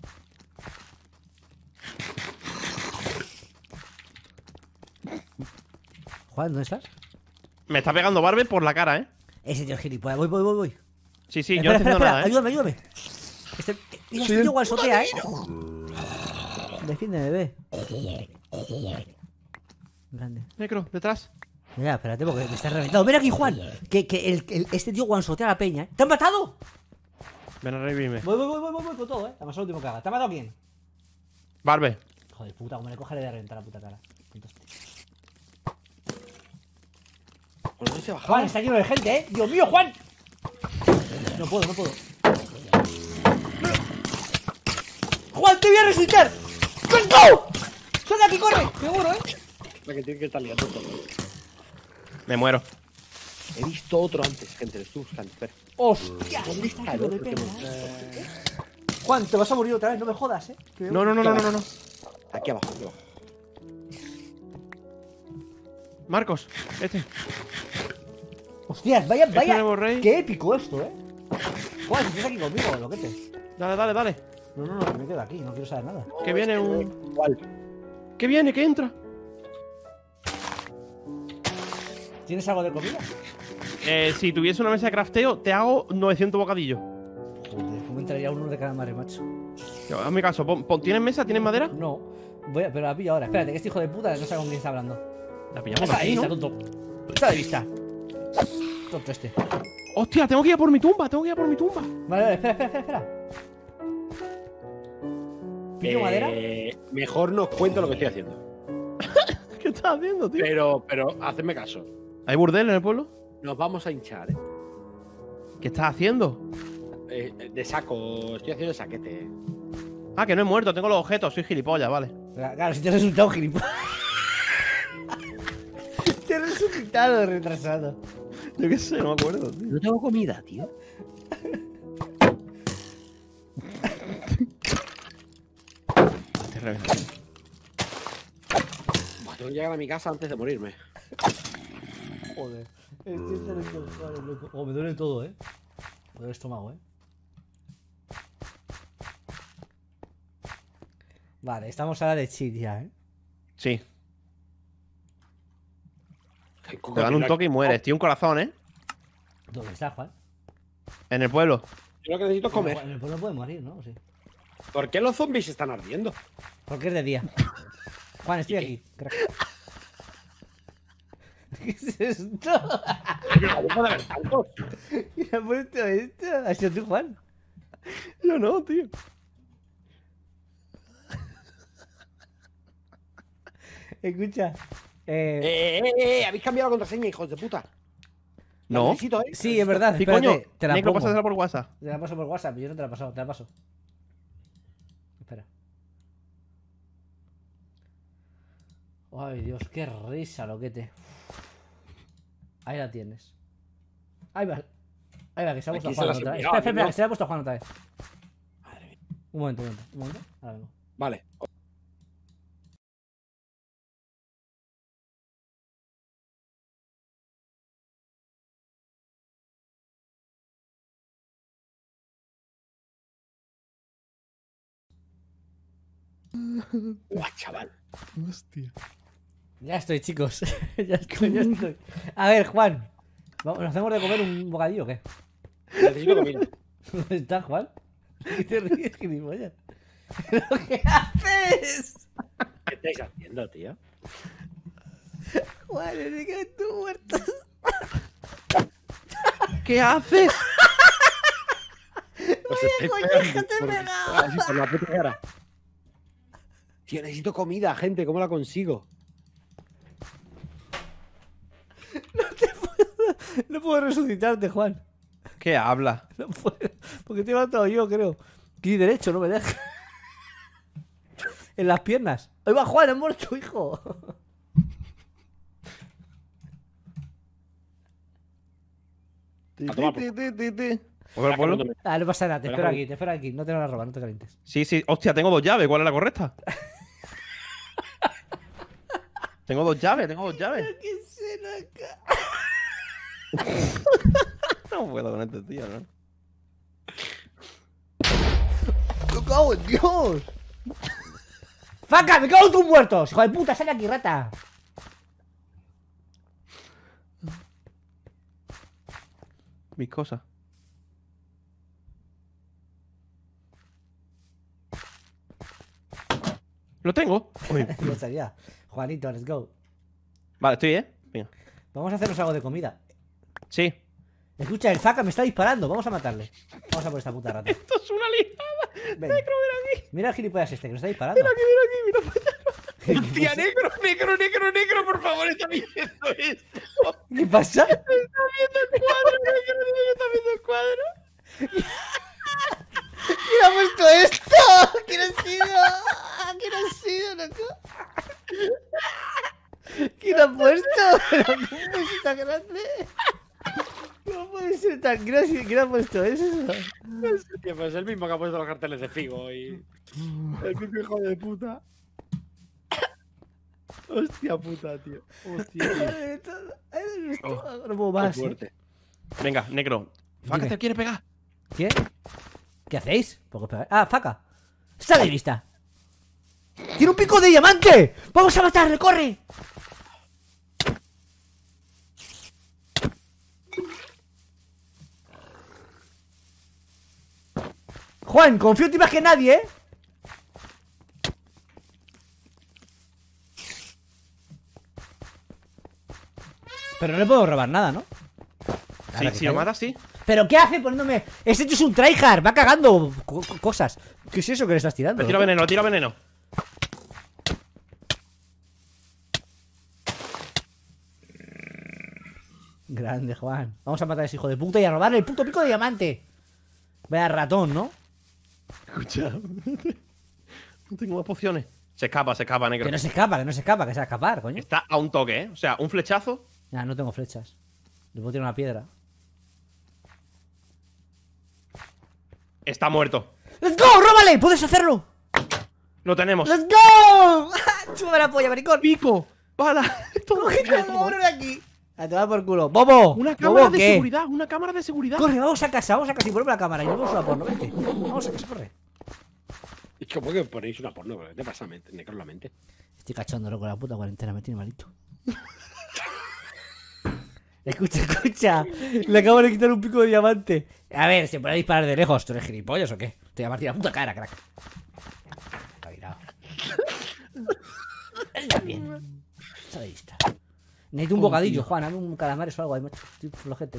Juan, ¿dónde estás? Me está pegando Barbie por la cara, ¿eh? Ese tío es gilipollas. Voy, voy, voy, voy. Sí, sí, espera, yo no estoy espera, haciendo espera. nada, ¿eh? Ayúdame, ayúdame. Este, eh, mira, este tío igual sotea, ¿eh? Defiéndeme, bebé. Grande. Necro, detrás. Mira, espérate porque me estás reventado. Ven aquí, Juan. Que, que el, el- este tío guansotea a la peña, ¿eh? ¿Te han matado? Ven a revivirme. Voy, voy, voy, voy, voy, voy con todo, ¿eh? Además, el último que haga. ¿Te ha matado quién? Barbie. Joder, puta, como le cogeré de reventar la puta cara. Puta hostia. ¿Por dónde se baja? Juan, está lleno de gente, ¿eh? ¡Dios mío, Juan! No puedo, no puedo. ¡Juan, te voy a resucitar! ¡Let's go! ¡Sal de aquí, corre! Seguro, ¿eh? La que tiene que estar liando todo. Me muero. He visto otro antes, gente. Lo estoy buscando. Espera. ¡Hostia! ¿Dónde está el hijo de otro? Que perra, me- ¿eh? Juan, te vas a morir otra vez, no me jodas, ¿eh? Que No, no, no, no, no, no. Aquí abajo, aquí abajo. Marcos, este. Hostias, vaya, Este vaya. nuevo rey. Qué épico esto, ¿eh? Juan, si estás aquí conmigo, loquete. Dale, dale, dale. No, no, no, que me quedo aquí, no quiero saber nada. Que viene un. ¿Cuál? Que viene, que entra. ¿Tienes algo de comida? Eh, si tuviese una mesa de crafteo, te hago novecientos bocadillos. Joder, ¿cómo entraría uno de cada madre, macho? Hazme caso, pon- pon- ¿tienes mesa? ¿Tienes madera? No. Voy a, pero la pillo ahora. Espérate, que este hijo de puta no sabe con quién está hablando. La pillamos Está de aquí, vista, ¿no? tonto. Está de vista. Tonto este. Hostia, tengo que ir a por mi tumba, tengo que ir a por mi tumba. Vale, vale, espera, espera, espera, espera. ¿Pillo madera? Eh, mejor no os cuento lo que estoy haciendo. ¿Qué estás haciendo, tío? Pero, pero, hacedme caso. ¿Hay burdel en el pueblo? Nos vamos a hinchar, ¿eh? ¿Qué estás haciendo? Eh, De saco. Estoy haciendo saquete. Ah, que no he muerto, tengo los objetos, soy gilipollas, vale. Claro, si te has resultado gilipollas. Te has resucitado, retrasado. Yo qué sé, no me acuerdo, tío. No tengo comida, tío. Te reventé. Buah, tengo que llegar a mi casa antes de morirme. Joder. Estoy tan encojonado, loco. Oh, me duele todo, eh. Me duele el estómago, eh. Vale, estamos ahora de chill ya, eh. Sí. Te dan un toque y mueres, tío, un corazón, ¿eh? ¿Dónde está, Juan? En el pueblo. Yo lo que necesito es comer. En el pueblo puede morir, ¿no? Sí. ¿Por qué los zombies están ardiendo? Porque es de día. Juan, estoy aquí. crack. ¿Qué es esto? No puede haber tantos. Mira, ponte esto. ¿Has sido tú, Juan? Yo no, tío. Escucha. Eh, Eh, eh, eh, eh, habéis cambiado la contraseña, hijos de puta. La No. necesito, ¿eh? sí, es verdad. Sí, Espérate, coño. te la Necro, pongo. pásasela por WhatsApp. Te la paso por WhatsApp, yo no te la he pasado, te la paso. Espera. Ay, Dios, qué risa, loquete. Ahí la tienes. Ahí va. Ahí va, que se ha puesto a Aquí se Juan las otra vez. enviaba, Espera, espera, espera, ¿no? que se la ha puesto a Juan otra vez. Madre mía. Un momento, un momento, un momento. Ahora vengo. Vale. Guau, chaval. Hostia. Ya estoy, chicos. ya estoy, ya estoy. A ver, Juan. ¿Nos hacemos de comer un bocadillo o qué? Necesito comida. ¿Dónde está, Juan? ¿Qué te ríes, gilipollas? ¿Pero qué haces? ¿Qué estáis haciendo, tío? Juan, es que tú muerto. ¿Qué haces? Os estáis coño, pegando déjate por- pegado. así por la puta cara. Tío, necesito comida, gente. ¿Cómo la consigo? No puedo resucitarte, Juan. ¿Qué habla? No puedo. Porque te he matado yo, creo. Clic derecho, no me deja. En las piernas. Ahí va, Juan, has muerto, hijo. A tomar por- Ponlo, ponlo. Ah, no pasa nada, te Espera, espero Juan. aquí, te espero aquí. No te van a robar, no te calientes. Sí, sí. Hostia, tengo dos llaves. ¿Cuál es la correcta? tengo dos llaves, tengo dos llaves. No puedo con este tío, ¿no? ¡Me cago en Dios! ¡Faca! ¡Me cago en tus muertos! ¡Hijo de puta, sale aquí, rata! Mis cosas. Lo tengo. Uy. Ya estaría. Juanito, let's go. Vale, estoy, ¿eh? Venga. Vamos a hacernos algo de comida. Sí. Escucha, el Faca me está disparando. Vamos a matarle. Vamos a por esta puta rata. Esto es una lijada. Ven. Mira el gilipollas este que nos está disparando. Mira aquí, mira aquí, mira. Hostia, negro, negro, negro, negro, por favor, está viendo esto. ¿Qué pasa? Está viendo el cuadro, negro, negro, está viendo el cuadro. ¿Quién ha puesto esto? ¿Quién ha sido? ¿Quién ha sido, loco? ¿Quién ha puesto? Pero ¿cómo puede ser tan grande? ¿Cómo puede ser tan grande? ¿Quién ha puesto eso? Tío, pues el mismo que ha puesto los carteles de Figo y. El mismo hijo de puta. Hostia puta, tío. Hostia, tío. No puedo Qué más. ¿eh? fuerte. Venga, negro. Faca Dime. te quiere pegar. ¿Qué? ¿Qué hacéis? Poco pegar. Ah, Faca. ¡Sale de vista! ¡Tiene un pico de diamante! ¡Vamos a matarle! ¡Corre! Juan, confío en ti más que nadie, ¿eh? Pero no le puedo robar nada, ¿no? Sí, Ahora que si lo caigo. matas, sí. ¿Pero qué hace poniéndome? Ese tío es un tryhard, va cagando co- co- cosas. ¿Qué es eso que le estás tirando? Le tiro veneno, le tiro veneno. Grande, Juan. Vamos a matar a ese hijo de puta y a robarle el puto pico de diamante. Vaya ratón, ¿no? Escucha. No tengo más pociones. Se escapa, se escapa, negro. Que no se escapa, que no se escapa, que se va a escapar, coño. Está a un toque, ¿eh? O sea, un flechazo. Nah, no tengo flechas. Le puedo tirar una piedra. Está muerto. ¡Let's go! ¡Róbale! ¡Puedes hacerlo! Lo tenemos. ¡Let's go! ¡Chúpame la polla, maricón! ¡Pico! ¡Bala! ¡Cógete el bobo de aquí! A tomar por culo. ¡Bobo! Una ¿Bobo cámara de qué? seguridad, una cámara de seguridad. Corre, vamos a casa, vamos a casa y ponemos la cámara y nos vamos a una porno, vente. Vamos a casa, corre. Es como que ponéis una porno, pero ¿qué te pasa, negro, la mente? Estoy cachóndolo con la puta cuarentena, me tiene malito. Escucha, escucha. Le acabo de quitar un pico de diamante. A ver, ¿se puede disparar de lejos? ¿Tú eres gilipollas o qué? Te voy a partir la puta cara, crack. Está virado. Está bien. Está de vista. Necesito un Oh, bocadillo, tío. Juan. Hazme un calamares o algo ahí, macho. Estoy flojete.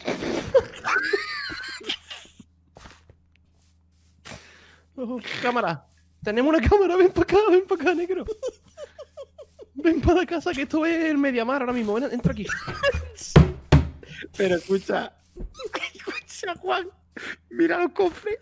Oh, cámara. Tenemos una cámara, ven para acá, ven para acá, negro. Ven para casa, que esto es el Mediamar ahora mismo. Ven, entra aquí. Pero escucha. Escucha, Juan. Mira los cofres.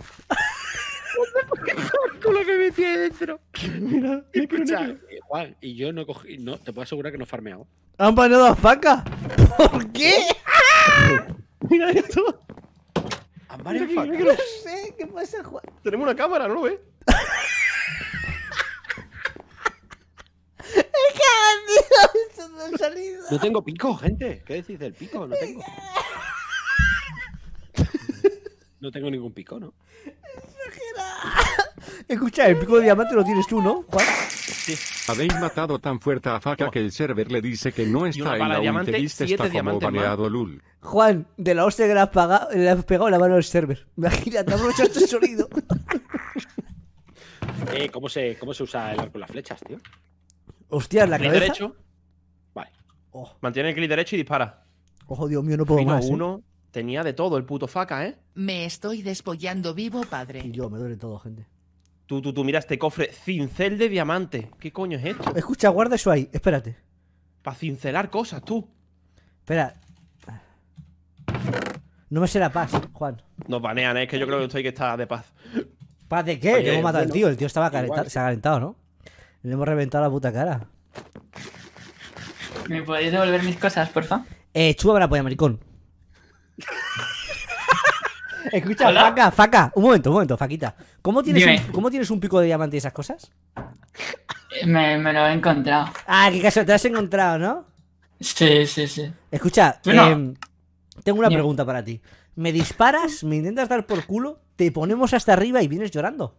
Con lo que metí ahí dentro. Mira, negro, Escucha, negro. eh, Juan, y yo no cogí. No, te puedo asegurar que no he farmeado. ¿Han baneado a Faca? ¿Por qué? Mira esto. ¿Han Mira aquí, variado negro. No sé, ¿qué pasa, Juan? Tenemos una cámara, ¿no lo ves? Esto no ha salido. No tengo pico, gente. ¿Qué decís del pico? No tengo. No tengo ningún pico, ¿no? Escucha, el pico de diamante lo tienes tú, ¿no, Juan? Habéis matado tan fuerte a Faca que el server le dice que no una está en bala la de diamante, Ultimate, siete está como diamantes más. baneado Lul. Juan, de la hostia que le has, pagado, le has pegado la mano al server. Imagínate, aprovecha este sonido. Eh, ¿cómo se, ¿Cómo se usa el arco y las flechas, tío? Hostia, la Clic cabeza. derecho, Vale. Oh, mantiene el clic derecho y dispara. ojo, Dios mío, no puedo Fino más. ¿eh? uno, tenía de todo el puto Faca, ¿eh? Me estoy despollando vivo, Y padre. yo, me duele todo, gente. Tú, tú, tú, mira este cofre, cincel de diamante. ¿Qué coño es esto? Escucha, guarda eso ahí, espérate. Para cincelar cosas, tú. Espera. No me sé la paz, Juan. Nos banean, ¿eh? Es que yo creo que esto hay que estar de paz. ¿Paz de qué? Oye, Que hemos matado al bueno, tío. El tío estaba igual. calentado, se ha calentado, ¿no? Le hemos reventado la puta cara. ¿Me podéis devolver mis cosas, porfa? Eh, chúpame la polla, maricón. Escucha, Hola. Faca, Faca. Un momento, un momento, Faquita. ¿Cómo tienes, Dime. un, ¿Cómo tienes un pico de diamante y esas cosas? Eh, Me, me lo he encontrado. Ah, qué caso, te has encontrado, ¿no? Sí, sí, sí. Escucha, Tú no. em, tengo una Dime. pregunta para ti. Me disparas, me intentas dar por culo, te ponemos hasta arriba y vienes llorando.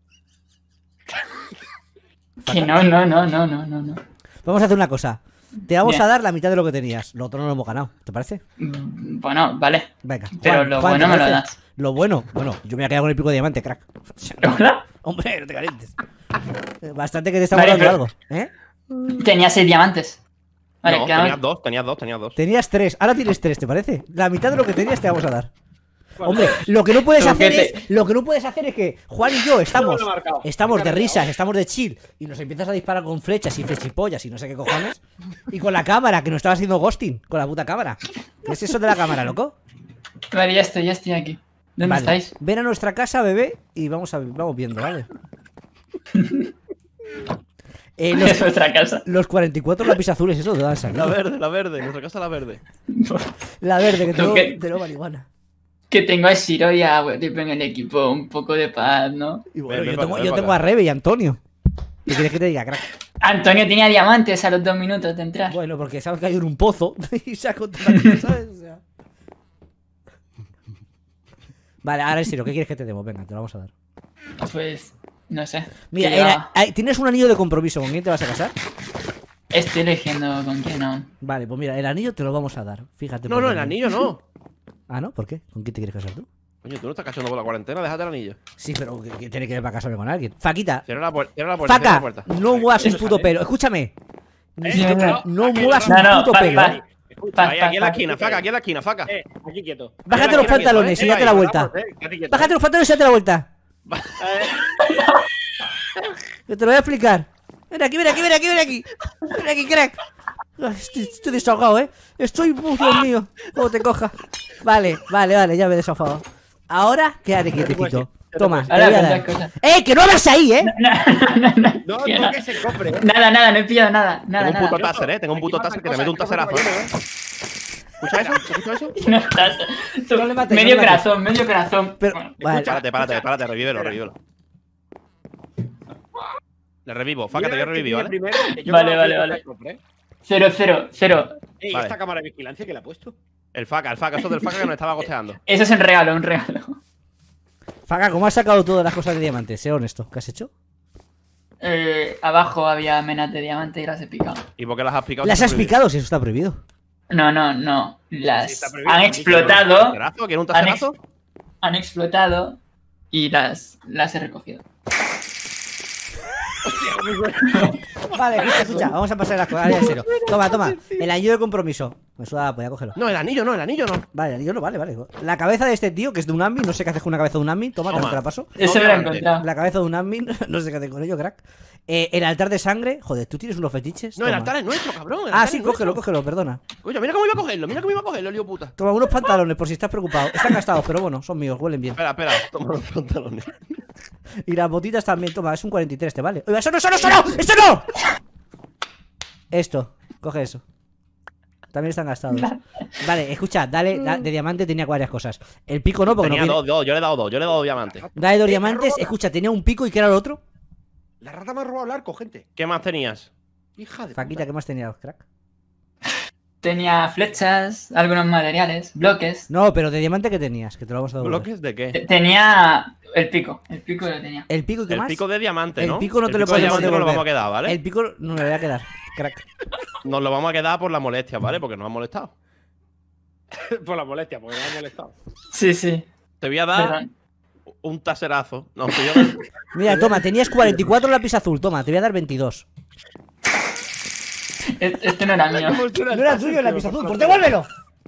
Que no, no, no, no, no, no, no. Vamos a hacer una cosa. Te vamos Bien. a dar la mitad de lo que tenías. Lo otro no lo hemos ganado, ¿te parece? Mm, Bueno, vale. Venga. Pero Juan, lo Juan, bueno ¿te me lo parece? das. Lo bueno, bueno, yo me voy a quedar con el pico de diamante, crack. ¿Hola? Hombre, no te calientes. Eh, Bastante que te está Vale, guardando pero- algo, ¿eh? Tenía seis diamantes. Vale, no, quedamos- tenías dos, tenías dos, tenías dos. Tenías tres, ahora tienes tres, ¿te parece? La mitad de lo que tenías te vamos a dar. Hombre, lo que no puedes Lo hacer que te- es. Lo que no puedes hacer es que Juan y yo estamos. No lo he marcado. Estamos de Me he risas, estamos de chill. Y nos empiezas a disparar con flechas y flechipollas y no sé qué cojones. Y con la cámara, que nos estaba haciendo ghosting. Con la puta cámara. ¿Qué es eso de la cámara, loco? Vale, ya estoy, ya estoy aquí. ¿Dónde Vale, estáis? ven a nuestra casa, bebé, y vamos a vamos viendo, ¿vale? Eh, Es los, vuestra casa. los cuarenta y cuatro lápiz azules, eso de dónde han La salido. verde, la verde, en nuestra casa la verde. La verde, que tengo, Lo que- tengo marihuana. Que tengo a Shiro y a Tipo en el equipo. Un poco de paz, ¿no? Y bueno, Ven, ven yo pa' tengo, acá, yo ven tengo pa' a acá. Rebe y a Antonio. ¿Qué quieres que te diga, crack? Antonio tenía diamantes a los dos minutos de entrar. Bueno, porque se ha caído en un pozo y se ha contado, ¿sabes? O sea... Vale, ahora en serio, ¿qué quieres que te demos? Venga, te lo vamos a dar. Pues, no sé. Mira, Que era- lleva- ay, tienes un anillo de compromiso. ¿Con quién te vas a casar? Estoy eligiendo con quién aún. Vale, pues mira, el anillo te lo vamos a dar. Fíjate. No, por no, dónde. el anillo no. Ah, ¿no? ¿Por qué? ¿Con quién te quieres casar tú? Coño, tú no estás cachando por la cuarentena, déjate el anillo. Sí, pero que, que tiene que ver para casarme con alguien. Faquita, Cierra la, puer- cierra la puerta, cierra la Faca, puerta. no muevas un Eso puto sale. pelo. Escúchame. Eh, No, no aquí, muevas no, un no, puto pa- pelo. pa- ¿eh? Escucha, Ahí, aquí en la Pa- esquina, Faca, aquí en la esquina, Faca. eh, aquí quieto. Bájate Aquí los en la esquina, pantalones y eh, date ahí, la ahí, vuelta. Eh, aquí quieto. Bájate los pantalones y date la vuelta. Eh, Que te lo voy a explicar. Ven aquí, ven aquí, ven aquí, ven aquí. Ven aquí, crack. Ay, Estoy, estoy desahogado, ¿eh? Estoy, oh, Dios mío. ¿Cómo te coja? Vale, vale, vale, ya me he desahogado. Ahora, quédate quietecito. Toma, te Ahora voy a cuántas dar. cosas. ¡Eh, que no hablas ahí, eh! No, no, no, no tío, no. toques el cofre, eh. Nada, nada, no he pillado nada. Nada, Tengo un puto nada. taser, eh. Tengo un puto Aquí taser que te pasan mete un cosas, taserazo. que ¿eh? no me ¿Escuchas eso? ¿Escuchas eso? No estás. Tú, No le mates, medio no le mates. corazón, medio corazón. Pero, Bueno, vale. Párate, párate, párate, revívelo, revívelo. Le revivo, Faca, te voy a revivir, ¿vale? Vale, Vale, vale, vale, vale. vale. Cero, cero, cero. Ey, Vale. esta cámara de vigilancia que le ha puesto. El Faca, el Faca, eso del Faca que nos estaba gosteando. Eso es un regalo, un regalo. Faca, ¿cómo has sacado todas las cosas de diamante? Sé honesto. ¿Qué has hecho? Eh, abajo había menas de diamante y las he picado. ¿Y por qué las has picado? Las sin has revivir? picado, si eso está prohibido. No, no, no. Sí, Las está prohibido, han han dicho. explotado. ¿Taserazo? ¿Quieres un Han, taserazo? ex- han explotado y las, las he recogido. Vale, escucha, escucha. Vamos a pasar a las cosas. Ahora, en serio. Toma, toma. El anillo de compromiso. Me suda la polla, cógelo. No, el anillo no, el anillo no. Vale, el anillo no, vale, vale. La cabeza de este tío, que es de un admin, no sé qué haces con una cabeza de un admin. Toma, Toma. te la paso. Eso me lo he Obviamente. encontrado. La cabeza de un admin, no sé qué hacer con ello, crack. Eh, el altar de sangre. Joder, ¿tú tienes unos fetiches? No, el Toma. altar es nuestro, cabrón. el Ah, altar sí, es cógelo, nuestro. cógelo, perdona. Coño, mira cómo iba a cogerlo, mira cómo iba a cogerlo, lío puta. Toma unos pantalones por si estás preocupado. Están gastados, pero bueno, son míos, huelen bien. Espera, espera, toma los pantalones. Y las botitas también, toma, es un cuarenta y tres, ¿te vale? Oiga, eso no, eso no, eso no, eso no. Esto, coge eso. También están gastados. Vale, escucha, dale, da- de diamante tenía varias cosas. El pico no, porque Tenía no dos, viene. dos, yo le he dado dos, yo le he dado dos diamantes. Dale dos Eh, diamantes, arroba. escucha, tenía un pico y ¿qué era lo otro? La rata me ha robado el arco, gente. ¿Qué más tenías? Hija de Faquita, puta. ¿qué más tenías, crack? Tenía flechas, algunos materiales, bloques. No, pero de diamante, ¿qué tenías? Que te lo vamos a devolver. ¿Bloques de qué? Te- Tenía el pico. El pico lo tenía. El pico y qué El más. pico de diamante, El ¿no? pico no te lo pico de podemos diamante nos lo devolver. vamos a quedar, ¿vale? El pico no me voy a quedar. Crack. Nos lo vamos a quedar por la molestia, ¿vale? Porque nos han molestado. Por la molestia, porque me ha molestado. Sí, sí. Te voy a dar Perdón. un taserazo. No, te voy a dar- Mira, toma, tenías cuarenta y cuatro lápiz azul. Toma, te voy a dar veintidós. E- Este no era mío. No era tuyo el lápiz azul, pues devuélvelo.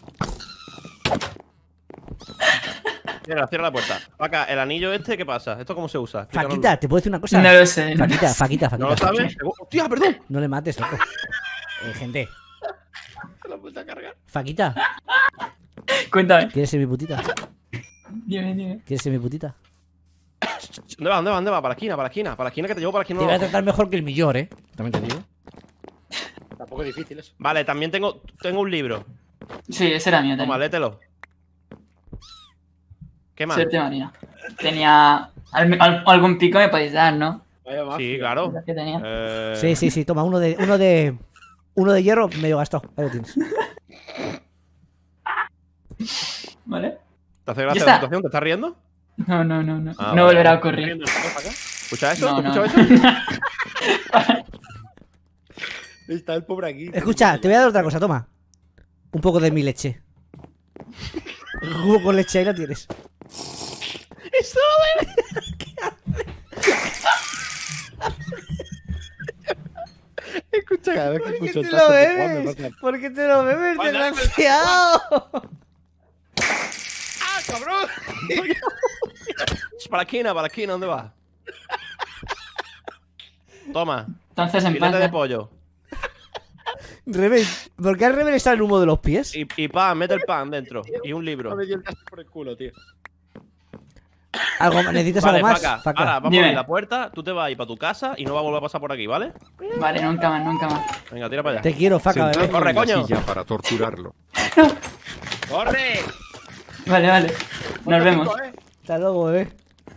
Mira, cierra la puerta. Acá, el anillo este, ¿qué pasa? ¿Esto cómo se usa? Explícanos. Faquita, ¿te puedo decir una cosa? No lo sé. no lo Faquita, sé. Faquita, Faquita. ¿No lo sabes? ¡Hostia, perdón! No le mates, loco. Eh, gente. Se lo he puesto a cargar. Faquita, Cuéntame. ¿quieres ser mi putita? Dime, dime. ¿Quieres ser mi putita? ¿Dónde va? ¿Dónde va? ¿Dónde va? Para la esquina, para la esquina. Para la esquina que te llevo para la esquina. Te voy a no. tratar mejor que el millor, ¿eh? También te digo. Tampoco es difícil eso. Vale, también tengo, tengo un libro. Sí, ese era mío Toma, también. léetelo. ¿Qué más? Suerte marina. Tenía al- al- algún pico me podéis dar, ¿no? Vaya más. Sí, claro. ¿Qué tenía? Eh, Sí, sí, sí, toma, uno de. Uno de. Uno de hierro medio gastado. Ahí lo tienes. ¿Vale? ¿Te hace Ya gracia está. la situación? ¿Te estás riendo? No, no, no, no. Ah, no vale. volverá a ocurrir. ¿Escucha eso? No, ¿Tú no. escuchas eso? Está el pobre aquí. Escucha, te voy a dar otra cosa, toma. Un poco de mi leche. Un jugo con leche, ahí lo tienes. ¡Eso! Escucha, cada vez que ¿Por qué escucho te el lo tazo de Juan, bebes? me pasa- ¿Por qué te lo bebes, Juan, dame el- desgraciado? ¡Ah, cabrón! Para la esquina, para la esquina, ¿dónde vas? Toma, Entonces filete de empata. pollo. Rebel, ¿por qué al Rebel está el humo de los pies? Y, y pan, mete el pan dentro. Y un libro. Me dio el tazo por el culo, tío. ¿Algo, ¿Necesitas Vale, algo más? Faca. Faca. Ahora, vamos a Dime. abrir la puerta. Tú te vas a ir para tu casa y no vas a volver a pasar por aquí, ¿vale? Vale, nunca más, nunca más. Venga, tira para allá. Te quiero, Faca, Sentado bebé. Corre, en la coño. silla para torturarlo. ¡Corre! Vale, vale. Nos vemos. Cinco, ¿eh? Hasta luego, bebé.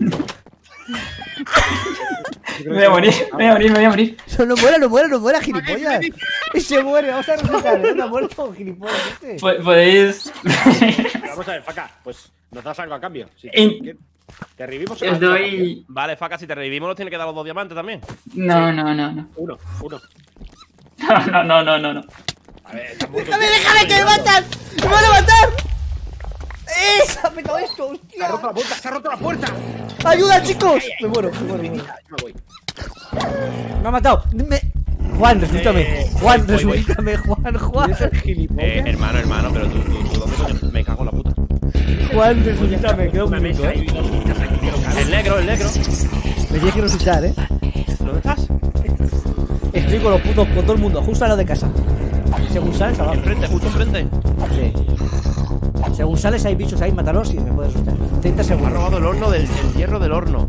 Me voy a morir, me voy a morir, me voy a morir. No, no muera, no muera, no muera, gilipollas. Y se muere, vamos a resucitar. No, no muerto, gilipollas. Este. Po- Podéis. Vamos a ver, Faca, pues nos das algo a cambio. Si En- ¿qué? Te revivimos Os doy. Vale, Faca, si te revivimos, nos tiene que dar los dos diamantes también. No, no, no, no. Uno, uno. No, no, no, no, no. A ver, está muerto. ¡Déjame, déjame que me matan! ¡Me van a matar! ¡Eh! ¡Se ha petado esto, ¡Se ha hostia! roto la puerta! ¡Se ha roto la puerta! ¡Ayuda, chicos! Me muero, me muero, me muero. Me voy. Me ha matado. Me... Juan, resucítame. Eh, Juan, voy, voy. resucítame, Juan, Juan. Eh, hermano, hermano, pero tú, tú, tú, ¿dónde coño? Me cago en la puta. Juan, resucítame, queda un Una minuto, mesa y eh. dos sillas aquí que no caben. El negro, el negro. Me tienes que resucitar, eh. ¿Dónde estás? Estoy con los putos, con todo el mundo, justo al lado de casa. Según sales, abajo. Enfrente, justo enfrente. Sí. Según sales, hay bichos ahí, mátalos y me puedes resucitar. treinta Me ha segundos. robado el horno del el hierro del horno.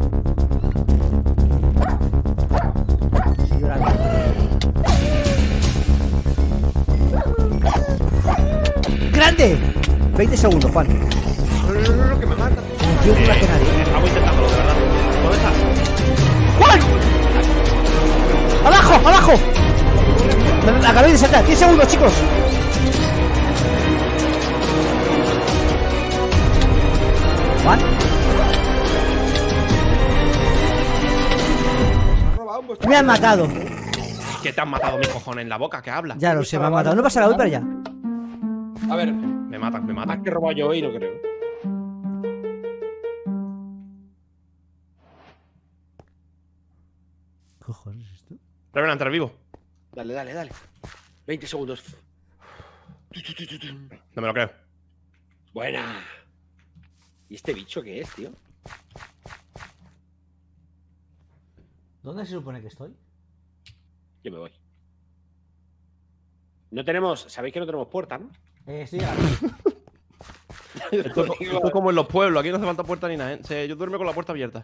Estoy llorando. ¡Grande! veinte segundos, Juan. No, no, no, no, que me mata. Yo no que nadie. Estamos intentándolo, de verdad. ¿Dónde estás? ¡Juan! ¡Abajo! ¡Abajo! Me, me acabé de saltar. diez segundos, chicos. Juan. Me han matado. ¿Qué te han matado mis cojones en la boca? ¿Qué hablas? Ya lo sé, me han matado. No pasa nada, voy para allá. A ver, Me matan, me más matan. que he robado yo hoy, no creo. ¿Qué cojones es esto? Revenant, entrar vivo. Dale, dale, dale. veinte segundos. No me lo creo. Buena. ¿Y este bicho qué es, tío? ¿Dónde se supone que estoy? Yo me voy. No tenemos. Sabéis que no tenemos puerta, ¿no? Eh, sí, Esto, esto es como en los pueblos. Aquí no hace falta puerta ni nada, ¿eh? O sea, yo duermo con la puerta abierta.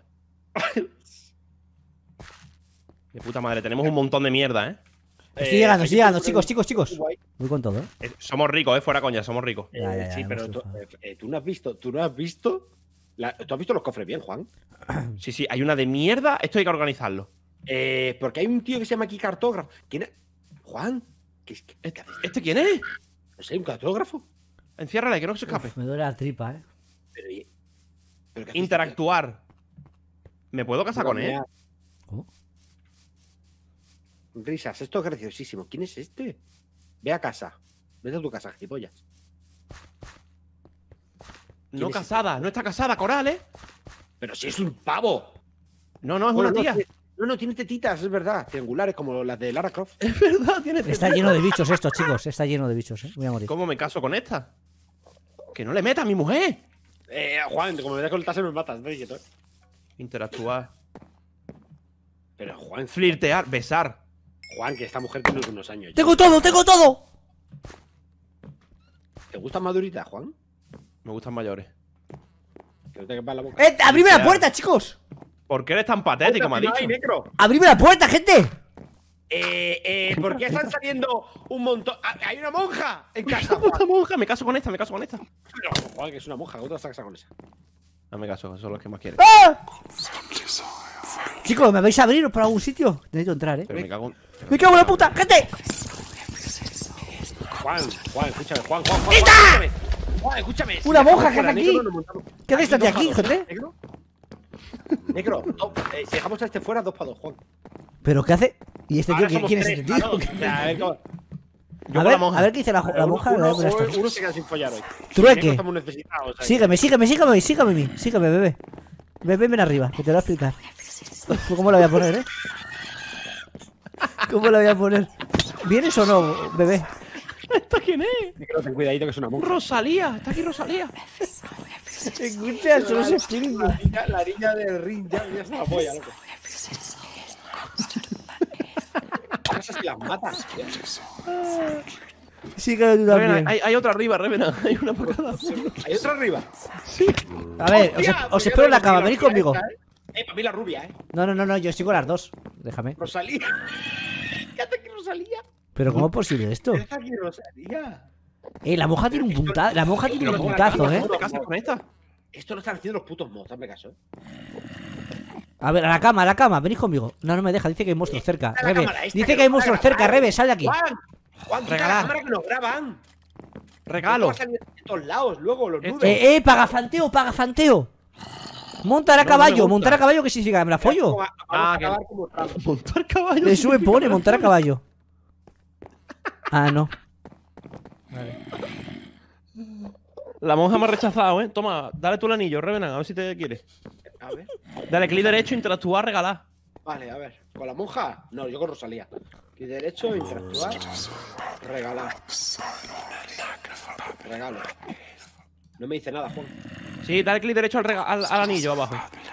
De puta madre, tenemos un montón de mierda, ¿eh? Estoy llegando, estoy llegando, chicos, chicos, chicos. Guay. Voy con todo, ¿eh? Eh, Somos ricos, ¿eh? Fuera coña, somos ricos. Eh, Ya, ya, ya, sí, no pero se tú, enfada. eh, eh, tú no has visto. Tú no has visto. la- ¿Tú has visto los cofres bien, Juan? Sí, sí, hay una de mierda. Esto hay que organizarlo. Eh, porque hay un tío que se llama aquí cartógrafo. ¿Quién es? Juan, ¿Qué, qué, qué ¿Este, haces? ¿Este quién es? No sé, un cartógrafo. Enciérrale, que no se escape. Uf, me duele la tripa, eh. Pero, ¿y- pero qué haces, Interactuar. ¿Me puedo casar tío? con él? ¿Cómo? Risas, esto es graciosísimo. ¿Quién es este? Ve a casa. Vete a tu casa, gilipollas. No es casada, no está casada, Coral, ¿eh? Pero si es un pavo. No, no, es Bueno, una no, tía. tiene- No, no, tiene tetitas, es verdad. Triangulares, como las de Lara Croft. Es verdad, tiene Está lleno de bichos esto, chicos. Está lleno de bichos, eh. Voy a morir. ¿Cómo me caso con esta? Que no le meta a mi mujer. Eh, Juan, como me das con el taser me matas, ¿no? Quieto, eh. Interactuar. Pero Juan, Flirtear, besar. Juan, que esta mujer tiene unos años. ya. ¡Tengo todo, tengo todo! ¿Te gustan maduritas, Juan? Me gustan mayores. Que no te quepa la boca. ¡Eh! ¡Abrime la puerta, chicos! ¿Por qué eres tan patético, me ha No dicho? hay, necro. ¡Abrime la puerta, gente! Eh, eh, ¿por qué están saliendo un montón? ¡Ah, ¡hay una monja en casa, Puta Juan! monja, me caso con esta, me caso con esta. Pero, Juan, que es una monja, ¿cómo te vas a casar con esa? No me caso, esos son los que más quieren. ¡Ah! Chicos, ¿me vais a abrir por algún sitio? Necesito entrar, eh. Pero me cago en... ¡Me cago en la puta! ¡Gente! Juan, Juan, escúchame, Juan, Juan, Juan, escúchame. Juan, escúchame. Una Si monja dejamos que fuera hace a aquí. Negro, nos montamos- ¿Qué haces dos aquí, para dos, gente? ¿Negro? Negro, no, eh, si dejamos a este fuera, dos para dos, Juan. ¿Pero qué hace? ¿Y este tío? Ahora ¿Quién, somos quién es tres este para tío? dos. O sea, a ver, cómo- Yo A con ver, la monja. a ver qué dice la, la uno- monja. Uno, la de estas. uno, uno se queda sin follar hoy. ¿Trueque? Negro estamos necesitados. o sea, Sígueme, sígueme, sígueme, sígueme, mi, sígueme, bebé. Bebé, ven arriba, que te lo voy a explicar. ¿Cómo lo voy a poner, eh? ¿Cómo lo voy a poner? ¿Vienes o no, bebé? ¿Esta quién es? Negro, ten cuidadito que es una monja. Rosalía, está aquí Rosalía. Escucha, solo es espíritu. La niña, la niña del ring ya, ya se la polla, loco. No sé si las matas. tío. Sígueme tú Revenant, también. hay, hay otra arriba, Revenant. Hay una por cada uno. ¿Hay otra arriba? A ver, os, Hostia, os pues espero en la ya cama, tengo venid la rubia conmigo. esta, ¿eh? Eh, para mí la rubia, eh. No, no, no, no, yo sigo las dos. Déjame. Rosalía. ¿Qué hace aquí Rosalía? Pero ¿cómo es posible esto? ¿Qué hace aquí Rosalía? Eh, la monja tiene un puntazo, la monja tiene un puntazo, eh. ¿Cómo te casas con esta? Esto lo están haciendo los putos mods, hazme caso. ¿eh? A ver, a la cama, a la cama, venid conmigo. No, no me deja, dice que hay monstruos cerca. Esta es la Rebe, cámara, esta dice que que hay nos monstruos va a cerca, grabar. Rebe, sal de aquí. Juan, Juan, quita Regala. la cámara que nos graban. Regalo. Esto va a salir de todos lados, luego los Eh, nudos. Eh, eh, pagafanteo, pagafanteo. Montar a No, caballo, no me gusta. montar a caballo, ¿qué significa? ¿Me la follo? Vamos a Ah, acabar que- como Trump. Montar caballo. Le sube, pone, montar a caballo. Ah, no. La monja me ha rechazado, ¿eh? Toma, dale tú el anillo, Revenant, a ver si te quiere. A ver. Dale clic derecho, interactuar, regalar. Vale, a ver. ¿Con la monja? No, yo con Rosalía. Y derecho, interactuar. Regalar. Regalo. No me dice nada, Juan. Sí, dale clic derecho al, rega- al, al anillo abajo.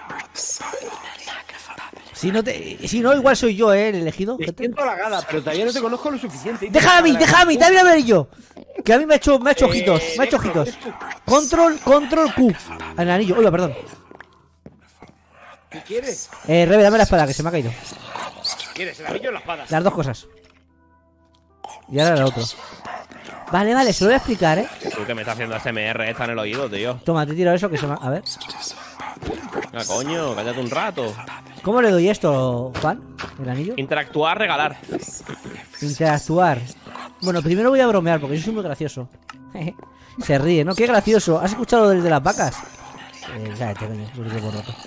Si no, te, si no, igual soy yo, eh, el elegido. Te gente. siento halagada, pero todavía no te conozco lo suficiente. Déjame a mí, déjame a mí, dame a ver yo. Que a mí me ha hecho, me ha hecho ojitos, me ha hecho ojitos. Control, control Q. Al anillo, oiga, perdón. ¿Qué quieres? Eh, Rebe, dame la espada, que se me ha caído. ¿Quieres el anillo o la espada? Las dos cosas. Y ahora la otra. Vale, vale, se lo voy a explicar, eh. Tú que me estás haciendo S M R esta en el oído, tío. Toma, te tiro eso que se me ha... A ver. Ah, coño, cállate un rato. ¿Cómo le doy esto, Juan? ¿El anillo? Interactuar, regalar. Interactuar. Bueno, primero voy a bromear porque yo soy muy gracioso. Se ríe, ¿no? Qué gracioso. ¿Has escuchado del de las vacas? Eh, cállate, coño. Yo lo por rato.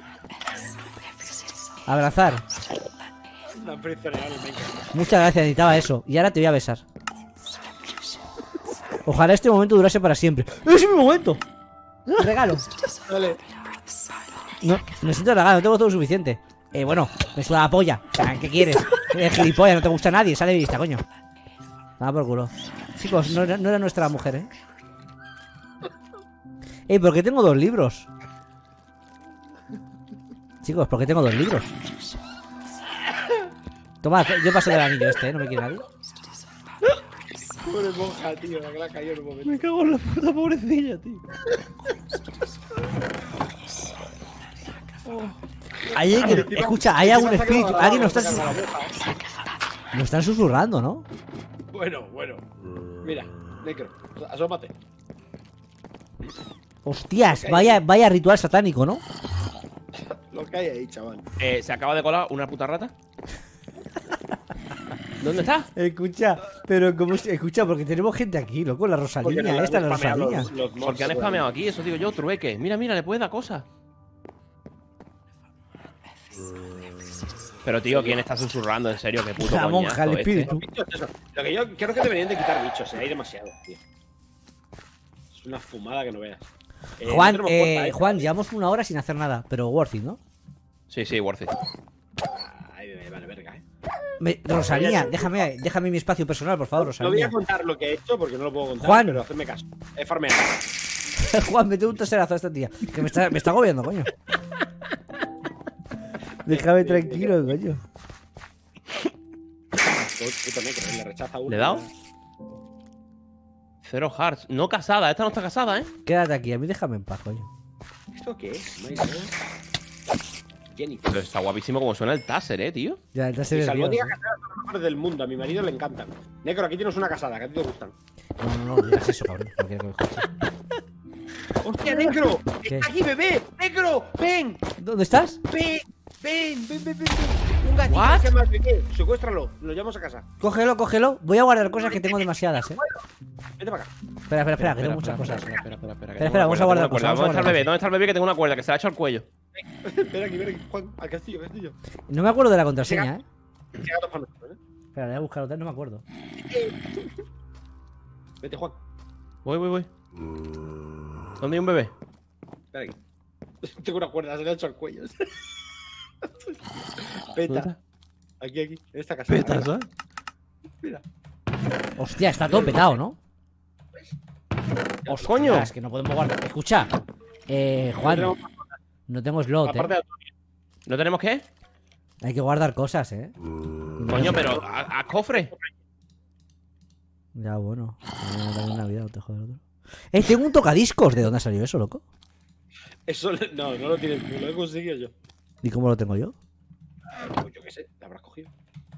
Abrazar. La prisionera, me encanta. Muchas gracias, necesitaba eso. Y ahora te voy a besar. Ojalá este momento durase para siempre. ¡Es mi momento! Regalo. Vale. No, necesito regalo, no tengo todo suficiente. Eh, bueno, me suda la polla. O sea, ¿qué quieres? Eres gilipollas, no te gusta nadie, sale de vista, coño. Nada por culo. Chicos, no era, no era nuestra mujer, ¿eh? Eh, ¿por qué tengo dos libros? Chicos, ¿por qué tengo dos libros? Toma, yo paso del anillo este, ¿eh? No me quiere nadie. Pobre monja, tío, la que la cayó en un momento. Me cago en la puta pobrecilla, tío. Hay alguien que- escucha, hay algún espíritu. Alguien nos está, nos están susurrando, ¿no? Bueno, bueno. Mira, Necro, asómate. Hostias, vaya, vaya ritual satánico, ¿no? Lo que hay ahí, chaval. Eh, se acaba de colar una puta rata. ¿Dónde está? Escucha, pero como escucha, porque tenemos gente aquí, loco, la Rosalía, esta es la Rosalía. Porque han spameado aquí, eso digo yo, trueque. Mira, mira, le puedes dar cosas. Pero tío, ¿quién está susurrando? En serio, qué puto La monja, el coñazo espíritu. este. Lo que yo creo que deberían de quitar bichos, eh, hay demasiado, tío. Es una fumada que no veas. Eh, no Juan, tenemos eh, puerta, ¿eh? Juan, llevamos una hora sin hacer nada, pero worth it, ¿no? Sí, sí, worth it. Ay, me vale verga, eh. Me- Rosalía, déjame, déjame mi espacio personal, por favor, No voy a Rosalía. contar lo que he hecho porque no lo puedo contar, Juan. pero hacedme caso. He farmeado. Juan, mete un toserazo a esta tía, que me está, me está agobiando, coño. Déjame tranquilo, coño. Puto negro, le rechaza uno. ¿Le he dado? Cero hearts. No casada, esta no está casada, ¿eh? Quédate aquí, a mí déjame en paz, coño. ¿Esto qué es? No hay nada. Jenny. Pero está guapísimo como suena el taser, eh, tío. Ya, ya se Y ve Salmónica Dios, ¿eh? casadas son las mejores del mundo. A mi marido le encantan. Negro, aquí tienes una casada, que a ti te gustan. No, no, no, digas eso, cabrón. No quiero que me escuches. ¡Hostia, negro! ¿Qué? ¡Está aquí, bebé! ¡Negro! ¡Ven! ¿Dónde estás? ¡Ven! ¡Ven! ¡Ven, ven, ven! ven. Un gatito What? que se llama bebé. Secuéstralo. Lo llevamos a casa. Cógelo, cógelo. Voy a guardar cosas que tengo demasiadas, eh. Vete para acá. Espera, espera, espera, que tengo muchas cosas. Espera, espera, espera. espera, Espera, espera, vamos a guardar cosas, vamos a ¿Dónde está el guardar bebé? ¿Dónde está el bebé que tengo una cuerda que se la ha hecho al cuello? Ven aquí, ven aquí, Juan. Al castillo, castillo. No me acuerdo de la contraseña, eh. Qué gatos para nosotros, ¿eh? Espera, voy a buscar otra, no me acuerdo. Vete, Juan. Voy, voy, voy. ¿Dónde hay un bebé? Ven aquí. Tengo una cuerda, se le ha hecho al cuello. ¿Dónde Peta. está? Aquí, aquí. En esta casa. Peta, ¿sabes? Mira. Hostia, está todo petado, ¿no? ¡Os coño! Es que no podemos guardar. Escucha, eh, Juan, no tengo slot, Aparte eh. de ¿No tenemos qué? Hay que guardar cosas, eh. Coño, pero a, a cofre. Ya, bueno. Mañana también Navidad, no te jodas otro. Eh, tengo un tocadiscos. ¿De dónde ha salido eso, loco? Eso no, no lo tienes tú, lo he conseguido yo. ¿Y cómo lo tengo yo? Pues yo qué sé, te habrás cogido.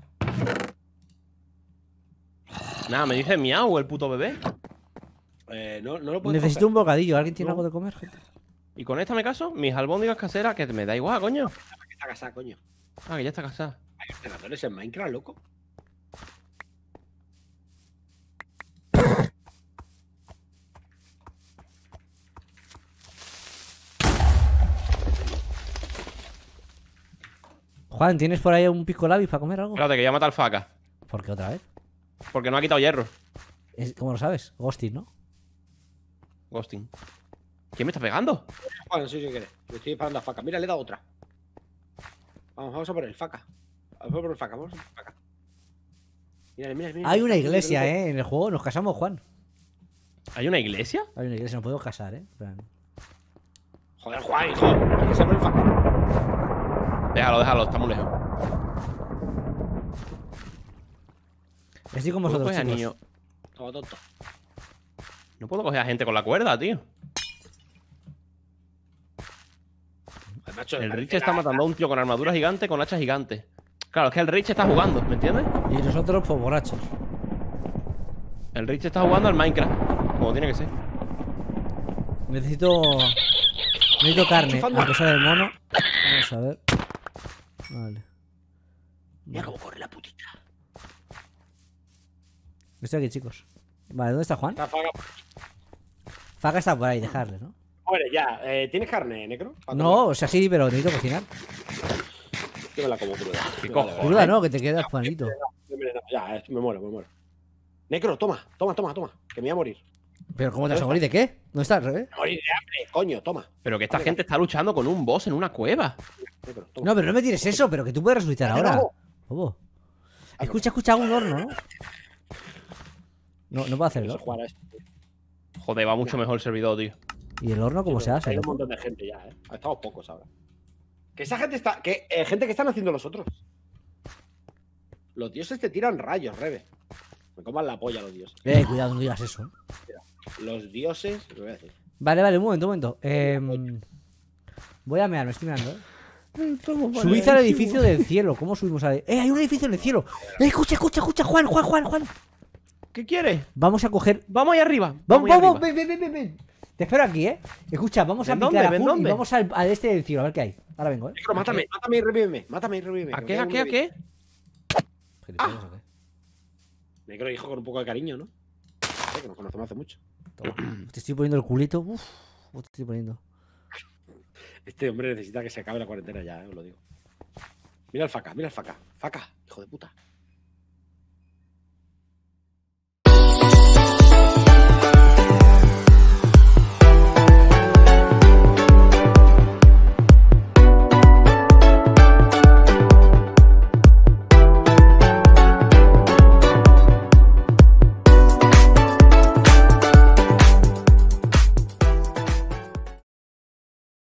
Nada, me dice miau el puto bebé. Eh, no, no lo puedes Necesito un bocadillo. ¿Alguien tiene No. algo de comer, gente? ¿Y con esta me caso? Mis albóndigas caseras, que me da igual, coño. coger. Está casada, coño. Ah, que ya está casada. Hay ordenadores en Minecraft, loco. Juan, ¿tienes por ahí un pisco labis para comer algo? Espérate, que ya mata al faca. ¿Por qué otra vez? Porque no ha quitado hierro. Es- ¿Cómo lo sabes? Ghosting, ¿no? Ghosting. ¿Quién me está pegando? Juan, sí, sí, quieres. Le estoy disparando a faca. Mira, le he dado otra. Vamos, vamos a por el faca. Vamos a por el faca, vamos a por el faca. Mira, mira, mira. Hay una iglesia, ¿eh? En el juego nos casamos, Juan. ¿Hay una iglesia? Hay una iglesia, nos podemos casar, ¿eh? En plan, Joder, Juan, hijo. Hay que ser por el faca. Déjalo, déjalo, está muy lejos. Estoy con ¿Puedo vosotros, coger a chicos. niño? Todo tonto. No puedo coger a gente con la cuerda, tío. Joder, macho, El parece Rich está la- matando a un tío con armadura gigante, con hacha gigante. Claro, es que el Rich está jugando, ¿me entiendes? Y nosotros, pues, borrachos. El Rich está jugando al Minecraft, como tiene que ser. Necesito... Necesito carne, Enchufando. a pesar del mono. Vamos a ver. Vale. Mira cómo corre la putita. Estoy aquí, chicos. Vale, ¿dónde está Juan? Está faca. Faca está por ahí, dejarle, ¿no? Hombre, ya. Eh, ¿Tienes carne, necro? Pa' No, o sea, sí, pero necesito cocinar. comer. Yo me la como cruda. ¿Qué Vale, cojones? vale. Cruda no, que te quedas, Juanito. Ya, eh, me muero, me muero. Necro, toma, toma, toma, toma. Que me voy a morir. Pero ¿cómo te vas a morir? ¿De qué? ¿Dónde está el revés? Me voy a morir de hambre, coño, toma. Pero que esta gente está luchando con un boss en una cueva. Necro, toma. No, pero no me tires eso, pero que tú puedes resucitar ahora. no. Bobo. Escucha, escucha, hago un horno, ¿no? No, no puedo Eso hacerlo. es jugar a esto. Joder, va mucho mejor el servidor, tío. ¿Y el horno cómo se hace? Hay un loco? montón de gente ya, eh. Estamos pocos ahora. Que esa gente está. Que eh, gente que están haciendo los otros. Los dioses te tiran rayos, Rebe. Me coman la polla los dioses. Eh, cuidado, no digas eso. Los dioses. Lo voy a decir. Vale, vale, un momento, un momento. Eh, voy a mear, me estoy meando, ¿eh? Subid al edificio del cielo. ¿Cómo subimos al ¡Eh, hay un edificio en el cielo! ¡Eh, escucha, escucha, escucha! Juan, Juan, Juan, Juan. ¿Qué quieres? Vamos a coger. Vamos ahí arriba. Vamos, ahí vamos, arriba. ven, ven, ven, ven. Te espero aquí, ¿eh? Escucha, vamos a ¿Ven picar dónde? a ¿Ven full y dónde? vamos al, al este del cielo, a ver qué hay. Ahora vengo, ¿eh? Necro, mátame, mátame y revíveme. Mátame y revíveme. ¿A que qué, me a queda qué, a un qué? Gilipollas, ¿o qué? Negro hijo con un poco de cariño, ¿no? Sí, que nos conocemos hace mucho. Toma. Te estoy poniendo el culito. Uf, te estoy poniendo. Este hombre necesita que se acabe la cuarentena ya, eh, os lo digo. Mira el faca, mira el faca. Faca, hijo de puta.